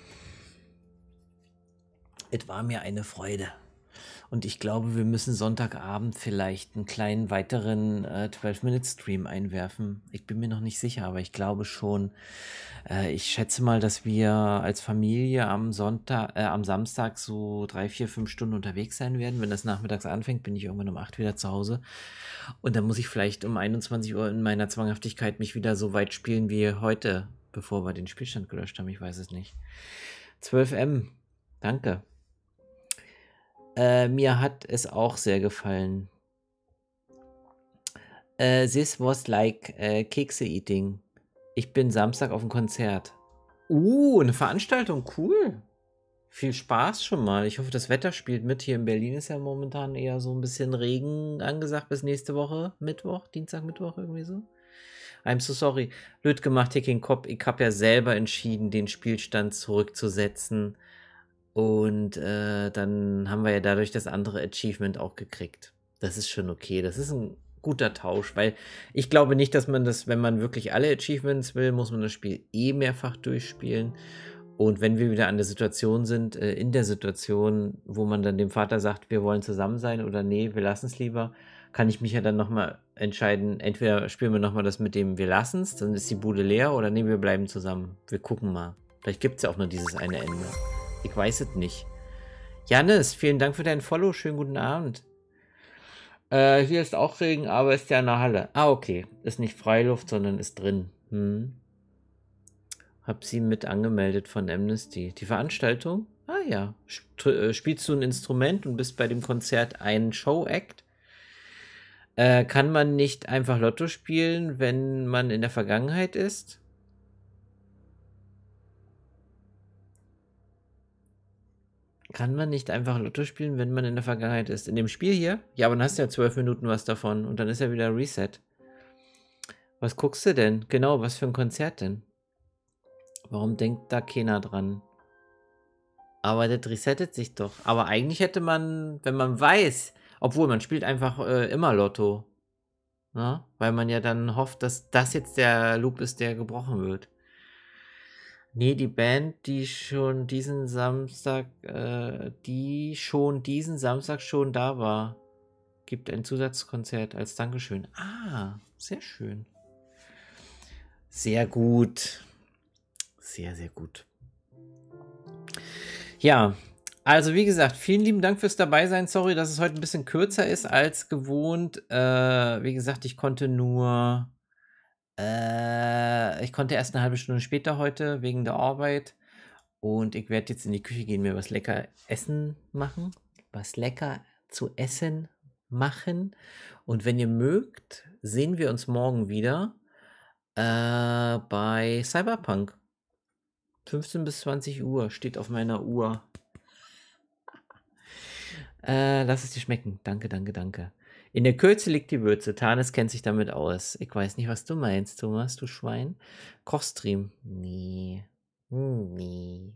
Es war mir eine Freude. Und ich glaube, wir müssen Sonntagabend vielleicht einen kleinen weiteren äh, zwölf-Minute-Stream einwerfen. Ich bin mir noch nicht sicher, aber ich glaube schon. Äh, ich schätze mal, dass wir als Familie am Sonntag, äh, am Samstag so drei, vier, fünf Stunden unterwegs sein werden. Wenn das nachmittags anfängt, bin ich irgendwann um acht wieder zu Hause. Und dann muss ich vielleicht um einundzwanzig Uhr in meiner Zwanghaftigkeit mich wieder so weit spielen wie heute, bevor wir den Spielstand gelöscht haben. Ich weiß es nicht. zwölf M. Danke. Äh, mir hat es auch sehr gefallen. Äh, this was like äh, Kekse eating. Ich bin Samstag auf dem Konzert. Uh, eine Veranstaltung, cool. Viel Spaß schon mal. Ich hoffe, das Wetter spielt mit. Hier in Berlin ist ja momentan eher so ein bisschen Regen angesagt bis nächste Woche. Mittwoch, Dienstag, Mittwoch, irgendwie so. I'm so sorry. Blöd gemacht, Ticking Cop. Ich habe ja selber entschieden, den Spielstand zurückzusetzen. Und äh, dann haben wir ja dadurch das andere Achievement auch gekriegt. Das ist schon okay. Das ist ein guter Tausch, weil ich glaube nicht, dass man das, wenn man wirklich alle Achievements will, muss man das Spiel eh mehrfach durchspielen. Und wenn wir wieder an der Situation sind, äh, in der Situation, wo man dann dem Vater sagt, wir wollen zusammen sein oder nee, wir lassen es lieber, kann ich mich ja dann nochmal entscheiden, entweder spielen wir nochmal das mit dem, wir lassen es, dann ist die Bude leer, oder nee, wir bleiben zusammen. Wir gucken mal. Vielleicht gibt es ja auch nur dieses eine Ende. Ich weiß es nicht. Jannis, vielen Dank für deinen Follow. Schönen guten Abend. Äh, hier ist auch Regen, aber ist ja in der Halle. Ah, okay. Ist nicht Freiluft, sondern ist drin. Hm. Hab sie mit angemeldet von Amnesty. Die Veranstaltung? Ah ja. Sp äh, spielst du ein Instrument und bist bei dem Konzert ein Show-Act? Äh, kann man nicht einfach Lotto spielen, wenn man in der Vergangenheit ist? Kann man nicht einfach Lotto spielen, wenn man in der Vergangenheit ist? In dem Spiel hier? Ja, aber dann hast du ja zwölf Minuten was davon und dann ist ja wieder Reset. Was guckst du denn? Genau, was für ein Konzert denn? Warum denkt da keiner dran? Aber das resettet sich doch. Aber eigentlich hätte man, wenn man weiß, obwohl man spielt einfach äh, immer Lotto. Na? Weil man ja dann hofft, dass das jetzt der Loop ist, der gebrochen wird. Nee, die Band, die schon diesen Samstag, äh, die schon diesen Samstag schon da war, gibt ein Zusatzkonzert als Dankeschön. Ah, sehr schön. Sehr gut. Sehr, sehr gut. Ja, also wie gesagt, vielen lieben Dank fürs Dabeisein. Sorry, dass es heute ein bisschen kürzer ist als gewohnt. Äh, wie gesagt, ich konnte nur... Äh, ich konnte erst eine halbe Stunde später heute wegen der Arbeit. Und ich werde jetzt in die Küche gehen, mir was lecker essen machen. Was lecker zu essen machen. Und wenn ihr mögt, sehen wir uns morgen wieder äh, bei Cyberpunk. fünfzehn bis zwanzig Uhr steht auf meiner Uhr. Äh, lass es dir schmecken. Danke, danke, danke. In der Kürze liegt die Würze. Tanis kennt sich damit aus. Ich weiß nicht, was du meinst, Thomas, du Schwein. Kochstream. Nee. Nee.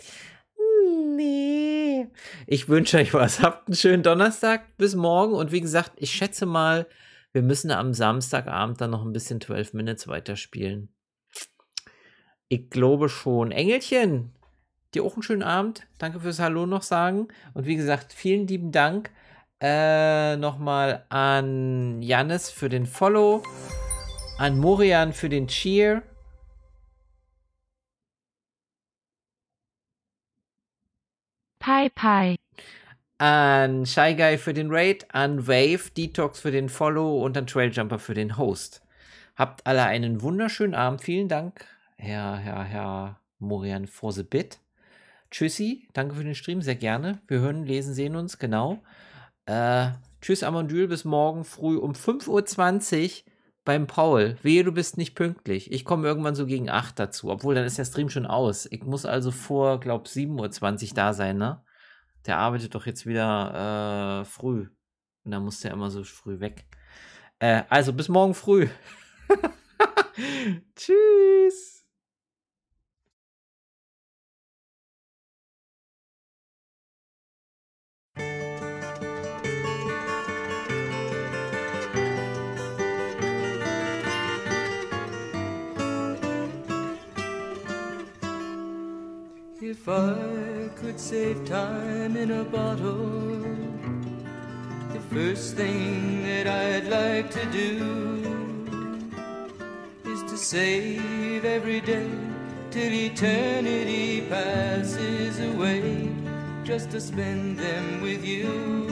Nee. Ich wünsche euch was. Habt einen schönen Donnerstag. Bis morgen. Und wie gesagt, ich schätze mal, wir müssen am Samstagabend dann noch ein bisschen zwölf Minutes weiterspielen. Ich glaube schon. Engelchen, dir auch einen schönen Abend. Danke fürs Hallo noch sagen. Und wie gesagt, vielen lieben Dank äh, nochmal an Jannis für den Follow, an Morian für den Cheer. Pi Pi. An Shy Guy für den Raid, an Wave, Detox für den Follow und an Trailjumper für den Host. Habt alle einen wunderschönen Abend. Vielen Dank, Herr, Herr, Herr Morian for the Bit. Tschüssi, danke für den Stream, sehr gerne. Wir hören, lesen, sehen uns, genau. Äh, tschüss, Amondyl, bis morgen früh um fünf Uhr zwanzig beim Paul. Wehe, du bist nicht pünktlich. Ich komme irgendwann so gegen acht dazu, obwohl dann ist der Stream schon aus. Ich muss also vor, glaub, sieben Uhr zwanzig da sein, ne? Der arbeitet doch jetzt wieder äh, früh. Und dann muss der immer so früh weg. Äh, also, bis morgen früh. Tschüss. If I could save time in a bottle, the first thing that I'd like to do is to save every day till eternity passes away, just to spend them with you.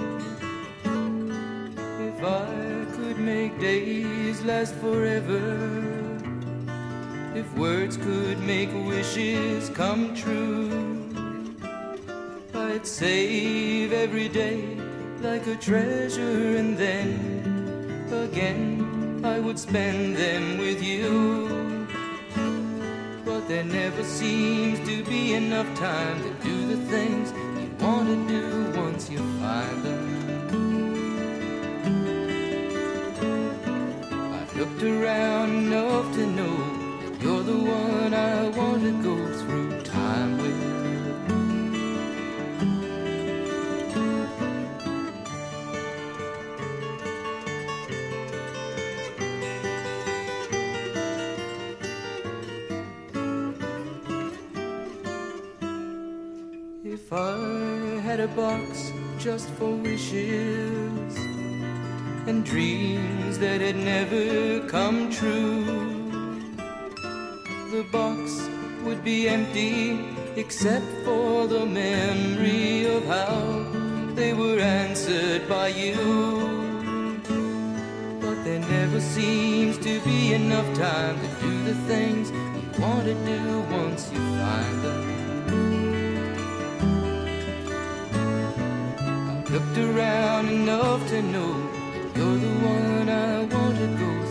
If I could make days last forever, if words could make wishes come true, I'd save every day like a treasure, and then again I would spend them with you. But there never seems to be enough time to do the things you want to do once you find them. I've looked around enough to know you're the one I want to go through time with. I had a box just for wishes and dreams that had never come true, the box would be empty except for the memory of how they were answered by you. But there never seems to be enough time to do the things you want to do once you find them. I've looked around enough to know you're the one I want to go